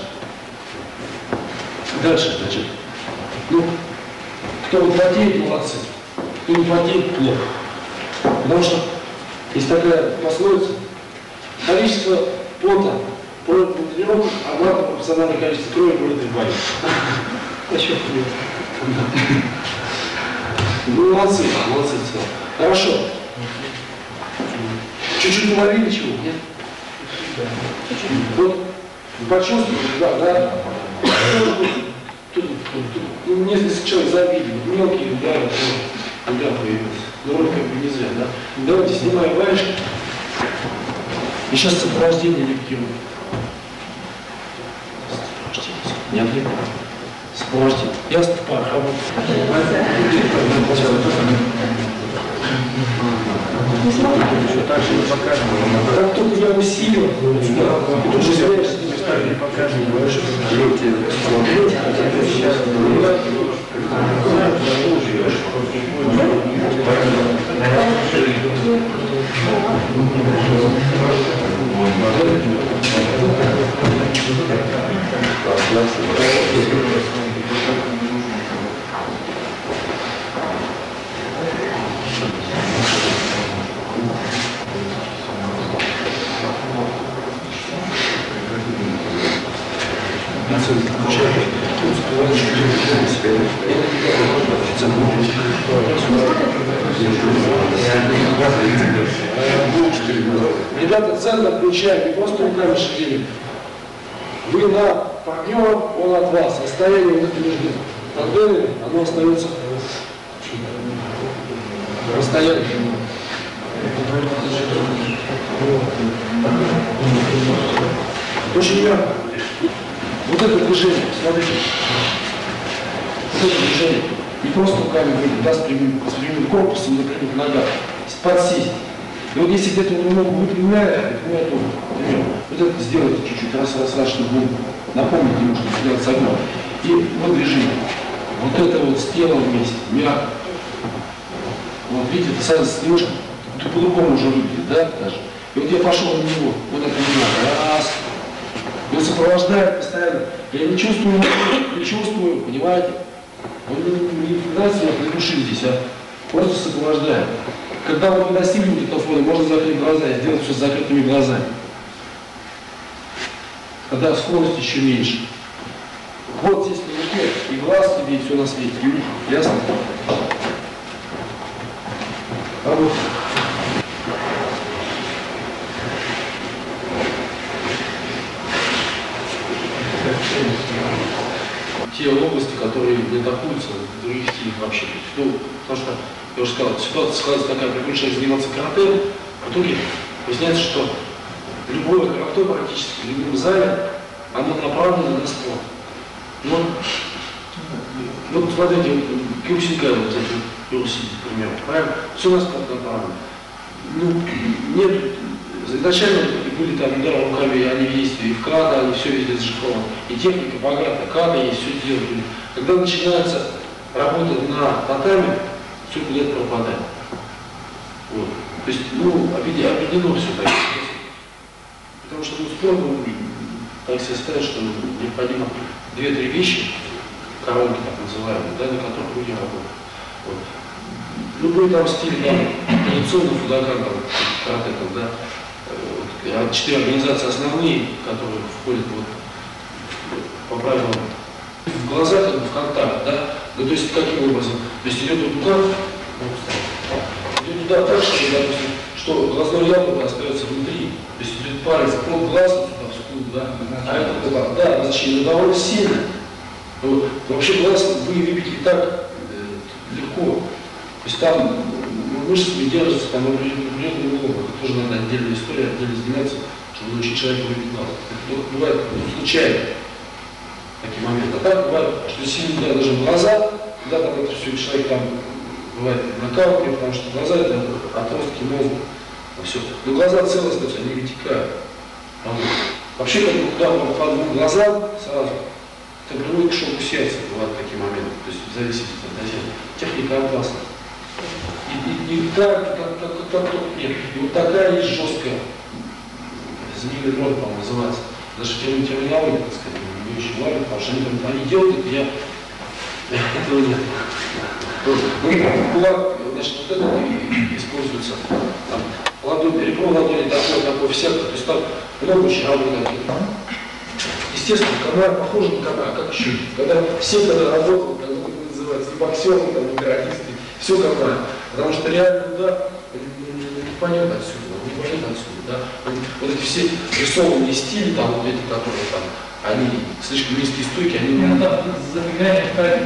Дальше, значит. Ну, кто вот потеет, молодцы. Кто не потеет, плохо. Потому что есть такая пословица: количество пота против тренировок, а главное профессиональное количество крови против боя. Еще хуже. Ну, молодцы, молодцы. Хорошо. Чуть-чуть уловили чего? Нет? Вот, почувствовали, да, да. Тут, тут несколько человек забили, мелкие удары, удар появился. Ну, вроде как бы нельзя, да? Давайте снимаем варежки. И сейчас сопровождение легким. Не отвлекай. Сопровождение. Ясно, пара, работа. Так же не покажем. Как только я усилил, и тут же зряешься, Не покажем. Ребята, центр включаем, не просто руками шевелим. Вы на партнера, он от вас. Расстояние вот это между тандемами, оно остается расстояние. Очень ярко. Вот это движение, смотрите. Вот это движение. Не просто руками выйти, да, с прямым, с прямым корпусом на прямых ногах. Подсесть. И вот если где-то немного выпрямляет, например, вот это сделайте чуть-чуть, раз, раз, раз, чтобы вы напомните ему, что сделать согнал. И вот движение. Вот это вот с телом вместе, мягко. Вот видите, это сразу немножко по-другому уже выглядит, да, даже. И вот я пошел на него, вот это не надо, раз. Он сопровождает постоянно. Я не чувствую, не чувствую, понимаете? Он не, не пытается меня придушить здесь, а просто сопровождает. Когда вы не достигнете этого фона, можно закрыть глаза и сделать все с закрытыми глазами. Тогда скорость еще меньше. Вот здесь на руке и глаз тебе, и все на свете. Ясно? Работа. Те области, которые не атакуются, в других стилях вообще. Ну, потому что, я уже сказал, ситуация складывается такая, при начинаешь заниматься карате, в итоге выясняется, что любое карате практически в любом зале, оно направлено на спорт. Но Вот смотрите, вот, Киусинка, вот эти Киусинки, к примеру, правильно? Все у нас направлено. Ну, нет, изначально были там удары руками, они есть и в КАДа, они все везде зашифрованы. И техника богатая, КАДа есть, все делают. Когда начинается работа на татами, все куда-то пропадает. Вот. То есть, ну, объединено все так. Потому что ну, спорт, ну, так себе ставят, что необходимо две-три вещи, коронки так называемые, да, на которых люди работают. Вот. Любой там стиль, да, традиционный фудокан, там, карате, там, да, вот, четыре организации основные, которые входят вот, по правилам в глаза, как бы, в контакт, да, ну, то есть каким образом? То есть идет вот туда, идет туда так, что, допустим, что глазное яблоко остается внутри, то есть идет палец под глаз, туда, в скул, да, а это глаз, да, значит, довольно сильно. Вот. Вообще глаз вы видите так э, легко. То есть там мышцами держится, там определенный угол. Это тоже надо отдельная история, отдельно заниматься, чтобы научить человека выбить глаз. Это бывает ну, случайно такие моменты. А так бывает, что сильно да, даже в глаза, когда там это все человек там бывает нокаутный, потому что глаза это отростки мозга. Все. Но глаза целостность, они вытекают. Вообще, как бы, куда по двум глазам сразу, это приводит к шоку сердца, бывают такие моменты, то есть в зависимости от дозирования. Техника опасна. И, и, и так, как, как, как, как нет. И вот такая есть жесткая, змеиный рот, по-моему, называется. Даже терминология, так сказать, не очень важно, потому что они, там, они делают это, я этого нет. Кулак, значит, вот это используется, там, ладонь, перепро ладони такой, такой, всякий, то есть там много очень работает. Естественно, комар похожа на комар, как еще? Когда все, когда работают, как это называется, и боксеры, там, и каратисты, все комар. Потому что реально, да, не пойдет отсюда, не пойдет отсюда, да. Вот эти все рисованные стили, там, вот эти, которые там, они слишком низкие стойки, они... Ну, да, забегание в карте,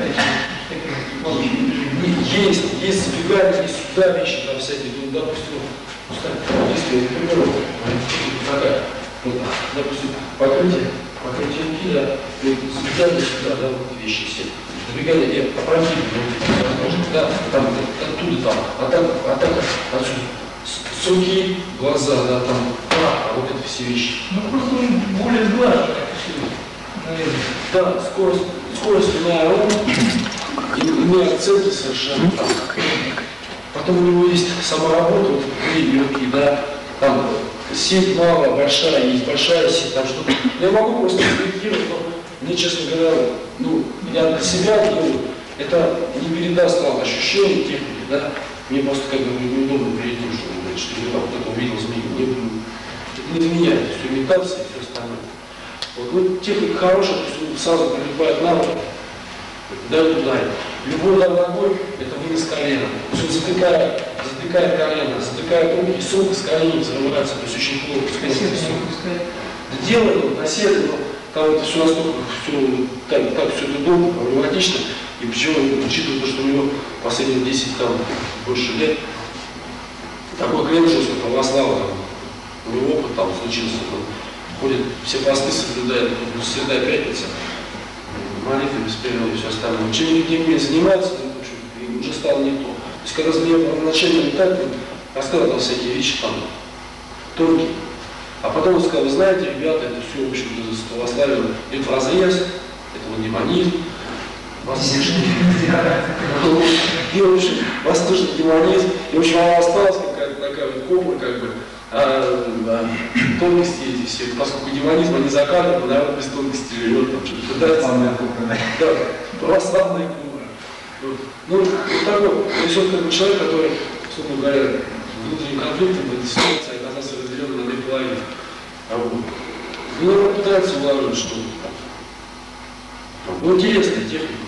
есть, есть забегание, есть сюда вещи, там всякие, ну, допустим, если, например, такая, вот, допустим, покрытие, покрытие руки, да, забегание сюда, да, вот вещи все. Забегание, я противник, да, там, оттуда там, а так, а так, отсюда. С руки, глаза, да, там, а, вот это все вещи. Ну, просто более сглаженная, наверное. Да, скорость, скорость иная ровно, иные акценты совершенно. Потом у него есть сама работа, вот в руки, да, там сеть малая, большая, есть большая сеть, там что-то. Я могу просто реагировать, но мне, честно говоря, ну, я для себя делаю, это не передаст вам ощущение техники, да, мне просто как бы неудобно перейти, что вы говорите, что я там кто-то увидел змею, мне, не для меня, это все имитация и все остальное. Вот, ну, техника хорошая, то есть он сразу прилипает на руку, дает ударить. Любой удар ногой – это вынос колена. То есть он затыкает, затыкает колено, затыкает руки, и сумка с коленей взрывается, то есть очень плохо. Да делает он, наседает, но там это все настолько, все, так, так все это долго, проблематично. И причем, учитывая то, что у него последние десять, там, больше лет, такой клен жестко, православный, у него опыт там случился, он ходит, все посты соблюдает, среда пятница, молитвы беспрерывно и все остальное. Чем не занимается, и уже стало не то. То есть, когда за меня первоначально так, рассказывал всякие вещи там, тонкие. А потом он сказал, вы знаете, ребята, это все, в общем, с православием идет в разрез, это вот демонизм. Воздушный. И, в общем, воздушный демонизм. И, в общем, она осталась какая-то такая вот копла, как бы, а, а, тонкости эти все. Поскольку демонизм, они закатывают, народ без тонкости живет, там что-то пытается. Да, православная кура. Вот. Ну, вот такой. То есть он как бы человек, который, собственно говоря, внутренним конфликтом в этой ситуации оказался разделен на две половины. А вот. Ну, он пытается улаживать что-то. Ну, интересная техника.